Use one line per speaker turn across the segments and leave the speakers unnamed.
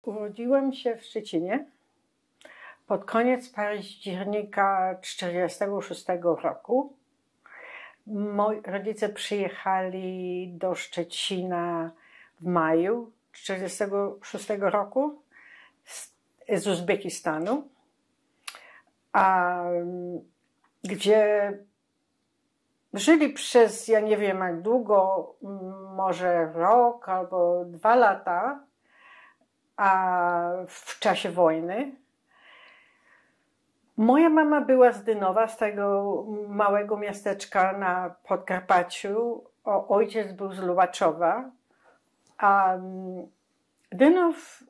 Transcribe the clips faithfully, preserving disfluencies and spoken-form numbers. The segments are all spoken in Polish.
Urodziłam się w Szczecinie pod koniec października tysiąc dziewięćset czterdziestego szóstego roku. Moi rodzice przyjechali do Szczecina w maju tysiąc dziewięćset czterdziestego szóstego roku z, z Uzbekistanu, a, gdzie żyli przez, ja nie wiem jak długo, może rok albo dwa lata, a w czasie wojny. Moja mama była z Dynowa, z tego małego miasteczka na Podkarpaciu. O, ojciec był z Luwaczowa. A Dynów,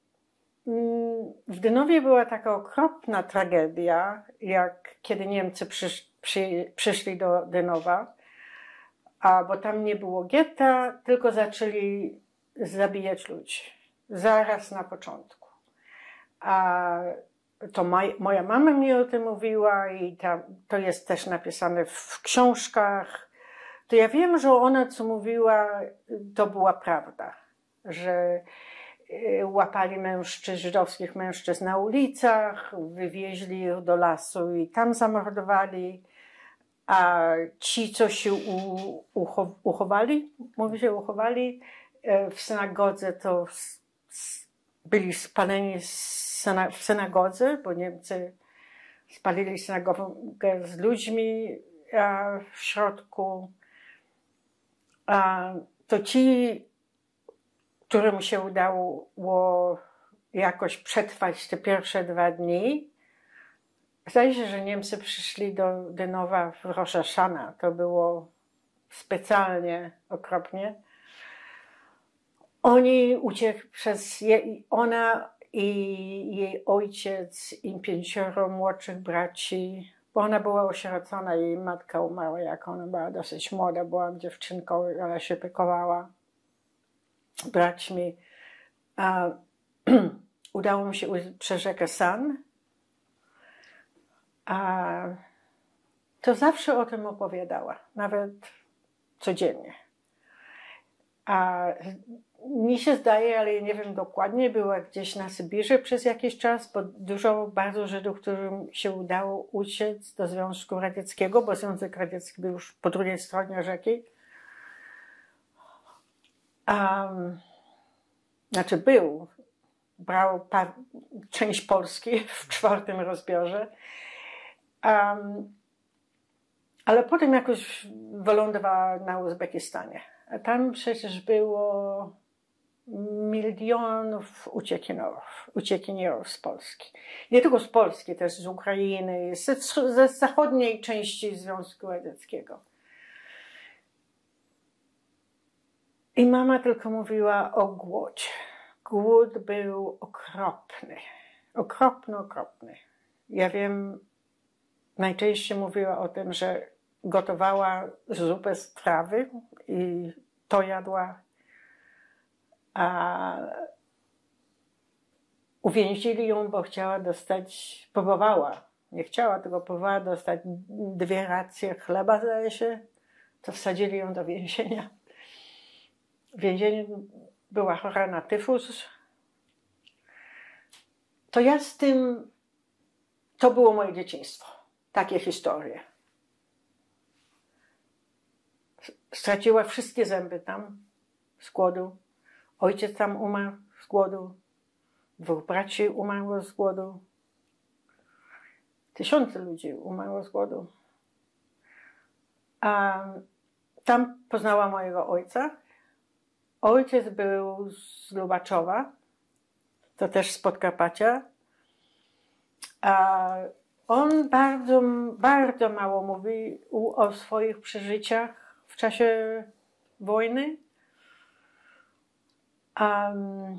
w Dynowie była taka okropna tragedia, jak kiedy Niemcy przysz, przy, przyszli do Dynowa, a, bo tam nie było getta, tylko zaczęli zabijać ludzi. Zaraz na początku. A to maj, moja mama mi o tym mówiła i ta, to jest też napisane w książkach. To ja wiem, że ona co mówiła, to była prawda. Że łapali mężczyzn, żydowskich mężczyzn na ulicach, wywieźli ich do lasu i tam zamordowali. A ci, co się u, uchow, uchowali, mówi się uchowali w synagodze, to byli spaleni w synagodze, bo Niemcy spalili synagogę z ludźmi w środku. To ci, którym się udało jakoś przetrwać te pierwsze dwa dni, zdaje się, że Niemcy przyszli do Dynowa w Rosh Hashana. To było specjalnie okropnie. Oni uciekli przez, je, ona i jej ojciec i pięcioro młodszych braci, bo ona była osierocona, jej matka umarła, jak ona była dosyć młoda, była dziewczynką, ale się opiekowała braćmi. A, udało mi się przez rzekę San. A to zawsze o tym opowiadała, nawet codziennie. A mi się zdaje, ale nie wiem dokładnie, była gdzieś na Sybirze przez jakiś czas, bo dużo bardzo Żydów, którym się udało uciec do Związku Radzieckiego, bo Związek Radziecki był już po drugiej stronie rzeki. Um, znaczy był, brał część Polski w czwartym rozbiorze. Um, ale potem jakoś wylądowała na Uzbekistanie. A tam przecież było milionów uciekinierów, uciekinierów z Polski. Nie tylko z Polski, też z Ukrainy, ze, ze zachodniej części Związku Radzieckiego. I mama tylko mówiła o głodzie. Głód był okropny. Okropny, okropny. Ja wiem, najczęściej mówiła o tym, że gotowała zupę z trawy i to jadła. A uwięzili ją, bo chciała dostać, próbowała, nie chciała, tylko próbowała dostać dwie racje chleba, zdaje się, to wsadzili ją do więzienia. W więzieniu była chora na tyfus. To ja z tym, to było moje dzieciństwo, takie historie. Straciła wszystkie zęby tam z głodu. Ojciec tam umarł z głodu. Dwóch braci umarło z głodu. Tysiące ludzi umarło z głodu. A tam poznała mojego ojca. Ojciec był z Lubaczowa, to też z Podkarpacia. A on bardzo, bardzo mało mówi o swoich przeżyciach w czasie wojny. Um,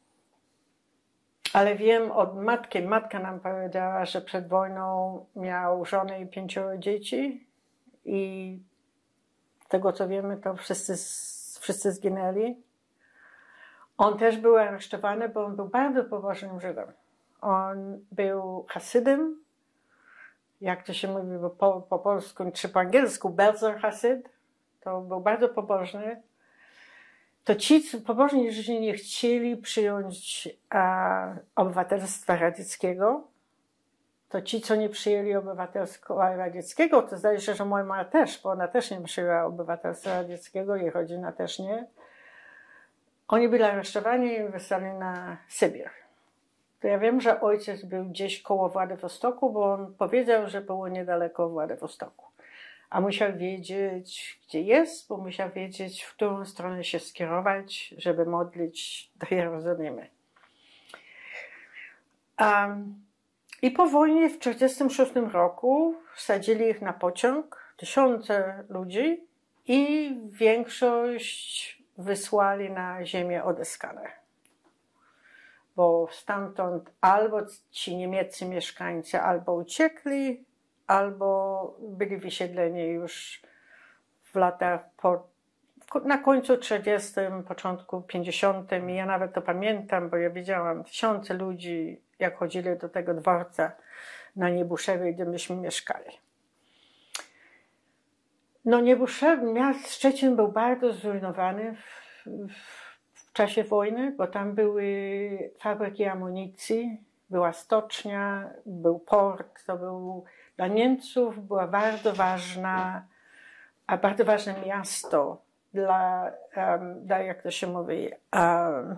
ale wiem od matki, matka nam powiedziała, że przed wojną miał żonę i pięcioro dzieci i z tego co wiemy, to wszyscy, wszyscy zginęli. On też był aresztowany, bo on był bardzo pobożnym Żydem. On był Hasydem, jak to się mówi po, po polsku czy po angielsku, Belzer Hasyd. To był bardzo pobożny. to ci pobożni Żydzi nie chcieli przyjąć a, obywatelstwa radzieckiego, to ci, co nie przyjęli obywatelstwa radzieckiego, to zdaje się, że moja mama też, bo ona też nie przyjęła obywatelstwa radzieckiego, jej rodzina też nie. Oni byli aresztowani i wysłani na Sybir. To ja wiem, że ojciec był gdzieś koło Władywostoku, bo on powiedział, że było niedaleko Władywostoku. A musiał wiedzieć, gdzie jest, bo musiał wiedzieć, w którą stronę się skierować, żeby modlić do Jerozolimy. Um, I po wojnie w tysiąc dziewięćset czterdziestym szóstym roku wsadzili ich na pociąg, tysiące ludzi i większość wysłali na ziemię odzyskane. Bo stamtąd albo ci niemieccy mieszkańcy albo uciekli, albo byli wysiedleni już w latach po, na końcu czterdziestym, początku pięćdziesiątym. I ja nawet to pamiętam, bo ja widziałam tysiące ludzi, jak chodzili do tego dworca na Niebuszewie, gdzie myśmy mieszkali. No Niebuszew, miast Szczecin był bardzo zrujnowany w, w, w czasie wojny, bo tam były fabryki amunicji, była stocznia, był port, to był dla Niemców była bardzo ważna, a bardzo ważne miasto dla, um, dla jak to się mówi, um,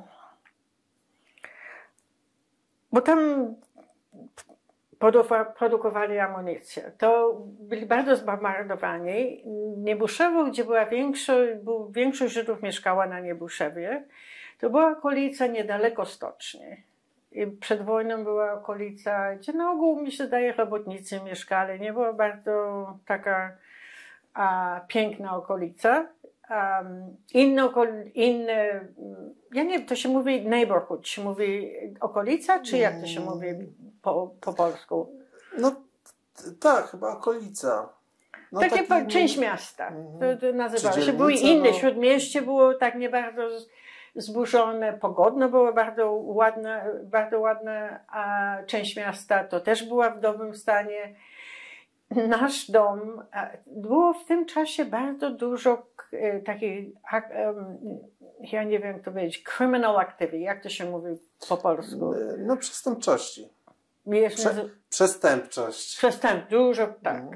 bo tam produkowali amunicję. To byli bardzo zbombardowani. Niebuszewo, gdzie była większość, większość Żydów mieszkała na Niebuszewie, to była okolica niedaleko stoczni. I przed wojną była okolica, gdzie na ogół, mi się zdaje, robotnicy mieszkali. Nie była bardzo taka a, piękna okolica. Um, inne, inne, ja nie wiem, to się mówi neighborhood, się mówi okolica, czy jak to się mówi po, po polsku?
No tak, chyba okolica. No,
takie
taki,
część miasta,
mm,
to, to nazywało się.
dzielnica,
Były inne,
no.
Śródmieście było tak nie bardzo zburzone, pogodno było bardzo ładna, bardzo ładna a część miasta, to też była w dobrym stanie. Nasz dom, było w tym czasie bardzo dużo takich, ja nie wiem jak to powiedzieć, criminal activity, jak to się mówi po polsku?
No przestępczości.
Jest
Prze przestępczość.
Przestęp, dużo, tak. Mm.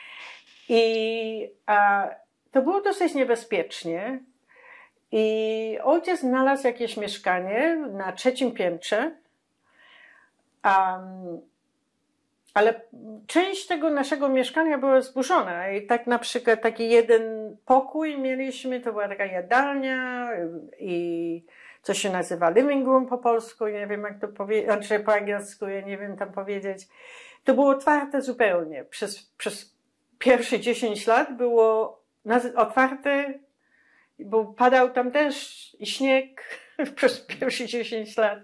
I a, to było dosyć niebezpiecznie. I ojciec znalazł jakieś mieszkanie na trzecim piętrze. Um, ale część tego naszego mieszkania była zburzona. I tak na przykład taki jeden pokój mieliśmy, to była taka jadalnia i co się nazywa living room po polsku, nie wiem jak to powiedzieć, znaczy po angielsku, ja nie wiem tam powiedzieć. To było otwarte zupełnie. Przez, przez pierwsze dziesięć lat było otwarte, bo padał tam deszcz i śnieg przez pierwsze dziesięć lat.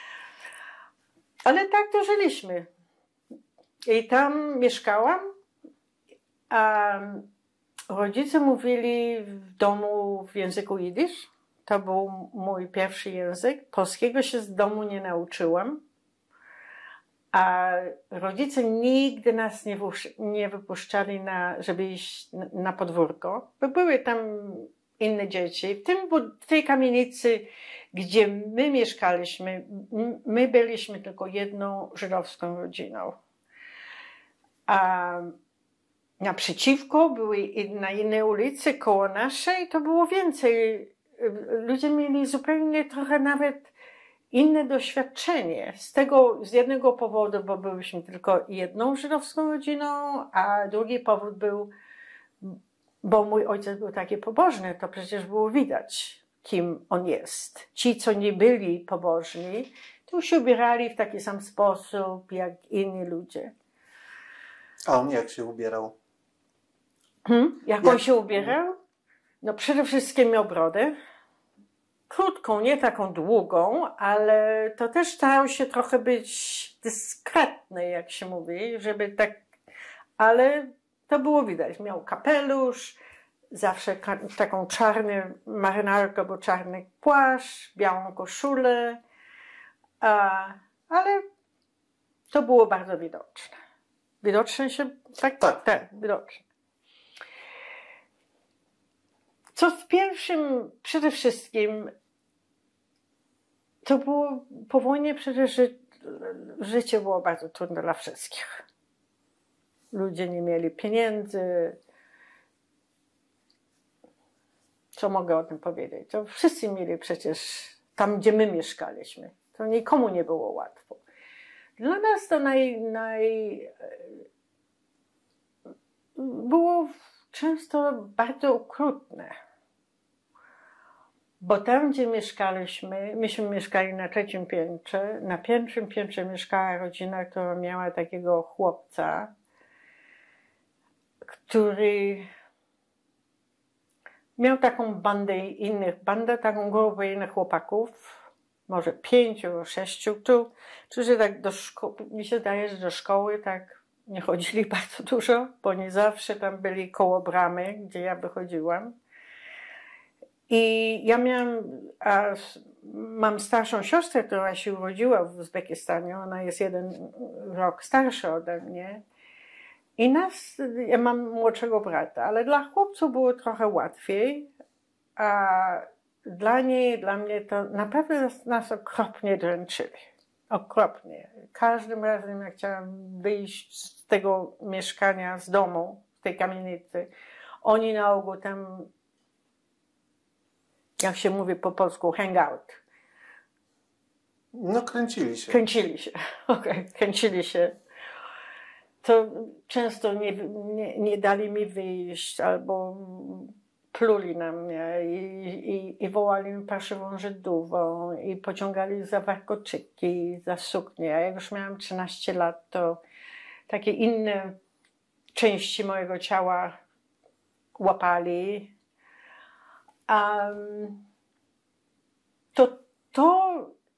Ale tak to żyliśmy. I tam mieszkałam, a rodzice mówili w domu w języku jidysz. To był mój pierwszy język. Polskiego się z domu nie nauczyłam. A rodzice nigdy nas nie, nie wypuszczali, na, żeby iść na podwórko, bo były tam inne dzieci. W, tym, w tej kamienicy, gdzie my mieszkaliśmy, my byliśmy tylko jedną żydowską rodziną. A naprzeciwko były na innej ulicy koło naszej, to było więcej. Ludzie mieli zupełnie trochę nawet inne doświadczenie. Z tego, z jednego powodu, bo byliśmy tylko jedną żydowską rodziną, a drugi powód był, bo mój ojciec był taki pobożny, to przecież było widać, kim on jest. Ci, co nie byli pobożni, to się ubierali w taki sam sposób, jak inni ludzie.
A on jak się ubierał?
Hmm? Jak, jak on się ubierał? No przede wszystkim miał brodę. Krótką, nie taką długą, ale to też starał się trochę być dyskretny, jak się mówi, żeby tak, ale to było widać. Miał kapelusz, zawsze taką czarną marynarkę, bo czarny płaszcz, białą koszulę, a, ale to było bardzo widoczne. Widoczne się, tak?
Tak.
Tak, widoczne. Co w pierwszym, przede wszystkim, to było po wojnie przecież ży, życie było bardzo trudne dla wszystkich. Ludzie nie mieli pieniędzy. Co mogę o tym powiedzieć? To wszyscy mieli przecież tam, gdzie my mieszkaliśmy. To nikomu nie było łatwo. Dla nas to naj, naj... było często bardzo okrutne. Bo tam, gdzie mieszkaliśmy, myśmy mieszkali na trzecim piętrze, na pierwszym piętrze mieszkała rodzina, która miała takiego chłopca, który miał taką bandę innych, bandę, taką grupę innych chłopaków, może pięciu, sześciu, którzy tak do szkoły, mi się zdaje, że do szkoły tak nie chodzili bardzo dużo, bo nie zawsze tam byli koło bramy, gdzie ja wychodziłam. I ja miałam, a mam starszą siostrę, która się urodziła w Uzbekistanie, ona jest jeden rok starsza ode mnie. I nas, ja mam młodszego brata, ale dla chłopców było trochę łatwiej, a dla niej, dla mnie to naprawdę nas, nas okropnie dręczyli. Okropnie. Każdym razem, jak chciałam wyjść z tego mieszkania, z domu, z tej kamienicy, oni na ogół tam, jak się mówi po polsku, hangout.
No, kręcili się.
Kręcili się, okej, okay. Kręcili się. To często nie, nie, nie dali mi wyjść, albo pluli na mnie i, i, i wołali mi parszywą Żydówą i pociągali za warkoczyki, za suknię. A jak już miałam trzynaście lat, to takie inne części mojego ciała łapali. Um, to to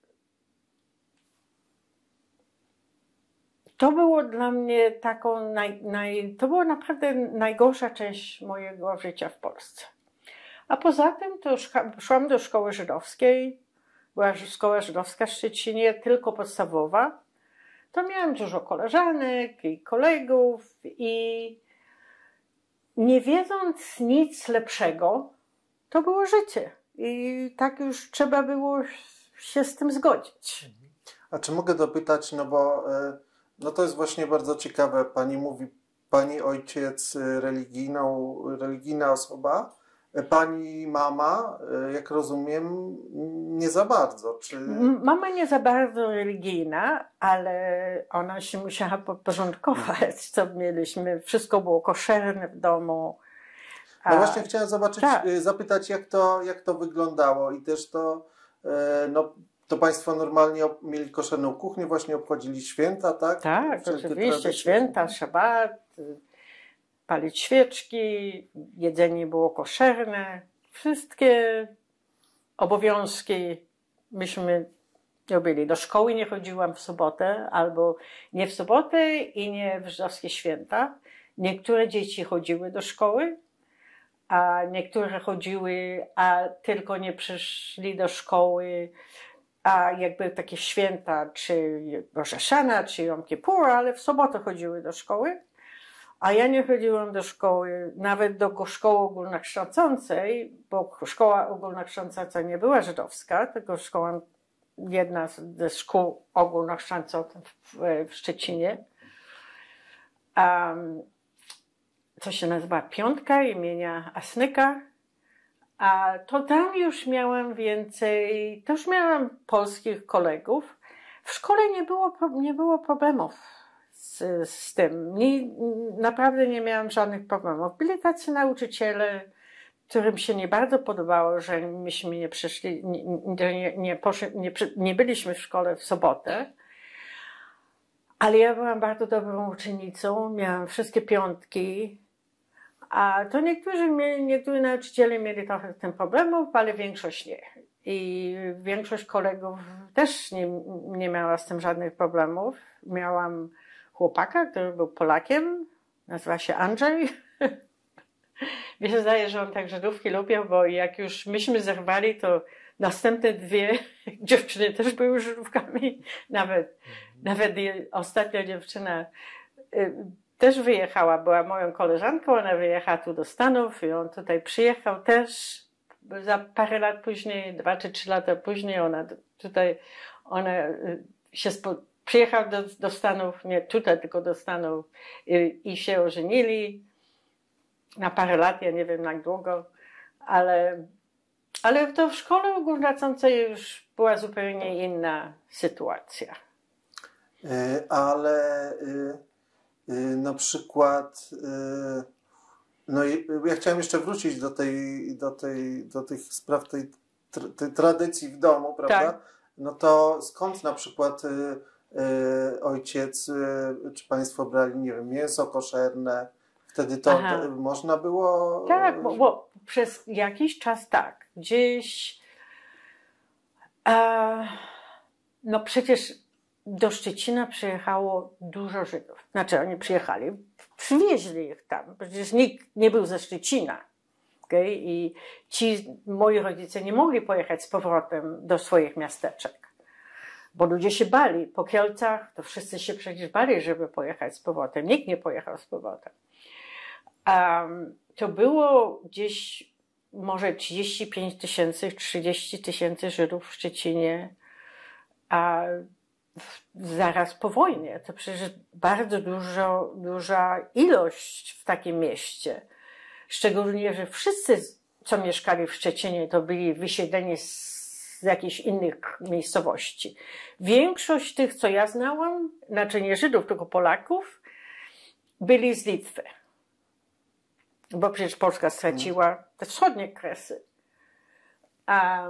To było dla mnie taką, naj, naj, to była naprawdę najgorsza część mojego życia w Polsce. A poza tym to szłam do szkoły żydowskiej, była szkoła żydowska w Szczecinie, tylko podstawowa. To miałam dużo koleżanek i kolegów i nie wiedząc nic lepszego, to było życie. I tak już trzeba było się z tym zgodzić.
A czy mogę dopytać, no bo no to jest właśnie bardzo ciekawe. Pani mówi, pani ojciec religijną, religijna osoba, pani mama, jak rozumiem, nie za bardzo. Czy...
Mama nie za bardzo religijna, ale ona się musiała podporządkować, co mieliśmy. Wszystko było koszerne w domu.
No właśnie chciałem zobaczyć, tak. zapytać, jak to, jak to wyglądało i też to, no, to Państwo normalnie mieli koszerną kuchnię, właśnie obchodzili święta, tak?
Tak, wszelkie oczywiście, tradycje. Święta, szabat, palić świeczki, jedzenie było koszerne, wszystkie obowiązki myśmy robili. Do szkoły nie chodziłam w sobotę, albo nie w sobotę i nie w żydowskie święta. Niektóre dzieci chodziły do szkoły, a niektóre chodziły, a tylko nie przyszli do szkoły, a jakby takie święta, czy Rosh Hashana, czy Jom Kippur, ale w sobotę chodziły do szkoły. A ja nie chodziłam do szkoły, nawet do szkoły ogólnokształcącej, bo szkoła ogólnokształcąca nie była żydowska, tylko szkoła, jedna ze szkół ogólnokształcących w, w Szczecinie. Um, co się nazywa Piątka imienia Asnyka. A to tam już miałam więcej, to już miałam polskich kolegów. W szkole nie było, nie było problemów z, z tym. Nie, naprawdę nie miałam żadnych problemów. Byli tacy nauczyciele, którym się nie bardzo podobało, że myśmy nie przyszli, nie, nie, nie, poszli, nie, nie byliśmy w szkole w sobotę. Ale ja byłam bardzo dobrą uczennicą, miałam wszystkie piątki. A to niektórzy, niektórzy nauczyciele mieli trochę z tym problemów, ale większość nie. I większość kolegów też nie, nie miała z tym żadnych problemów. Miałam chłopaka, który był Polakiem, nazywa się Andrzej. Mi się zdaje, że on tak Żydówki lubił, bo jak już myśmy zerwali, to następne dwie dziewczyny też były Żydówkami. Nawet, nawet ostatnia dziewczyna też wyjechała, była moją koleżanką, ona wyjechała tu do Stanów i on tutaj przyjechał też za parę lat później, dwa czy trzy lata później, ona tutaj, ona się spo, przyjechał do, do Stanów, nie tutaj, tylko do Stanów i, i się ożenili na parę lat, ja nie wiem jak długo, ale, ale to w szkole ogólnokracącej już była zupełnie inna sytuacja.
Ale na przykład, no ja chciałem jeszcze wrócić do tej, do tej, do tych spraw tej, tej tradycji w domu, prawda? Tak. No to skąd na przykład ojciec, czy państwo brali, nie wiem, mięso koszerne? Wtedy to Aha. można było...
Tak, bo, bo przez jakiś czas tak. Gdzieś... E, no przecież do Szczecina przyjechało dużo Żydów. Znaczy oni przyjechali, przywieźli ich tam. Przecież nikt nie był ze Szczecina. Okay? I ci moi rodzice nie mogli pojechać z powrotem do swoich miasteczek. Bo ludzie się bali. Po Kielcach to wszyscy się przecież bali, żeby pojechać z powrotem. Nikt nie pojechał z powrotem. Um, to było gdzieś może trzydzieści pięć tysięcy, trzydzieści tysięcy Żydów w Szczecinie, a zaraz po wojnie. To przecież bardzo dużo, duża ilość w takim mieście. Szczególnie, że wszyscy, co mieszkali w Szczecinie, to byli wysiedleni z, z jakichś innych miejscowości. Większość tych, co ja znałam, znaczy nie Żydów, tylko Polaków, byli z Litwy. Bo przecież Polska straciła te wschodnie kresy. A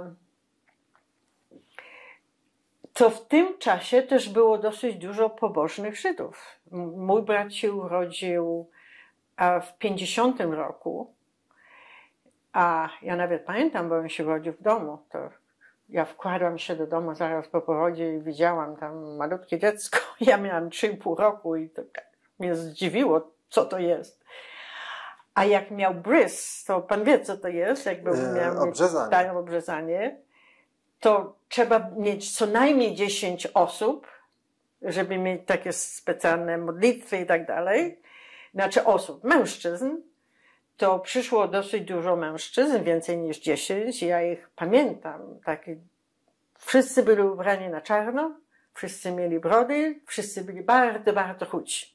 to w tym czasie też było dosyć dużo pobożnych Żydów. Mój brat się urodził w pięćdziesiątym roku, a ja nawet pamiętam, bo on się urodził w domu. To ja wkładłam się do domu zaraz po porodzie i widziałam tam malutkie dziecko. Ja miałam trzy i pół roku i to mnie zdziwiło, co to jest. A jak miał bryz, to pan wie, co to jest, jakby miał
obrzezanie.
obrzezanie, to trzeba mieć co najmniej dziesięć osób, żeby mieć takie specjalne modlitwy i tak dalej. Znaczy osób, mężczyzn. To przyszło dosyć dużo mężczyzn, więcej niż dziesięć. Ja ich pamiętam. Takie, wszyscy byli ubrani na czarno, wszyscy mieli brody, wszyscy byli bardzo, bardzo chudzi.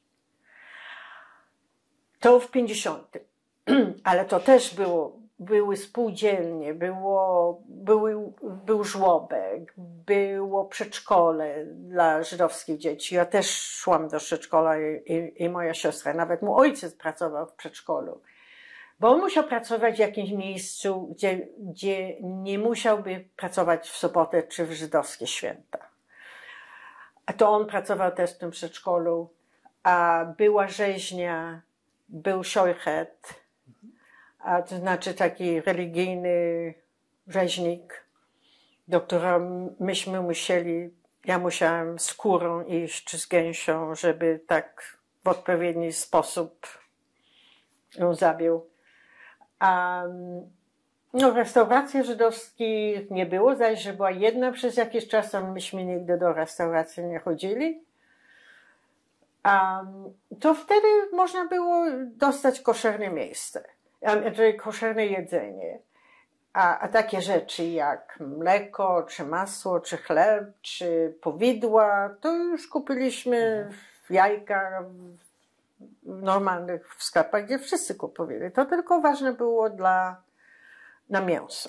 To w pięćdziesiątym. Ale to też było, były spółdzielnie, było, były, był żłobek, było przedszkole dla żydowskich dzieci. Ja też szłam do przedszkola i, i, i moja siostra. Nawet mój ojciec pracował w przedszkolu. Bo on musiał pracować w jakimś miejscu, gdzie, gdzie nie musiałby pracować w sobotę czy w żydowskie święta. A to on pracował też w tym przedszkolu. A była rzeźnia, był szojchet, a to znaczy taki religijny rzeźnik, do którego myśmy musieli, ja musiałam z kurą iść czy z gęsią, żeby tak w odpowiedni sposób ją zabił. A no, restauracji żydowskich nie było, zaś że była jedna przez jakiś czas, a myśmy nigdy do restauracji nie chodzili. A to wtedy można było dostać koszerne miejsce, koszerne jedzenie. A, a takie rzeczy jak mleko, czy masło, czy chleb, czy powidła, to już kupiliśmy w jajkach, w normalnych sklepach, gdzie wszyscy kupowali. To tylko ważne było dla, na mięso.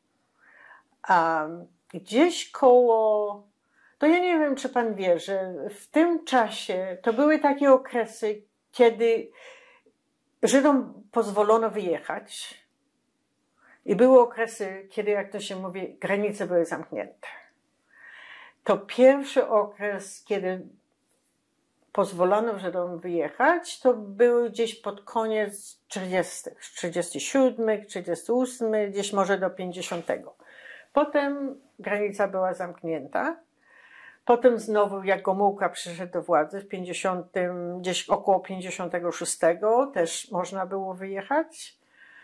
A gdzieś koło, to ja nie wiem, czy pan wie, że w tym czasie to były takie okresy, kiedy Żydom pozwolono wyjechać i były okresy, kiedy, jak to się mówi, granice były zamknięte. To pierwszy okres, kiedy pozwolono Żydom wyjechać, to był gdzieś pod koniec czterdziestych, trzydziesty siódmy, trzydziesty ósmy, gdzieś może do pięćdziesiątego. Potem granica była zamknięta. Potem znowu, jak Gomułka przyszedł do władzy w pięćdziesiątym, gdzieś około pięćdziesiątego szóstego też można było wyjechać.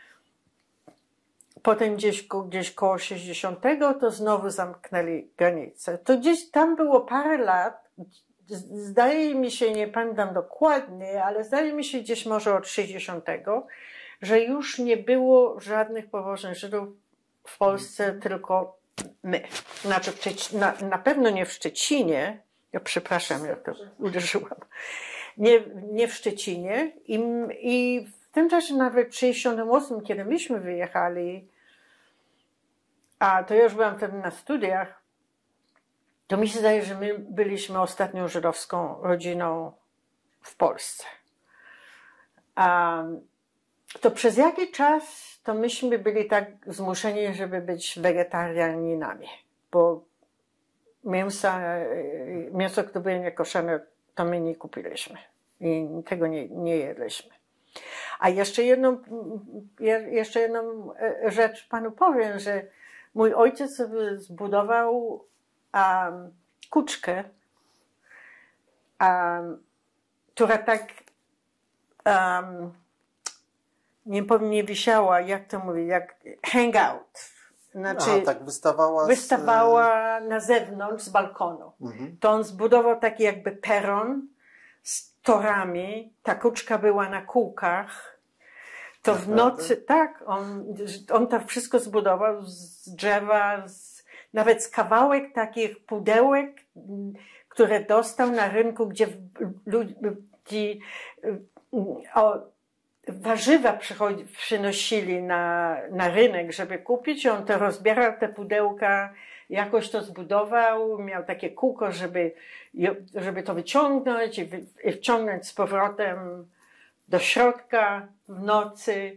Potem gdzieś, gdzieś koło sześćdziesiątego to znowu zamknęli granicę. To gdzieś tam było parę lat, zdaje mi się, nie pamiętam dokładnie, ale zdaje mi się gdzieś może od sześćdziesiątego, że już nie było żadnych pobożnych Żydów w Polsce, tylko my. Znaczy, na, na pewno nie w Szczecinie, ja przepraszam, ja to uderzyłam, nie, nie w Szczecinie i, i w tym czasie nawet w sześćdziesiątym ósmym, kiedy myśmy wyjechali, a to ja już byłam wtedy na studiach, to mi się zdaje, że my byliśmy ostatnią żydowską rodziną w Polsce. A to przez jaki czas to myśmy byli tak zmuszeni, żeby być wegetarianinami, bo mięsa, mięso, które było niekoszone, to my nie kupiliśmy i tego nie, nie jedliśmy. A jeszcze jedną, jeszcze jedną rzecz panu powiem, że mój ojciec sobie zbudował um, kuczkę, um, która tak um, nie powiem, nie wisiała, jak to mówię, jak hangout. Znaczy,
Aha, tak wystawała,
wystawała z... na zewnątrz z balkonu. Mhm. To on zbudował taki jakby peron z torami. Ta kuczka była na kółkach. To Naprawdę? W nocy, tak, on, on to wszystko zbudował z drzewa, z, nawet z kawałek takich pudełek, które dostał na rynku, gdzie ludzi o, warzywa przychodzi, przynosili na, na rynek, żeby kupić. On to rozbierał, te pudełka, jakoś to zbudował, miał takie kółko, żeby, żeby to wyciągnąć i, wy, i wciągnąć z powrotem do środka w nocy.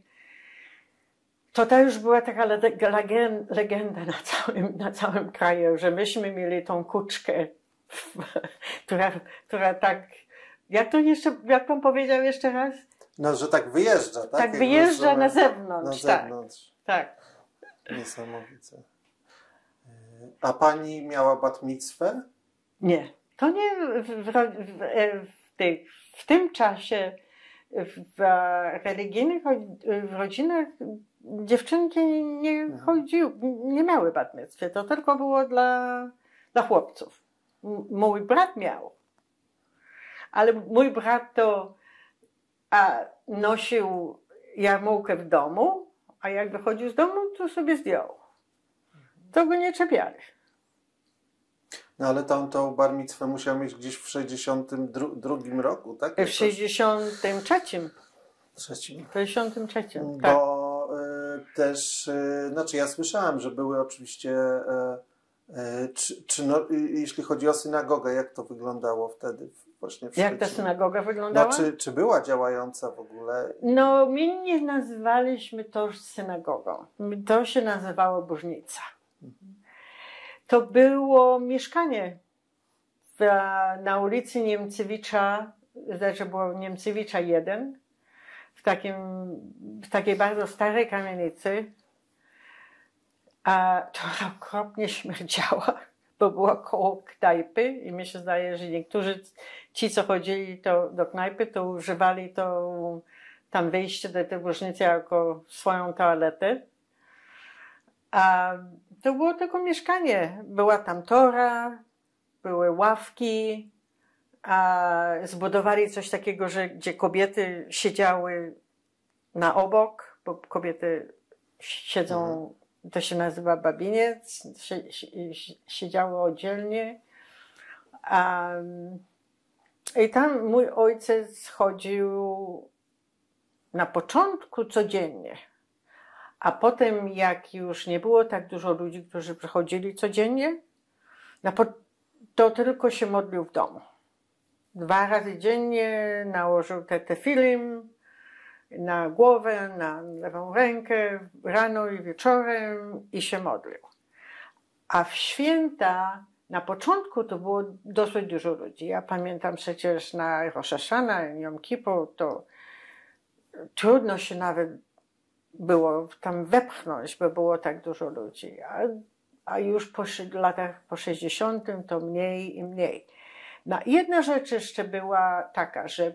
To to już była taka legenda na całym, na całym kraju, że myśmy mieli tą kuczkę, która, która tak, jak to jeszcze, jak pan powiedział jeszcze raz?
No, że tak wyjeżdża, tak?
Tak, wyjeżdża na zewnątrz,
na zewnątrz.
Tak,
tak. Niesamowite. A pani miała bat micwę?
Nie. To nie w, w, w, w, tych, w tym czasie w religijnych w rodzinach dziewczynki nie chodziły, nie miały bat micwy. To tylko było dla, dla chłopców. Mój brat miał. Ale mój brat to a nosił jarmułkę w domu, a jak wychodził z domu, to sobie zdjął. To go nie czepiali.
No ale tam tą bar micwę musiał mieć gdzieś w sześćdziesiątym drugim roku, tak?
W sześćdziesiątym trzecim.
Trzecim.
W sześćdziesiątym trzecim, tak.
Bo y, też, y, znaczy ja słyszałem, że były oczywiście, y, y, czy, czy no, y, jeśli chodzi o synagogę, jak to wyglądało wtedy? Właśnie w
Jak ta synagoga wyglądała?
No, czy, czy była działająca w ogóle?
No, my nie nazywaliśmy to synagogą. To się nazywało bożnica. To było mieszkanie w, na ulicy Niemcewicza, znaczy było Niemcewicza jeden, w, takim, w takiej bardzo starej kamienicy. A to okropnie śmierdziała, bo była koło knajpy i mi się zdaje, że niektórzy, ci co chodzili to, do knajpy, to używali to tam wyjście do tej bożnicy jako swoją toaletę. A to było tylko mieszkanie. Była tam tora, były ławki, a zbudowali coś takiego, że gdzie kobiety siedziały na obok, bo kobiety siedzą, mhm. to się nazywa babiniec, siedziały oddzielnie. Um, I tam mój ojciec chodził na początku codziennie. A potem, jak już nie było tak dużo ludzi, którzy przychodzili codziennie, to tylko się modlił w domu. Dwa razy dziennie nałożył te tefilim na głowę, na lewą rękę, rano i wieczorem i się modlił. A w święta, na początku to było dosyć dużo ludzi. Ja pamiętam przecież na Rosh Hashana, Jom Kippur, to trudno się nawet było tam wepchnąć, bo było tak dużo ludzi. A, a już po latach po sześćdziesiątym to mniej i mniej. No, jedna rzecz jeszcze była taka, że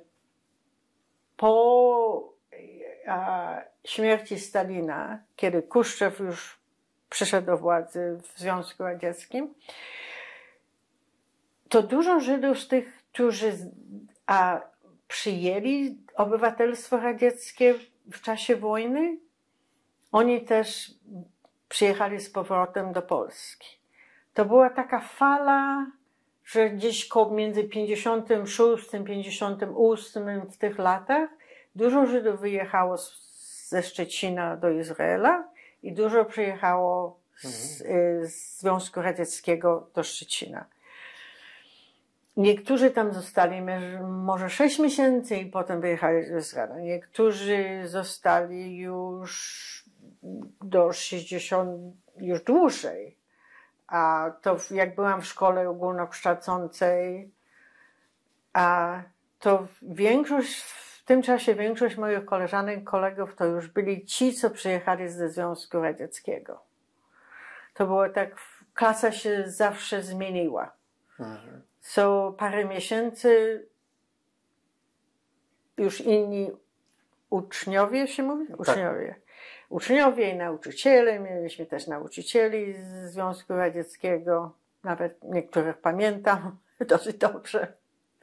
po a, śmierci Stalina, kiedy Kruszczow już przyszedł do władzy w Związku Radzieckim, to dużo Żydów z tych którzy a, przyjęli obywatelstwo radzieckie w czasie wojny, oni też przyjechali z powrotem do Polski. To była taka fala, że gdzieś między pięćdziesiątym szóstym, pięćdziesiątym ósmym w tych latach dużo Żydów wyjechało z, ze Szczecina do Izraela i dużo przyjechało z, mhm. z Związku Radzieckiego do Szczecina. Niektórzy tam zostali może sześć miesięcy i potem wyjechali do Izraela. Niektórzy zostali już do sześćdziesiąt, już dłużej. A to jak byłam w szkole ogólnokształcącej, a to większość, w tym czasie większość moich koleżanek, kolegów to już byli ci, co przyjechali ze Związku Radzieckiego. To było tak, klasa się zawsze zmieniła. Mhm. Co parę miesięcy już inni uczniowie się mówi? Uczniowie. Tak. Uczniowie i nauczyciele. Mieliśmy też nauczycieli z Związku Radzieckiego. Nawet niektórych pamiętam dosyć dobrze.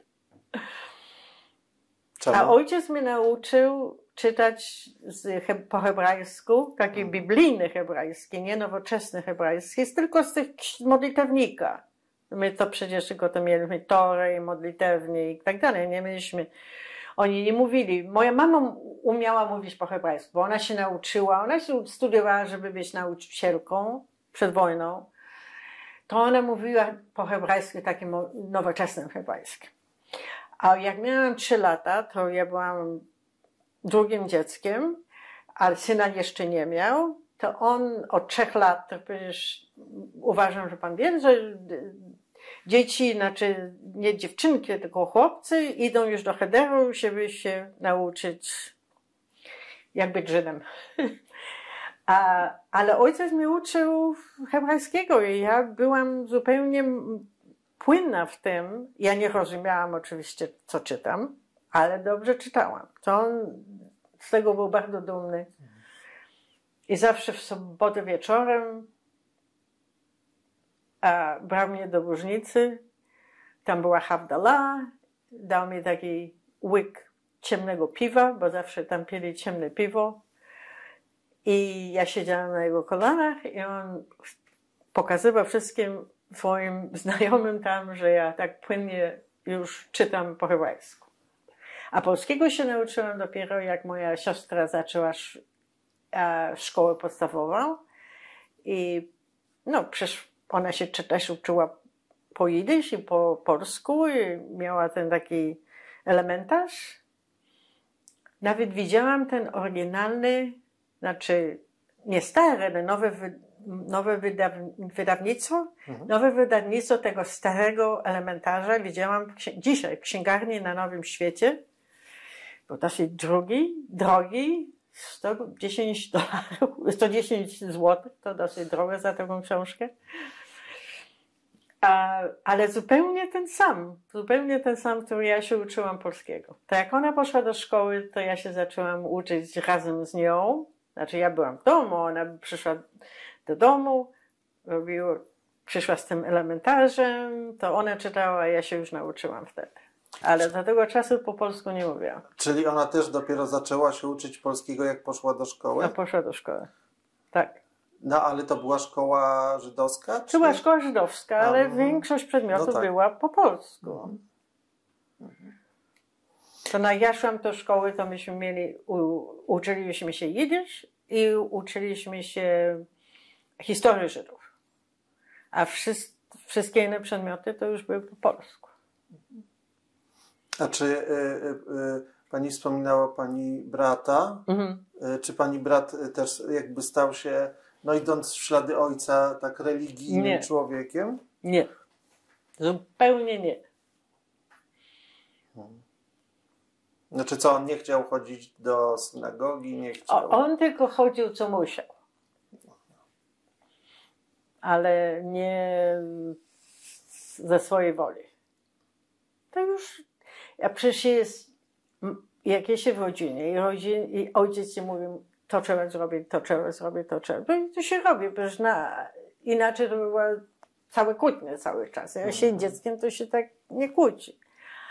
Czemu? A ojciec mnie nauczył czytać z, po hebrajsku, taki hmm. biblijny hebrajski, nie nowoczesny hebrajski, jest tylko z tych modlitewnika. My to przecież tylko to mieliśmy Torę i modlitewnie i tak dalej. Nie mieliśmy, oni nie mówili. Moja mama umiała mówić po hebrajsku, bo ona się nauczyła, ona się studiowała, żeby być nauczycielką przed wojną. To ona mówiła po hebrajsku takim nowoczesnym hebrajskim. A jak miałam trzy lata, to ja byłam drugim dzieckiem, ale syna jeszcze nie miał. To on od trzech lat, to przecież uważam, że pan wie, że dzieci, znaczy nie dziewczynki, tylko chłopcy idą już do cheder, żeby się nauczyć, jak być Żydem. A, ale ojciec mnie uczył hebrajskiego i ja byłam zupełnie płynna w tym. Ja nie rozumiałam oczywiście, co czytam, ale dobrze czytałam. To on z tego był bardzo dumny. I zawsze w sobotę wieczorem a, brał mnie do Różnicy. Tam była Havdalah. Dał mi taki łyk ciemnego piwa, bo zawsze tam pili ciemne piwo. I ja siedziałam na jego kolanach i on pokazywał wszystkim swoim znajomym tam, że ja tak płynnie już czytam po hebrajsku. A polskiego się nauczyłam dopiero, jak moja siostra zaczęła szkołę podstawową i no przecież ona się też uczyła po jidysz i po polsku i miała ten taki elementarz. Nawet widziałam ten oryginalny, znaczy nie stare, ale nowe, nowe wydaw, wydawnictwo, mhm. nowe wydawnictwo tego starego elementarza widziałam dzisiaj w księgarni na Nowym Świecie. Był dosyć drogi, drogi, sto dziesięć dolarów, sto dziesięć złotych, to dosyć drogo za taką książkę. A, ale zupełnie ten sam, zupełnie ten sam, który ja się uczyłam polskiego. To jak ona poszła do szkoły, to ja się zaczęłam uczyć razem z nią. Znaczy ja byłam w domu, ona przyszła do domu, robiła, przyszła z tym elementarzem, to ona czytała, a ja się już nauczyłam wtedy. Ale do tego czasu po polsku nie mówiłam.
Czyli ona też dopiero zaczęła się uczyć polskiego, jak poszła do szkoły?
No, poszła do szkoły, tak.
No, ale to była szkoła żydowska? Czy...
To była szkoła żydowska, a, ale większość przedmiotów no tak. była po polsku. Mhm. To na ja szłam do szkoły, to myśmy mieli, u, uczyliśmy się jidysz i uczyliśmy się historii Żydów. A wszyscy, wszystkie inne przedmioty to już były po polsku.
A czy y, y, pani wspominała pani brata? Mhm. Y, czy pani brat też jakby stał się, no idąc w ślady ojca, tak religijnym nie. człowiekiem?
Nie. Zupełnie nie.
Hmm. Znaczy co, on nie chciał chodzić do synagogi? Nie chciał...
O, on tylko chodził, co musiał. Ale nie ze swojej woli. To już... A przecież jest... Jak jest się w rodzinie i, rodzin, i ojciec ci mówi, to trzeba zrobić, to trzeba zrobić, to trzeba... To, to się robi, przecież na... Inaczej to by było całe kłótnie cały czas. Jak się dzieckiem, to się tak nie kłóci.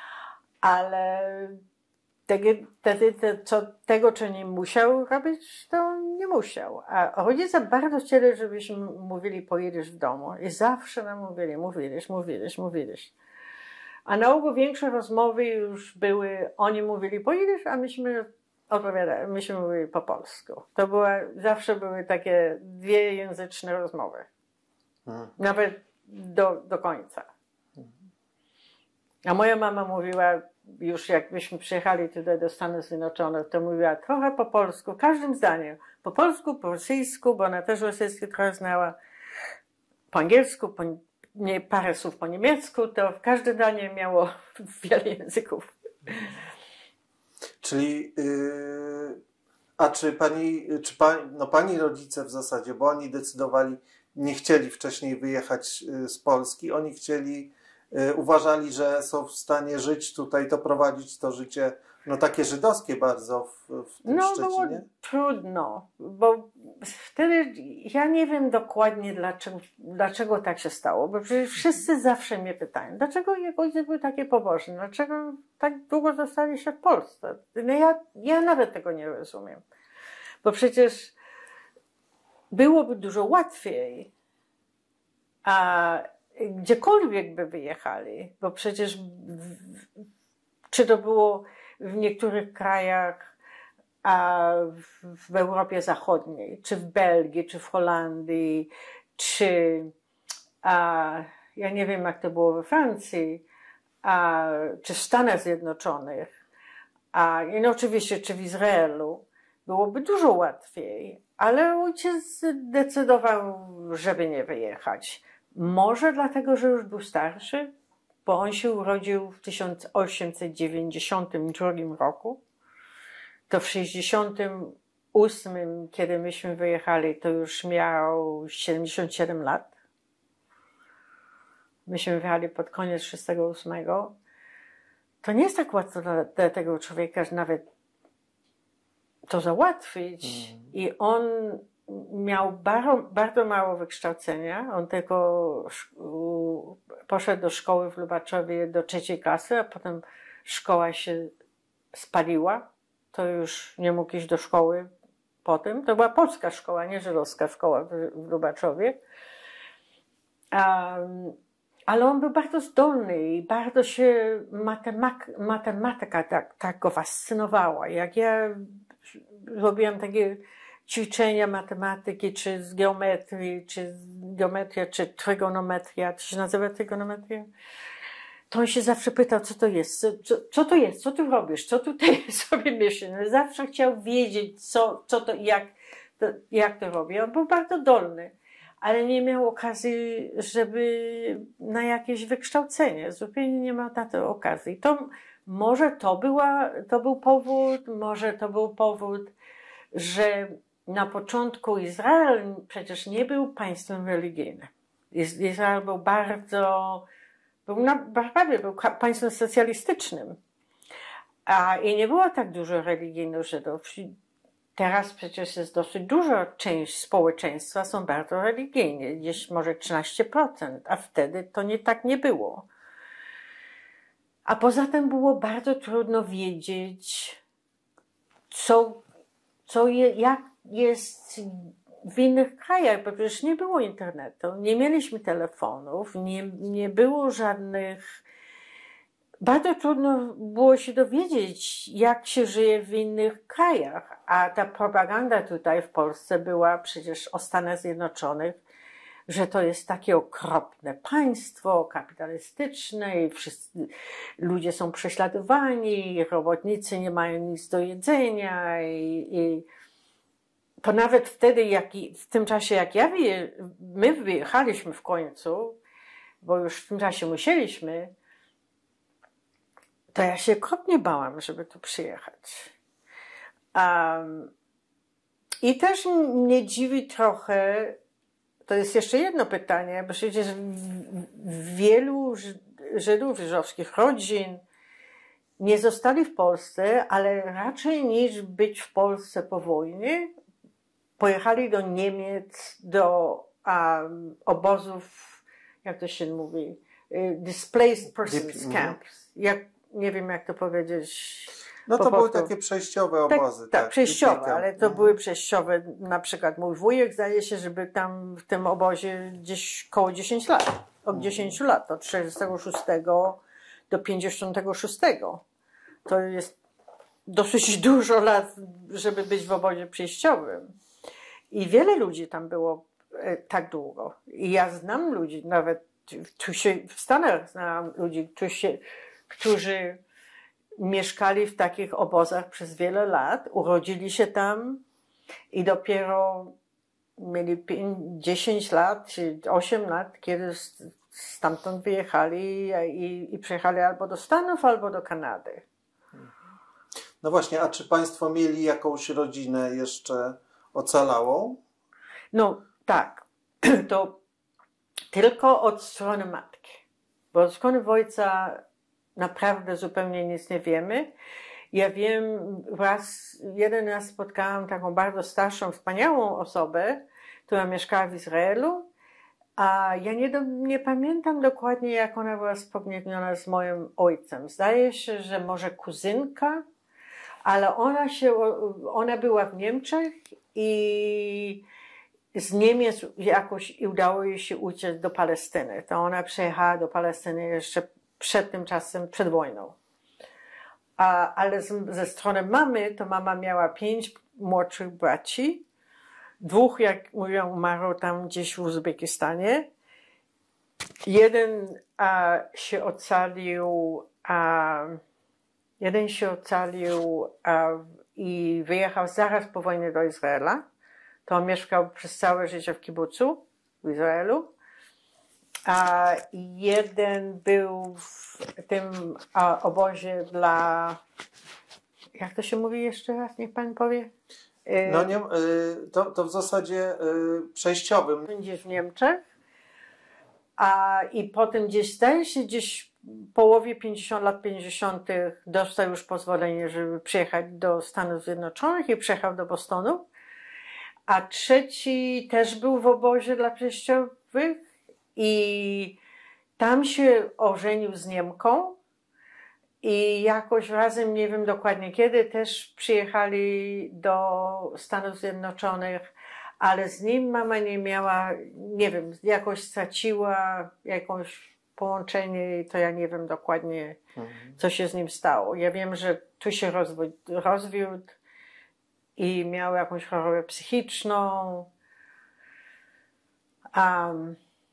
ale wtedy te, co, tego, co nie musiał robić, to nie musiał. A rodzice bardzo chcieli, żebyśmy mówili po jidysz w domu. I zawsze nam mówili, mówiliś, mówiliś, mówiliś. A na ogół większe rozmowy już były, oni mówili po jidysz, a myśmy odpowiadali, myśmy mówili po polsku. To była, zawsze były takie dwie języczne rozmowy. Hmm. Nawet do, do końca. A moja mama mówiła, już jakbyśmy przyjechali tutaj do Stanów Zjednoczonych, to mówiła trochę po polsku, każdym zdaniem. Po polsku, po rosyjsku, bo ona też rosyjski trochę znała. Po angielsku, po, nie, parę słów po niemiecku, to każde zdanie miało wiele języków.
Czyli, yy, a czy pani, czy pani, no pani rodzice w zasadzie, bo oni decydowali, nie chcieli wcześniej wyjechać z Polski, oni chcieli, yy, uważali, że są w stanie żyć tutaj, to prowadzić to życie, no takie żydowskie bardzo w, w tym
no,
Szczecinie?
No było trudno, bo wtedy ja nie wiem dokładnie dlaczego, dlaczego tak się stało, bo przecież wszyscy zawsze mnie pytają, dlaczego jego ojciec był taki pobożny, dlaczego tak długo zostali się w Polsce. No ja, ja nawet tego nie rozumiem, bo przecież byłoby dużo łatwiej, a gdziekolwiek by wyjechali, bo przecież w, czy to było w niektórych krajach, a w, w Europie Zachodniej, czy w Belgii, czy w Holandii, czy a, ja nie wiem, jak to było we Francji, a, czy w Stanach Zjednoczonych, a i no oczywiście, czy w Izraelu, byłoby dużo łatwiej, ale ojciec decydował, żeby nie wyjechać. Może dlatego, że już był starszy, bo on się urodził w tysiąc osiemset dziewięćdziesiątym drugim roku. To w sześćdziesiątym ósmym, kiedy myśmy wyjechali, to już miał siedemdziesiąt siedem lat. Myśmy wyjechali pod koniec szóstego ósmego. To nie jest tak łatwo dla, dla tego człowieka, że nawet to załatwić. Mm. I on miał bardzo, bardzo mało wykształcenia. On tylko poszedł do szkoły w Lubaczowie do trzeciej klasy, a potem szkoła się spaliła. To już nie mógł iść do szkoły potem. To była polska szkoła, nie żydowska szkoła w, w Lubaczowie. Um, ale on był bardzo zdolny i bardzo się matematyka, matematyka tak, tak go fascynowała. Jak ja robiłam takie ćwiczenia matematyki, czy z geometrii, czy z geometria, czy trygonometria, czy się nazywa trygonometria, to on się zawsze pytał, co to jest, co, co, co to jest, co ty robisz, co tutaj sobie myślisz. No, zawsze chciał wiedzieć, co, co to, jak to, jak to robi. On był bardzo dolny, ale nie miał okazji, żeby na jakieś wykształcenie. Zupełnie nie miał na to okazji. To, może to, była, to był powód, może to był powód, że na początku Izrael przecież nie był państwem religijnym. Izrael był bardzo, był naprawdę był państwem socjalistycznym. A, i nie było tak dużo religijnych Żydów. Teraz przecież jest dosyć duża część społeczeństwa są bardzo religijni, gdzieś może trzynaście procent, a wtedy to nie tak nie było. A poza tym było bardzo trudno wiedzieć, co, co je, jak jest w innych krajach, bo przecież nie było internetu, nie mieliśmy telefonów, nie, nie było żadnych... Bardzo trudno było się dowiedzieć, jak się żyje w innych krajach, a ta propaganda tutaj w Polsce była przecież o Stanach Zjednoczonych, że to jest takie okropne państwo kapitalistyczne i wszyscy ludzie są prześladowani, i robotnicy nie mają nic do jedzenia i, i to nawet wtedy, jak i, w tym czasie, jak ja wyje, my wyjechaliśmy w końcu, bo już w tym czasie musieliśmy, to ja się okropnie bałam, żeby tu przyjechać. Um, I też mnie dziwi trochę, to jest jeszcze jedno pytanie, bo przecież wielu Żydów, żydowskich rodzin nie zostali w Polsce, ale raczej niż być w Polsce po wojnie, pojechali do Niemiec, do um, obozów, jak to się mówi, displaced persons camps. Jak nie wiem jak to powiedzieć.
No
po
to były
prostu.
takie przejściowe obozy.
Tak, tak,
tak
przejściowe,
kilka.
ale to były przejściowe. Na przykład mój wujek zdaje się, żeby tam w tym obozie gdzieś koło dziesięć lat. Od
Mhm.
dziesięć lat, od czterdziestego szóstego do pięćdziesiątego szóstego. To jest dosyć dużo lat, żeby być w obozie przejściowym. I wiele ludzi tam było e, tak długo. I ja znam ludzi, nawet tu się, w Stanach znam ludzi, którzy, się, którzy mieszkali w takich obozach przez wiele lat, urodzili się tam i dopiero mieli pięć, dziesięć lat czy osiem lat, kiedy stamtąd wyjechali i, i przyjechali albo do Stanów, albo do Kanady.
No właśnie, a czy państwo mieli jakąś rodzinę jeszcze ocalałą?
No tak, to tylko od strony matki, bo od strony ojca naprawdę zupełnie nic nie wiemy. Ja wiem, raz, jeden raz spotkałam taką bardzo starszą, wspaniałą osobę, która mieszkała w Izraelu, a ja nie, do, nie pamiętam dokładnie, jak ona była spokrewniona z moim ojcem. Zdaje się, że może kuzynka, ale ona się, ona była w Niemczech i z Niemiec jakoś udało jej się uciec do Palestyny. To ona przyjechała do Palestyny jeszcze przed tym czasem, przed wojną. A, ale z, ze strony mamy, to mama miała pięć młodszych braci. Dwóch, jak mówią, umarło tam gdzieś w Uzbekistanie. Jeden a, się ocalił, a, jeden się ocalił a, i wyjechał zaraz po wojnie do Izraela. To mieszkał przez całe życie w kibucu w Izraelu. A jeden był w tym a, obozie dla, jak to się mówi jeszcze raz, niech pan powie?
No nie, to, to w zasadzie przejściowym.
Gdzieś w Niemczech. A i potem gdzieś, zdaje się, gdzieś w połowie pięćdziesiątych lat pięćdziesiątych dostał już pozwolenie, żeby przyjechać do Stanów Zjednoczonych i przyjechał do Bostonu. A trzeci też był w obozie dla przejściowych i tam się ożenił z Niemką i jakoś razem, nie wiem dokładnie kiedy, też przyjechali do Stanów Zjednoczonych, ale z nim mama nie miała, nie wiem, jakoś straciła jakieś połączenie i to ja nie wiem dokładnie, co się z nim stało. Ja wiem, że tu się rozwiódł, rozwiódł i miał jakąś chorobę psychiczną. Um,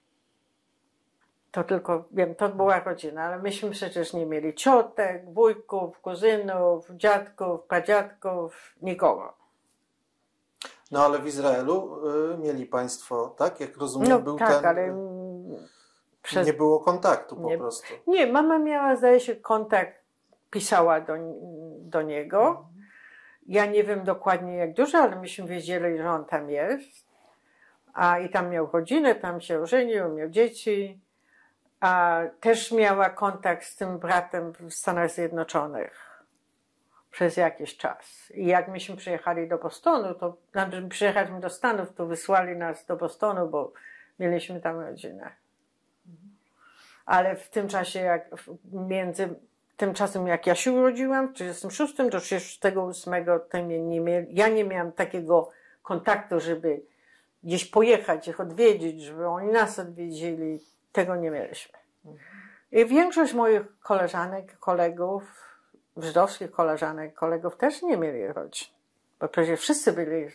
to tylko, wiem, to była rodzina, ale myśmy przecież nie mieli ciotek, wujków, kuzynów, dziadków, pradziadków, nikogo.
No ale w Izraelu y, mieli państwo, tak? Jak rozumiem,
No
był
tak,
ten...
ale przez...
Nie było kontaktu po
nie,
prostu.
Nie, mama miała, zdaje się, kontakt, pisała do, do niego. Ja nie wiem dokładnie jak dużo, ale myśmy wiedzieli, że on tam jest. A i tam miał rodzinę, tam się ożenił, miał dzieci. A też miała kontakt z tym bratem w Stanach Zjednoczonych przez jakiś czas. I jak myśmy przyjechali do Bostonu, to żeby przyjechać do Stanów, to wysłali nas do Bostonu, bo mieliśmy tam rodzinę. Ale w tym czasie, jak między tym czasem, jak ja się urodziłam, w trzydziestym szóstym do trzydziestego ósmego, to nie mieli, ja nie miałam takiego kontaktu, żeby gdzieś pojechać, ich odwiedzić, żeby oni nas odwiedzili. Tego nie mieliśmy. I większość moich koleżanek, kolegów, żydowskich koleżanek, kolegów też nie mieli rodzin. Bo przecież wszyscy byli,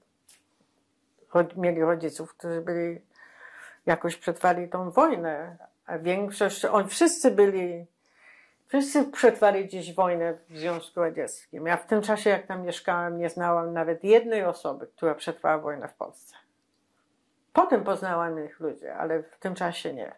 mieli rodziców, którzy byli, jakoś przetrwali tą wojnę. A większość, oni wszyscy byli, wszyscy przetrwali gdzieś wojnę w Związku Radzieckim. Ja w tym czasie, jak tam mieszkałam, nie znałam nawet jednej osoby, która przetrwała wojnę w Polsce. Potem poznałam ich ludzi, ale w tym czasie nie.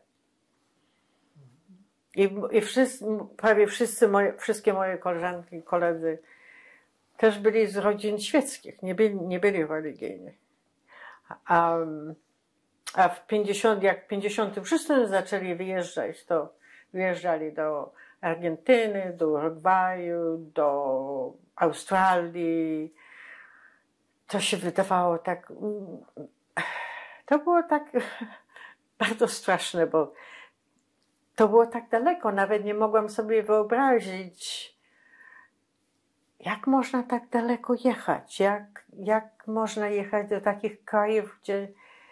I, i wszyscy, prawie wszyscy moje, wszystkie moje koleżanki i koledzy też byli z rodzin świeckich, nie byli, nie byli religijni. A, a w pięćdziesiątym, jak w pięćdziesiątym szóstym zaczęli wyjeżdżać, to wyjeżdżali do Argentyny, do Urugwaju, do Australii. To się wydawało tak... To było tak bardzo straszne, bo to było tak daleko, nawet nie mogłam sobie wyobrazić, jak można tak daleko jechać, jak, jak można jechać do takich krajów, gdzie,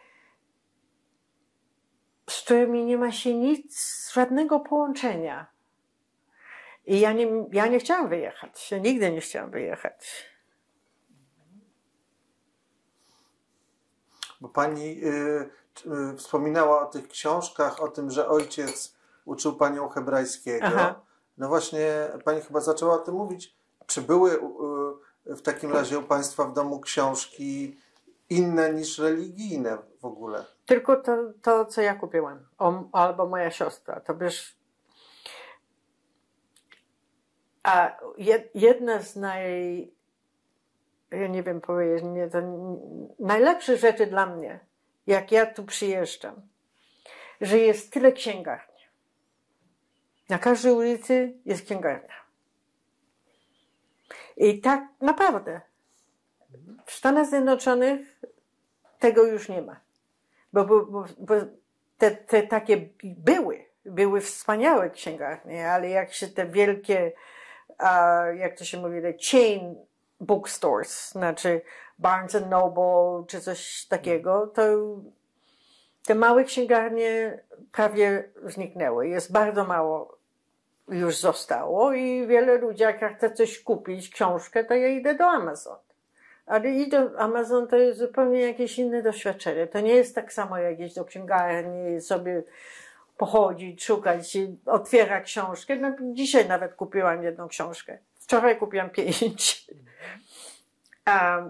z którymi nie ma się nic, żadnego połączenia. I ja nie, ja nie chciałam wyjechać, ja nigdy nie chciałam wyjechać.
Bo pani y, y, wspominała o tych książkach, o tym, że ojciec uczył panią hebrajskiego.
Aha.
No właśnie, pani chyba zaczęła o tym mówić. Czy były y, w takim razie u państwa w domu książki inne niż religijne w ogóle?
Tylko to, to co ja kupiłam, o, albo moja siostra. To wiesz, a jedna z naj... ja nie wiem powiedzieć, nie, to najlepsze rzeczy dla mnie, jak ja tu przyjeżdżam, że jest tyle księgarni. Na każdej ulicy jest księgarnia. I tak naprawdę w Stanach Zjednoczonych tego już nie ma. Bo, bo, bo, bo te, te takie były, były wspaniałe księgarnie, ale jak się te wielkie, uh, jak to się mówi, te chain bookstores, znaczy Barnes and Noble czy coś takiego, to te małe księgarnie prawie zniknęły. Jest bardzo mało już zostało i wiele ludzi, jak chce coś kupić, książkę, to ja idę do Amazon. Ale idę do Amazon to jest zupełnie jakieś inne doświadczenie. To nie jest tak samo jak iść do księgarni, sobie pochodzić, szukać, otwiera książkę. No, dzisiaj nawet kupiłam jedną książkę. Wczoraj kupiłam pięć. Um,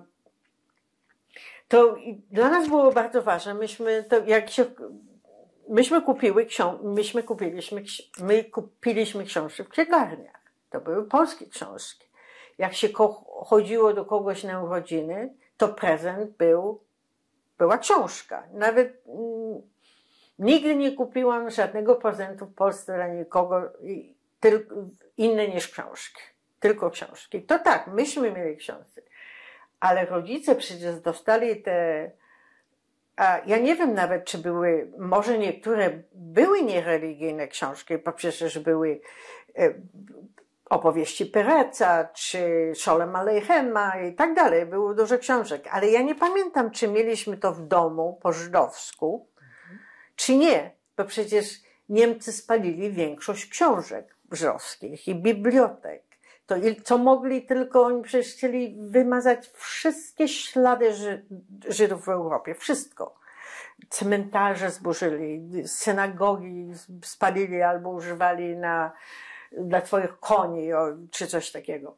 to dla nas było bardzo ważne. Myśmy, to jak się, myśmy kupiły książ- myśmy kupiliśmy, my kupiliśmy książki w księgarniach. To były polskie książki. Jak się ko- chodziło do kogoś na urodziny, to prezent był, była książka. Nawet mm, nigdy nie kupiłam żadnego prezentu w Polsce dla nikogo tylko, inne niż książki. Tylko książki. To tak, myśmy mieli książki. Ale rodzice przecież dostali te... A ja nie wiem nawet, czy były... Może niektóre były niereligijne książki, bo przecież były e, opowieści Pereca, czy Sholem Aleichema i tak dalej. Było dużo książek. Ale ja nie pamiętam, czy mieliśmy to w domu po żydowsku, mhm. czy nie. Bo przecież Niemcy spalili większość książek żydowskich i bibliotek. To, co mogli tylko, oni przecież chcieli wymazać wszystkie ślady Ży, Żydów w Europie. Wszystko. Cmentarze zburzyli, synagogi spalili albo używali na, dla swoich koni, o, czy coś takiego.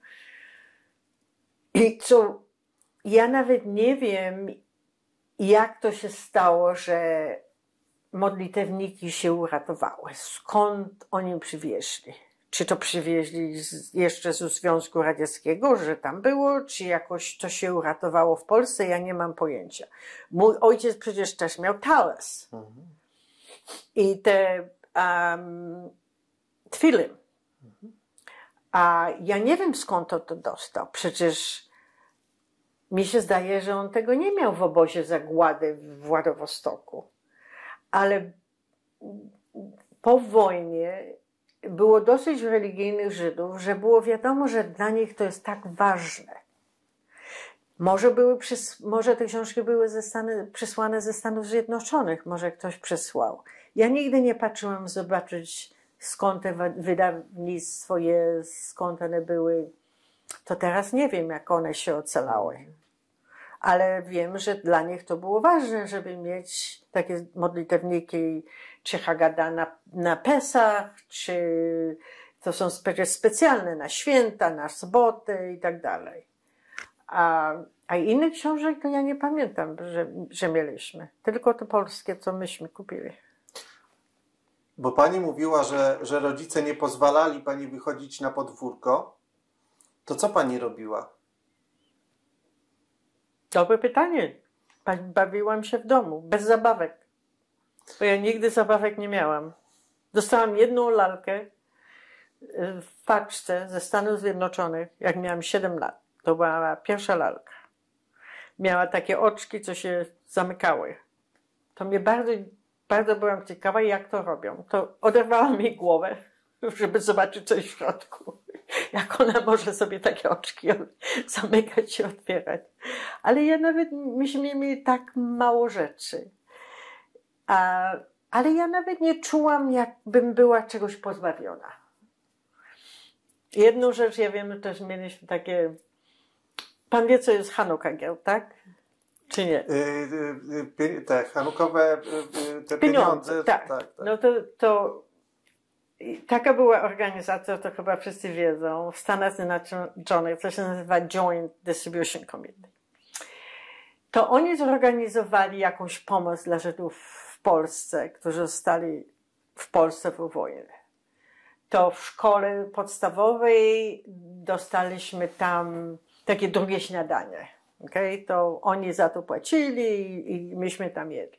I co, ja nawet nie wiem, jak to się stało, że modlitewniki się uratowały. Skąd oni przywieźli? Czy to przywieźli z, jeszcze ze Związku Radzieckiego, że tam było, czy jakoś to się uratowało w Polsce? Ja nie mam pojęcia. Mój ojciec przecież też miał talas. Mhm. I te um, tfilin. Mhm. A ja nie wiem, skąd to, to dostał. Przecież mi się zdaje, że on tego nie miał w obozie zagłady w Władywostoku. Ale po wojnie było dosyć religijnych Żydów, że było wiadomo, że dla nich to jest tak ważne. Może, były przys- może te książki były ze Stany, przysłane ze Stanów Zjednoczonych, może ktoś przysłał. Ja nigdy nie patrzyłam zobaczyć, skąd te wydawnictwo jest, skąd one były. To teraz nie wiem, jak one się ocalały. Ale wiem, że dla nich to było ważne, żeby mieć takie modlitewniki, czy Haggadah na, na Pesach, czy to są spe, specjalne na święta, na soboty i tak dalej. A, a innych książek to ja nie pamiętam, że, że mieliśmy. Tylko to polskie, co myśmy kupili.
Bo pani mówiła, że, że rodzice nie pozwalali pani wychodzić na podwórko. To co pani robiła?
Dobre pytanie. Bawiłam się w domu, bez zabawek. Bo ja nigdy zabawek nie miałam. Dostałam jedną lalkę w paczce ze Stanów Zjednoczonych, jak miałam siedem lat. To była pierwsza lalka. Miała takie oczki, co się zamykały. To mnie bardzo bardzo byłam ciekawa, jak to robią. To oderwałam jej głowę, żeby zobaczyć coś w środku. Jak ona może sobie takie oczki zamykać i otwierać. Ale ja nawet, myśmy mieli tak mało rzeczy. A, ale ja nawet nie czułam, jakbym była czegoś pozbawiona. Jedną rzecz, ja wiem, też mieliśmy takie... Pan wie, co jest Hanukkah, tak? Czy nie?
Te hanukowe te pieniądze.
Pieniądze, tak. tak, tak. No to, to taka była organizacja, to chyba wszyscy wiedzą, w Stanach Zjednoczonych, co się nazywa Joint Distribution Committee. To oni zorganizowali jakąś pomoc dla Żydów w Polsce, którzy zostali w Polsce po wojnie. To w szkole podstawowej dostaliśmy tam takie drugie śniadanie. Okay? To oni za to płacili i myśmy tam jedli.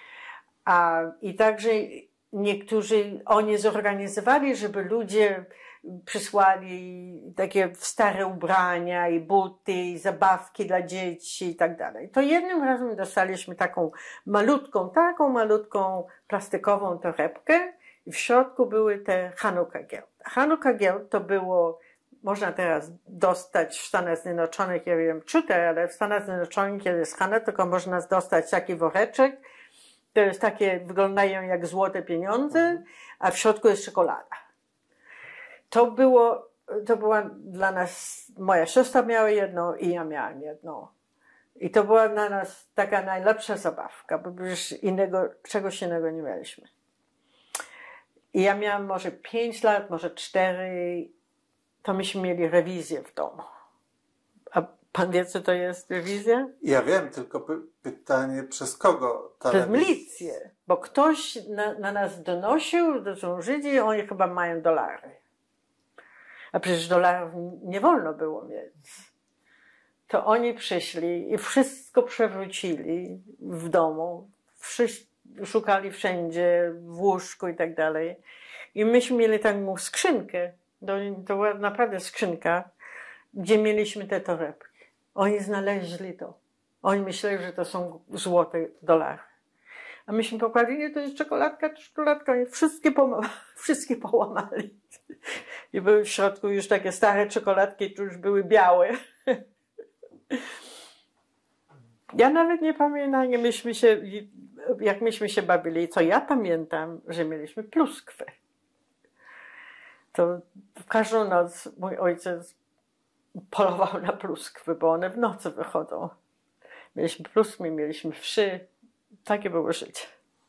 A, I także niektórzy, oni zorganizowali, żeby ludzie przysłali takie stare ubrania i buty, i zabawki dla dzieci i tak dalej. To jednym razem dostaliśmy taką malutką, taką malutką plastikową torebkę i w środku były te Hanukkah Geld. Hanukkah Geld to było, można teraz dostać w Stanach Zjednoczonych, ja wiem czytę, ale w Stanach Zjednoczonych, kiedy jest Hanukkah, tylko można dostać taki woreczek. To jest takie, wyglądają jak złote pieniądze, a w środku jest czekolada. To było, to była dla nas, moja siostra miała jedno i ja miałam jedno. I to była dla nas taka najlepsza zabawka, bo już innego, czegoś innego nie mieliśmy. I ja miałam może pięć lat, może cztery, to myśmy mieli rewizję w domu. A pan wie, co to jest rewizja?
Ja wiem, tylko py pytanie, przez kogo ta
Przez milicję, bo ktoś na, na nas donosił, to są Żydzi, oni chyba mają dolary. A przecież dolarów nie wolno było mieć. To oni przyszli i wszystko przewrócili w domu. Wszyscy szukali wszędzie, w łóżku i tak dalej. I myśmy mieli taką skrzynkę, to, to była naprawdę skrzynka, gdzie mieliśmy te torebki. Oni znaleźli to. Oni myśleli, że to są złote dolary. A myśmy pokładli, nie, to jest czekoladka, to czekoladka. Oni wszystkie, wszystkie połamali. I były w środku już takie stare czekoladki, które już były białe. Ja nawet nie pamiętam, jak myśmy się, jak myśmy się bawili. Co ja pamiętam, że mieliśmy pluskwę. To w każdą noc mój ojciec polował na pluskwy, bo one w nocy wychodzą. Mieliśmy pluskwy, mieliśmy wszy. Takie było życie.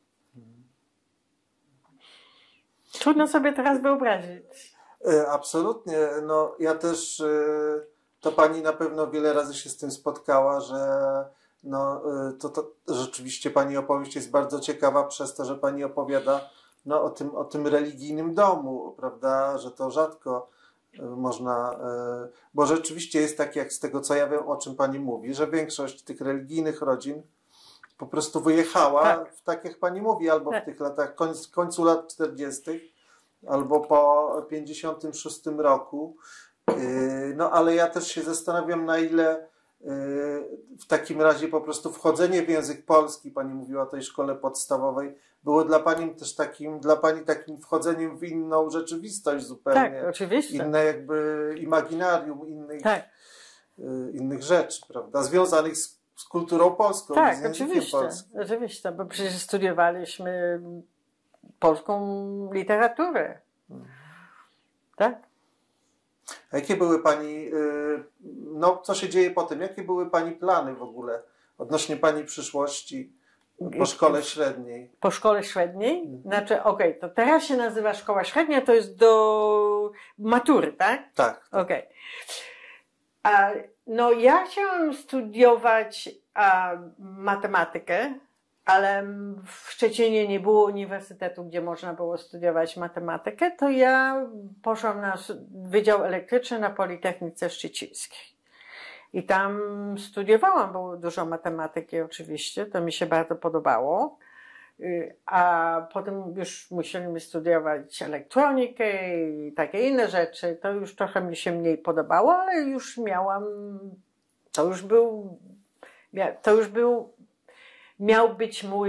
Trudno sobie teraz wyobrazić.
Absolutnie. No, ja też, to pani na pewno wiele razy się z tym spotkała, że no, to, to rzeczywiście pani opowieść jest bardzo ciekawa przez to, że pani opowiada no, o tym, o tym religijnym domu, prawda, że to rzadko można, bo rzeczywiście jest tak, jak z tego, co ja wiem, o czym pani mówi, że większość tych religijnych rodzin po prostu wyjechała, tak, w, tak jak pani mówi, albo tak. w tych latach, końc, końcu lat czterdziestych, albo po pięćdziesiątym szóstym roku. No ale ja też się zastanawiam, na ile w takim razie po prostu wchodzenie w język polski, pani mówiła o tej szkole podstawowej, było dla pani też takim, dla pani takim wchodzeniem w inną rzeczywistość zupełnie.
Tak, oczywiście.
Inne jakby imaginarium innych, tak. innych rzeczy, prawda, związanych z, z kulturą polską.
Tak,
z
oczywiście, polskim. Oczywiście, bo przecież studiowaliśmy polską literaturę. Hmm. Tak?
A jakie były pani, no co się dzieje po tym, jakie były pani plany w ogóle odnośnie pani przyszłości po szkole średniej?
Po szkole średniej? Mhm. Znaczy, okej, okay, to teraz się nazywa szkoła średnia, to jest do matury, tak?
Tak. tak.
Okej. Okay. No ja chciałam studiować a, matematykę, ale w Szczecinie nie było uniwersytetu, gdzie można było studiować matematykę, to ja poszłam na Wydział Elektryczny na Politechnice Szczecińskiej. I tam studiowałam, było dużo matematyki oczywiście, to mi się bardzo podobało. A potem już musieliśmy studiować elektronikę i takie inne rzeczy. To już trochę mi się mniej podobało, ale już miałam, to już był, to już był, miał być mój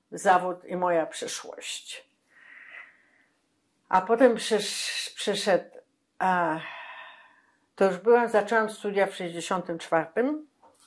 zawód i moja przyszłość. A potem przysz, przyszedł, a, to już byłam, zaczęłam studia w sześćdziesiątym czwartym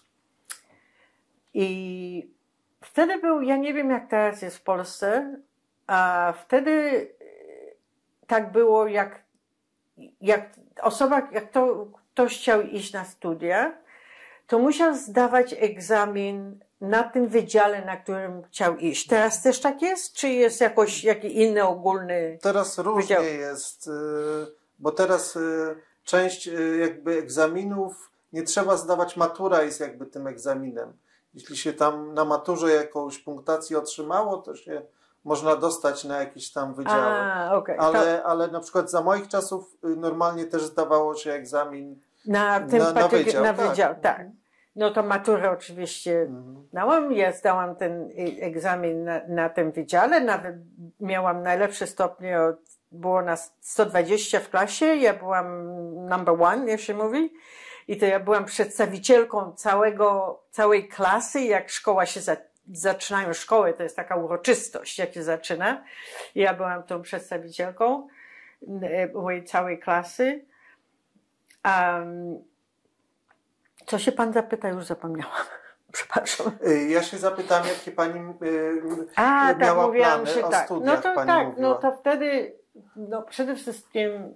i wtedy był, ja nie wiem jak teraz jest w Polsce, a wtedy tak było, jak, jak osoba, jak to, ktoś chciał iść na studia, to musiał zdawać egzamin na tym wydziale, na którym chciał iść. Teraz też tak jest? Czy jest jakoś jakiś inny ogólny
Teraz różnie
wydział?
jest, bo teraz część jakby egzaminów nie trzeba zdawać, matura jest jakby tym egzaminem. Jeśli się tam na maturze jakąś punktację otrzymało, to się można dostać na jakieś tam wydziały.
A, okay.
ale,
to...
ale na przykład za moich czasów normalnie też zdawało się egzamin
na, tym
na, na wydział.
Na
tak.
wydział, tak. No to maturę oczywiście mhm. dałam. Ja zdałam ten egzamin na, na tym wydziale. Nawet miałam najlepsze stopnie, od, było nas sto dwadzieścia w klasie. Ja byłam number one, jak się mówi. I to ja byłam przedstawicielką całego, całej klasy. Jak szkoła się za, zaczynają szkoły, to jest taka uroczystość, jak się zaczyna. I ja byłam tą przedstawicielką mojej całej klasy. Um, Co się pan zapyta? Już zapomniałam. Przepraszam.
Ja się zapytam, jakie pani
A,
miała
tak, mówiłam,
plany
że
o
tak.
studiach,
No to
pani
tak,
mówiła.
no to wtedy no przede wszystkim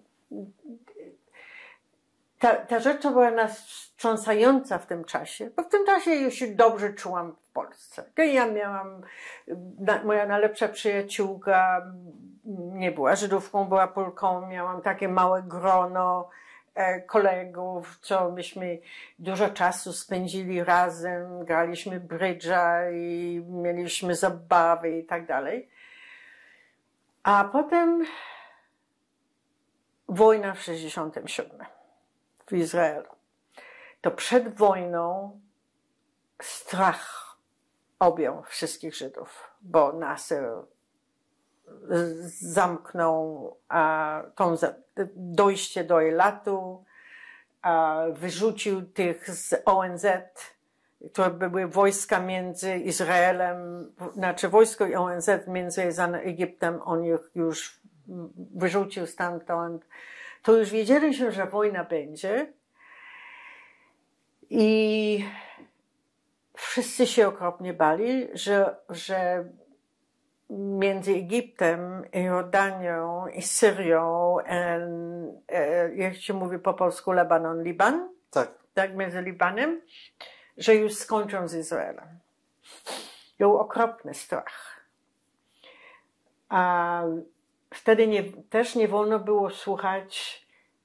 ta, ta rzecz, co była nas wstrząsająca w tym czasie, bo w tym czasie już się dobrze czułam w Polsce. Ja miałam, moja najlepsza przyjaciółka nie była Żydówką, była Polką, miałam takie małe grono kolegów, co myśmy dużo czasu spędzili razem, graliśmy brydża i mieliśmy zabawy i tak dalej. A potem wojna w sześćdziesiątym siódmym w Izraelu. To przed wojną strach objął wszystkich Żydów, bo Nasser zamknął a, tą, dojście do Eilatu, a, wyrzucił tych z O N Z, które były wojska między Izraelem, znaczy wojsko i O N Z między Egiptem, on ich już wyrzucił stamtąd. To już wiedzieliśmy, że wojna będzie i wszyscy się okropnie bali, że, że między Egiptem, Jordanią i Syrią, en, e, jak się mówi po polsku, Lebanon, Liban,
tak.
tak, między Libanem, że już skończą z Izraelem. Był okropny strach. A wtedy nie, też nie wolno było słuchać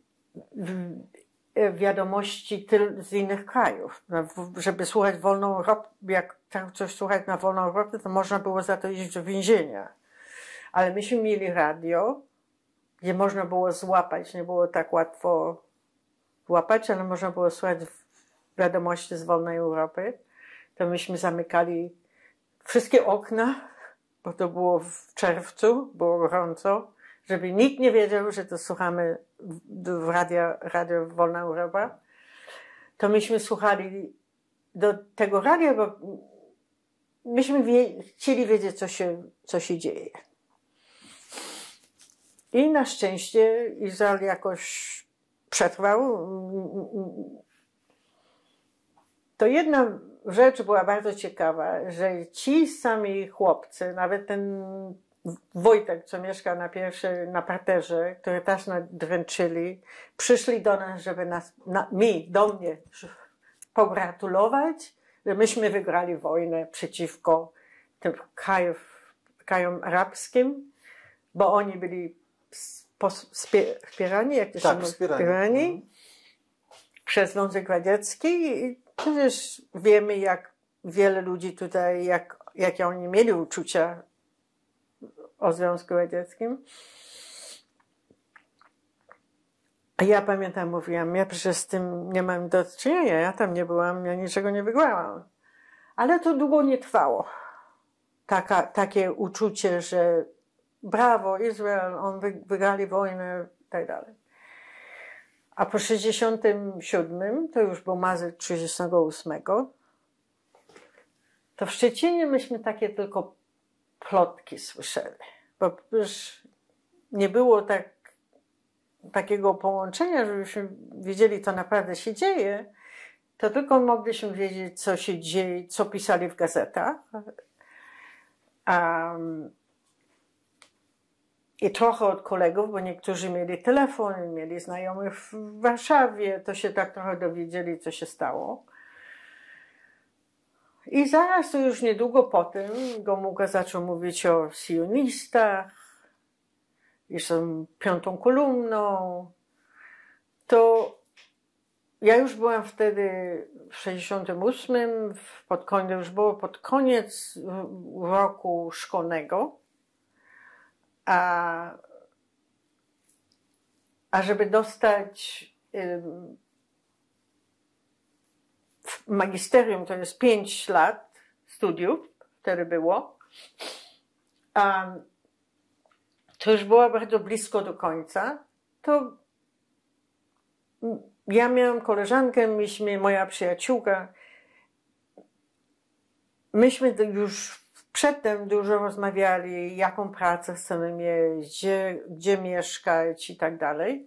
wiadomości z innych krajów. Żeby słuchać wolną Europę, jak tam coś słuchać na wolną Europę, to można było za to iść do więzienia. Ale myśmy mieli radio, gdzie można było złapać, nie było tak łatwo złapać, ale można było słuchać wiadomości z wolnej Europy. To myśmy zamykali wszystkie okna, bo to było w czerwcu, było gorąco, żeby nikt nie wiedział, że to słuchamy w radio, radio Wolna Europa. To myśmy słuchali do tego radia, bo myśmy wie, chcieli wiedzieć, co się, co się dzieje. I na szczęście Izrael jakoś przetrwał. To jedna rzecz była bardzo ciekawa, że ci sami chłopcy, nawet ten Wojtek, co mieszka na pierwszej, na parterze, który też nas dręczyli, przyszli do nas, żeby nas, na, mi, do mnie pogratulować, że myśmy wygrali wojnę przeciwko tym krajom, krajom arabskim, bo oni byli wspierani, jak to się
tak,
mówi,
wspierani,
wspierani
mhm.
przez Związek Radziecki i przecież wiemy, jak wiele ludzi tutaj, jak, jakie oni mieli uczucia o Związku Radzieckim. A ja pamiętam, mówiłam, ja przecież z tym nie mam do czynienia, ja tam nie byłam, ja niczego nie wygrałam. Ale to długo nie trwało. Taka, takie uczucie, że brawo, Izrael, on wygrali wojnę i tak dalej. A po sześćdziesiątym siódmym, to już był marzec trzydziestego ósmego, to w Szczecinie myśmy takie tylko plotki słyszeli, bo już nie było tak, takiego połączenia, żebyśmy wiedzieli, co naprawdę się dzieje, to tylko mogliśmy wiedzieć, co się dzieje, co pisali w gazetach. Um, I trochę od kolegów, bo niektórzy mieli telefon, mieli znajomych w Warszawie, to się tak trochę dowiedzieli, co się stało. I zaraz, to już niedługo po tym, Gomułka zaczął mówić o sionistach, i są piątą kolumną. To ja już byłam wtedy w sześćdziesiątym ósmym, pod koniec, już było pod koniec roku szkolnego. A, a żeby dostać ym, w magisterium, to jest pięć lat studiów, wtedy było, a, to już było bardzo blisko do końca, to ja miałam koleżankę, myśmy, moja przyjaciółka, myśmy już przedtem dużo rozmawiali, jaką pracę chcemy mieć, gdzie, gdzie mieszkać i tak dalej.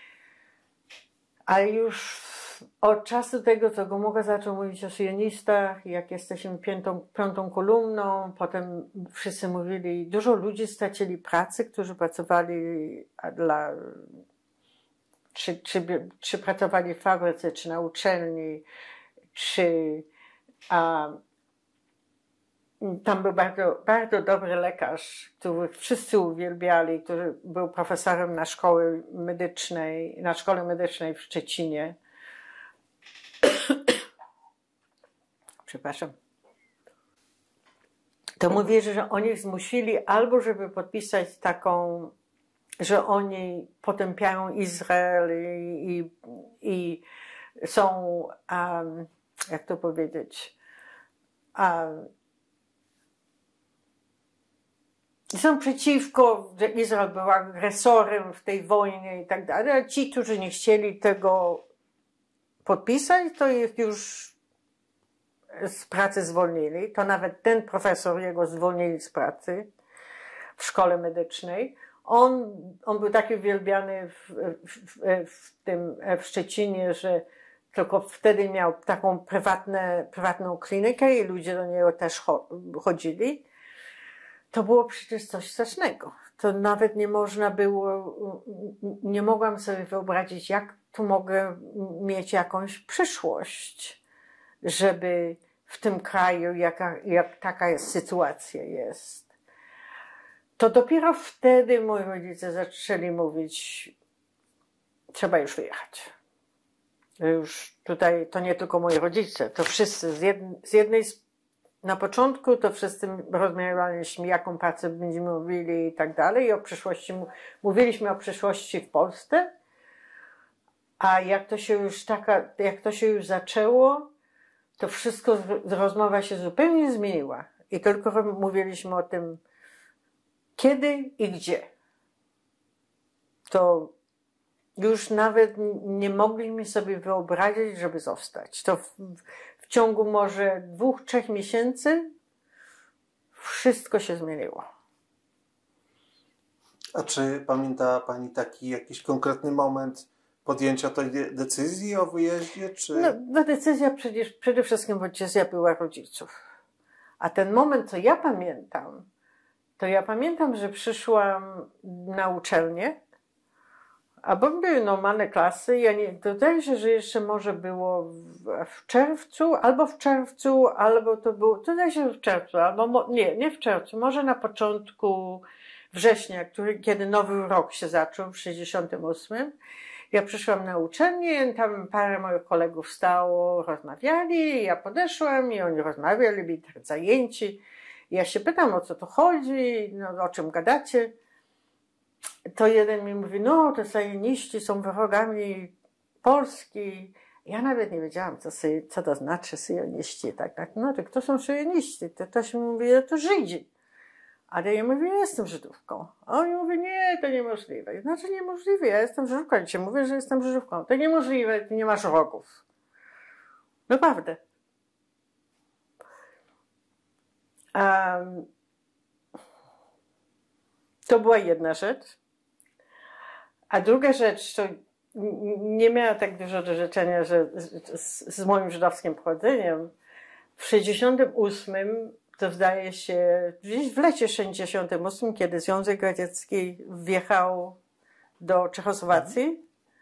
Ale już od czasu tego, co Gomułka zaczął mówić o sionistach, jak jesteśmy piątą, piątą kolumną, potem wszyscy mówili, dużo ludzi stracili pracę, którzy pracowali dla, czy, czy, czy pracowali w fabryce, czy na uczelni, czy a, tam był bardzo, bardzo dobry lekarz, których wszyscy uwielbiali, który był profesorem na szkole medycznej, na szkole medycznej w Szczecinie. Przepraszam. To mówię, że oni zmusili albo, żeby podpisać taką, że oni potępiają Izrael i, i, i są, um, jak to powiedzieć, um, są przeciwko, że Izrael był agresorem w tej wojnie i tak dalej, a ci, którzy nie chcieli tego podpisać, to ich już z pracy zwolnili. To nawet ten profesor jego zwolnili z pracy w szkole medycznej. On, on był taki uwielbiany w, w, w tym w Szczecinie, że tylko wtedy miał taką prywatne, prywatną klinikę i ludzie do niego też chodzili. To było przecież coś strasznego. To nawet nie można było, nie mogłam sobie wyobrazić, jak tu mogę mieć jakąś przyszłość, żeby w tym kraju, jaka, jak taka sytuacja jest. To dopiero wtedy moi rodzice zaczęli mówić, trzeba już wyjechać. Już tutaj to nie tylko moi rodzice, to wszyscy z, jednej, z jednej na początku to wszyscy rozmawialiśmy, jaką pracę będziemy mówili i tak dalej. I o przyszłości, mówiliśmy o przyszłości w Polsce. A jak to się już taka, jak to się już zaczęło, to wszystko, rozmowa się zupełnie zmieniła. I tylko mówiliśmy o tym, kiedy i gdzie. To już nawet nie mogliśmy sobie wyobrazić, żeby zostać. To w, w ciągu może dwóch, trzech miesięcy wszystko się zmieniło.
A czy pamięta Pani taki jakiś konkretny moment podjęcia tej decyzji o wyjeździe? Czy...
No, no decyzja przecież, przede wszystkim decyzja była rodziców. A ten moment, co ja pamiętam, to ja pamiętam, że przyszłam na uczelnię, a bo były normalne klasy. Ja nie, dodaję się, że jeszcze może było w, w czerwcu, albo w czerwcu, albo to było, dodaję się w czerwcu, albo nie, nie w czerwcu, może na początku września, który, kiedy nowy rok się zaczął w sześćdziesiątym ósmym. Ja przyszłam na uczelnię, tam parę moich kolegów stało, rozmawiali, ja podeszłam i oni rozmawiali, byli tak zajęci. Ja się pytam, o co tu chodzi, no, o czym gadacie. To jeden mi mówi, no te syjoniści są wrogami Polski. Ja nawet nie wiedziałam, co, co to znaczy syjoniści. Tak, tak, no to kto są syjoniści? To ktoś mi mówi, to Żydzi. Ale ja mówię, ja jestem Żydówką. A oni mówią, nie, to niemożliwe. Znaczy niemożliwe, ja jestem Żydówką. Ja ci mówię, że jestem Żydówką. To niemożliwe, ty nie masz rogów. Naprawdę. Um, To była jedna rzecz. A druga rzecz, to nie miała tak dużo do życzenia, że z, z moim żydowskim pochodzeniem w sześćdziesiątym ósmym, to zdaje się, gdzieś w lecie sześćdziesiątym ósmym, kiedy Związek Radziecki wjechał do Czechosłowacji,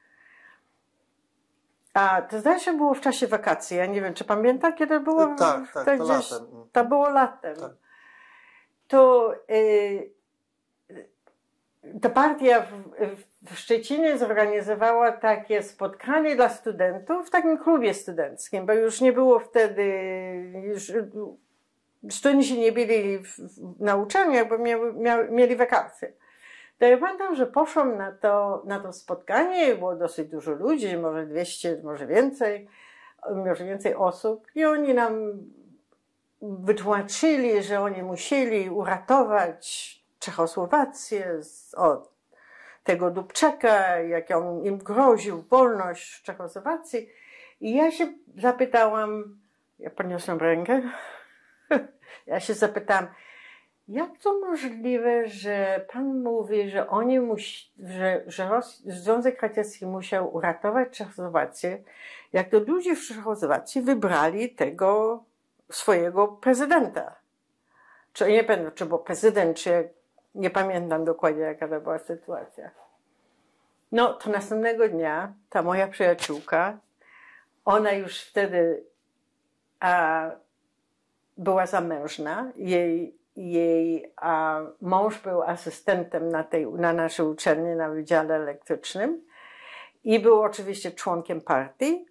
a to zdaje się było w czasie wakacji. Ja nie wiem, czy pamięta, kiedy było?
Tak, tak, to
gdzieś,
latem.
To było latem.
Tak.
To y, ta partia w, w Szczecinie zorganizowała takie spotkanie dla studentów w takim klubie studenckim, bo już nie było wtedy, już studenci nie byli w, w, na uczelniach, bo miały, miały, mieli wakacje. To ja pamiętam, że poszłam na to, na to spotkanie, było dosyć dużo ludzi, może dwieście, może więcej, może więcej osób i oni nam wytłumaczyli, że oni musieli uratować Czechosłowację od tego Dubčeka, jak on im groził wolność w Czechosłowacji. I ja się zapytałam, ja podniosłam rękę, ja się zapytałam, jak to możliwe, że pan mówi, że oni musi, że, że Ros- Związek Radziecki musiał uratować Czechosłowację, jak to ludzie w Czechosłowacji wybrali tego swojego prezydenta. Czy nie pamiętam, czy był prezydent, czy nie pamiętam dokładnie, jaka to była sytuacja. No, to następnego dnia ta moja przyjaciółka, ona już wtedy a, była zamężna, jej, jej a, mąż był asystentem na, tej, na naszej uczelni, na Wydziale Elektrycznym i był oczywiście członkiem partii.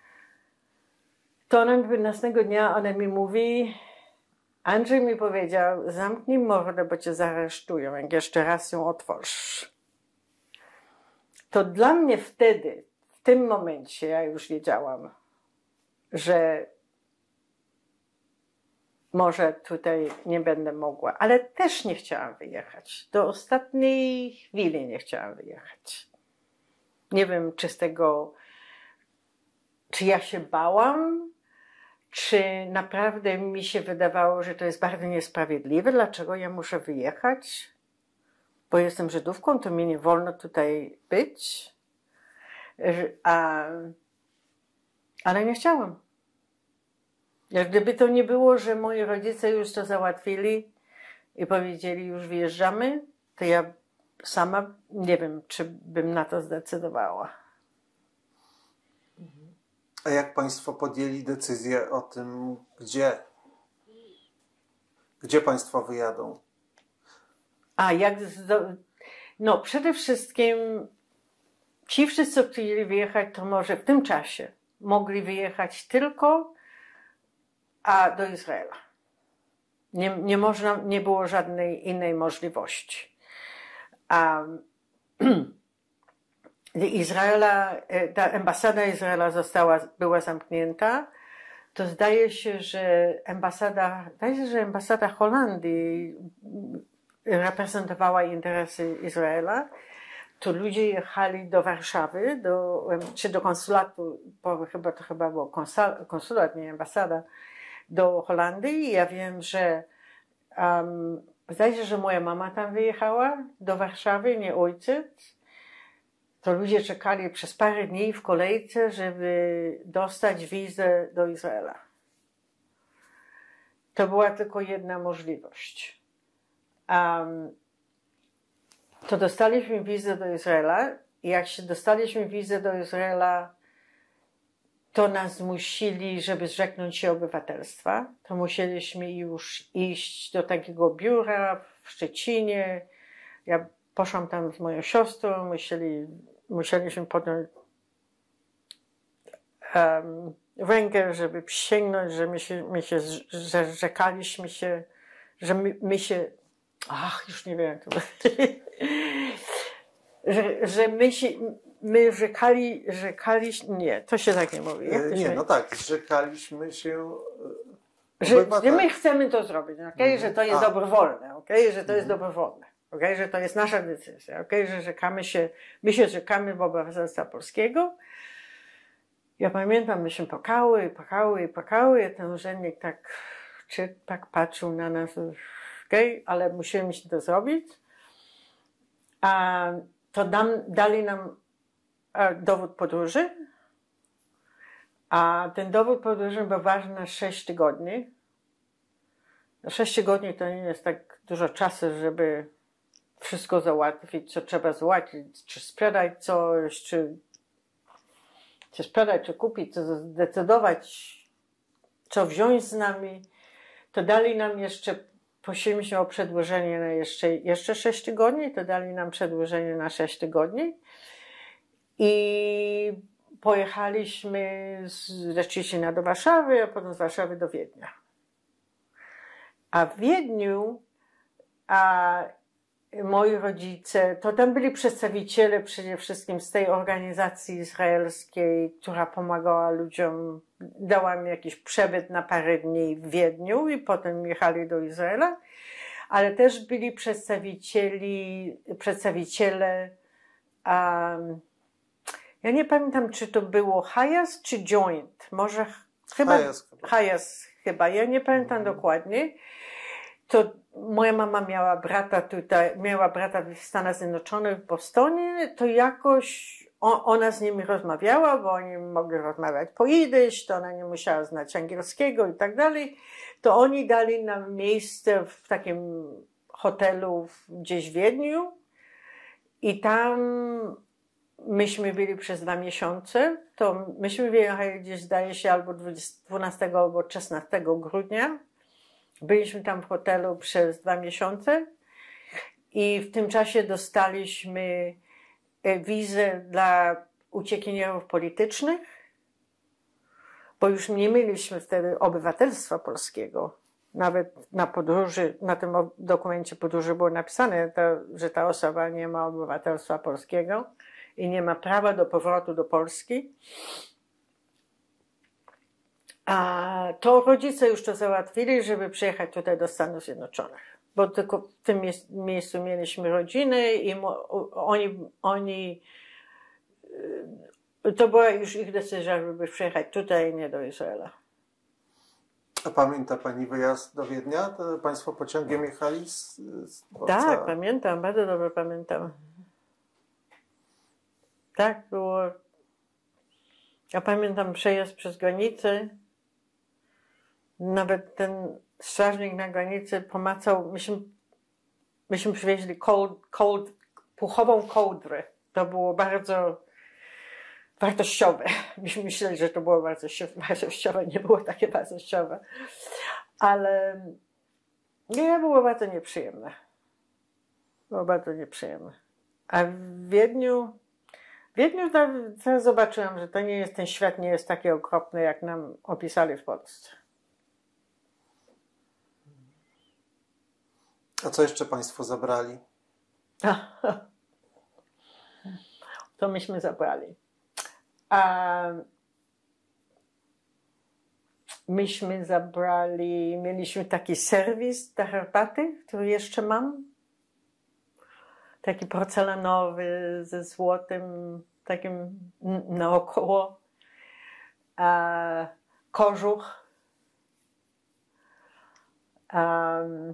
To ona mi, następnego dnia ona mi mówi, Andrzej mi powiedział, zamknij mordę, bo cię zaresztują, jak jeszcze raz ją otworzysz. To dla mnie wtedy, w tym momencie, ja już wiedziałam, że może tutaj nie będę mogła, ale też nie chciałam wyjechać. Do ostatniej chwili nie chciałam wyjechać. Nie wiem, czy z tego, czy ja się bałam, czy naprawdę mi się wydawało, że to jest bardzo niesprawiedliwe, dlaczego ja muszę wyjechać, bo jestem Żydówką, to mi nie wolno tutaj być, a, ale nie chciałam. Jak gdyby to nie było, że moi rodzice już to załatwili i powiedzieli, już wyjeżdżamy, to ja sama nie wiem, czy bym na to zdecydowała.
A jak państwo podjęli decyzję o tym, gdzie? Gdzie państwo wyjadą?
A jak... No przede wszystkim ci wszyscy, którzy chcieli wyjechać, to może w tym czasie mogli wyjechać tylko a do Izraela. Nie, nie można, nie było żadnej innej możliwości. A Izraela, ta ambasada Izraela została, była zamknięta, to zdaje się, że ambasada, zdaje się, że ambasada Holandii reprezentowała interesy Izraela. To ludzie jechali do Warszawy, do, czy do konsulatu, bo chyba to chyba było konsulat, nie ambasada, do Holandii. Ja wiem, że um, zdaje się, że moja mama tam wyjechała do Warszawy, nie ojciec. To ludzie czekali przez parę dni w kolejce, żeby dostać wizę do Izraela. To była tylko jedna możliwość. Um, to dostaliśmy wizę do Izraela i jak się dostaliśmy wizę do Izraela, to nas zmusili, żeby zrzeknąć się obywatelstwa. To musieliśmy już iść do takiego biura w Szczecinie. Ja poszłam tam z moją siostrą, musieli, musieliśmy podjąć um, rękę, żeby przysięgnąć, że my się, my się zrzekaliśmy się, że my, my się, ach, już nie wiem, to że, że my się, my rzekali, rzekaliśmy, nie, to się tak nie mówi. Jak to
nie,
się...
no tak, zrzekaliśmy się
że, że my chcemy to zrobić, okay? Mhm. Że to jest
A.
dobrowolne, okay? Że to
Mhm.
jest dobrowolne, okay? Że to jest nasza decyzja, okay? Że rzekamy się, my się rzekamy w obywatelstwa polskiego. Ja pamiętam, myśmy płakały, płakały, płakały, ten urzędnik tak, czy tak patrzył na nas, okay? Ale musimy to zrobić. A to dam, dali nam e, dowód podróży, a ten dowód podróży był ważny na sześć tygodni. sześć tygodni to nie jest tak dużo czasu, żeby wszystko załatwić, co trzeba załatwić, czy sprzedać coś, czy, czy sprzedać, czy kupić, co zdecydować, co wziąć z nami. To dali nam jeszcze, prosiliśmy o przedłużenie na jeszcze, jeszcze sześć tygodni, to dali nam przedłużenie na sześć tygodni i pojechaliśmy z Szczecina do Warszawy, a potem z Warszawy do Wiednia. A w Wiedniu a moi rodzice, to tam byli przedstawiciele przede wszystkim z tej organizacji izraelskiej, która pomagała ludziom, dała mi jakiś przebyt na parę dni w Wiedniu i potem jechali do Izraela, ale też byli przedstawicieli, przedstawiciele, um, ja nie pamiętam, czy to było Hayas czy Joint, może chyba
Hayas chyba.
Hayas chyba, ja nie pamiętam mhm. dokładnie. To moja mama miała brata tutaj, miała brata w Stanach Zjednoczonych w Bostonie, to jakoś on, ona z nimi rozmawiała, bo oni mogli rozmawiać po jidysz, to ona nie musiała znać angielskiego i tak dalej. To oni dali nam miejsce w takim hotelu gdzieś w Wiedniu i tam myśmy byli przez dwa miesiące, to myśmy wyjechali gdzieś, zdaje się, albo dwunastego albo szesnastego grudnia. Byliśmy tam w hotelu przez dwa miesiące i w tym czasie dostaliśmy wizę dla uciekinierów politycznych, bo już nie mieliśmy wtedy obywatelstwa polskiego. Nawet na podróży, na tym dokumencie podróży było napisane, to, że ta osoba nie ma obywatelstwa polskiego i nie ma prawa do powrotu do Polski. A to rodzice już to załatwili, żeby przyjechać tutaj do Stanów Zjednoczonych. Bo tylko w tym miejscu mieliśmy rodziny i oni, oni to była już ich decyzja, żeby przyjechać tutaj, nie do Izraela.
A pamięta pani wyjazd do Wiednia? To państwo pociągiem jechali z, z
Tak, pamiętam, bardzo dobrze pamiętam. Tak, było. Ja pamiętam przejazd przez granicę. Nawet ten strażnik na granicy pomacał, myśmy, myśmy przywieźli cold, cold, puchową kołdrę. To było bardzo wartościowe. Myśmy myśleli, że to było wartościowe, nie było takie wartościowe. Ale nie, było bardzo nieprzyjemne. Było bardzo nieprzyjemne. A w Wiedniu, w Wiedniu teraz zobaczyłam, że to nie jest, ten świat nie jest taki okropny, jak nam opisali w Polsce.
A co jeszcze państwo zabrali?
To myśmy zabrali. A myśmy zabrali, mieliśmy taki serwis do herbaty, który jeszcze mam. Taki porcelanowy, ze złotym, takim naokoło. A kożuch. Um,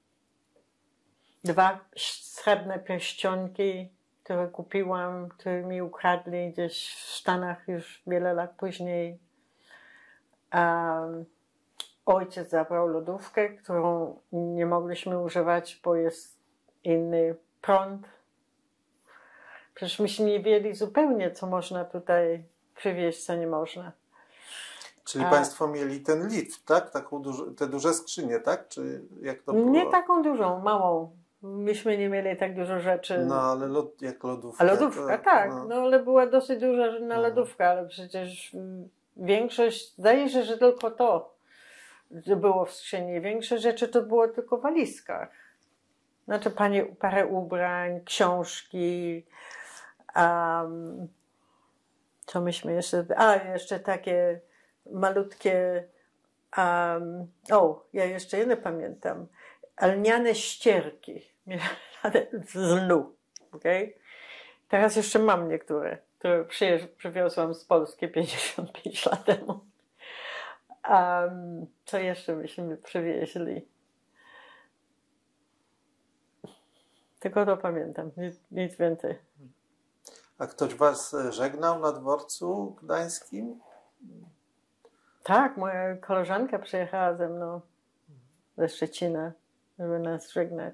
dwa srebrne pierścionki, które kupiłam, które mi ukradli gdzieś w Stanach już wiele lat później. Um, ojciec zabrał lodówkę, którą nie mogliśmy używać, bo jest inny prąd. Przecież myśmy nie wiedzieli zupełnie, co można tutaj przywieźć, co nie można.
Czyli A, państwo mieli ten lift, tak? Taką duż, te duże skrzynie, tak? Czy jak to było?
Nie taką dużą, małą. Myśmy nie mieli tak dużo rzeczy.
No ale lod, jak lodówka.
A lodówka, to, tak. No. no ale była dosyć duża na lodówka,
no.
ale przecież większość, zdaje się, że tylko to było w skrzyni. Większe rzeczy to było tylko w walizkach. Znaczy panie, parę ubrań, książki. Um, co myśmy jeszcze... A, jeszcze takie malutkie... Um, o, ja jeszcze jedno pamiętam. Lniane ścierki z lnu. Okay? Teraz jeszcze mam niektóre, które przywiozłam z Polski pięćdziesiąt pięć lat temu. Um, co jeszcze byśmy przywieźli? Tylko to pamiętam, nic, nic więcej.
A ktoś was żegnał na dworcu gdańskim?
Tak, moja koleżanka przyjechała ze mną ze Szczecina, żeby nas żegnać.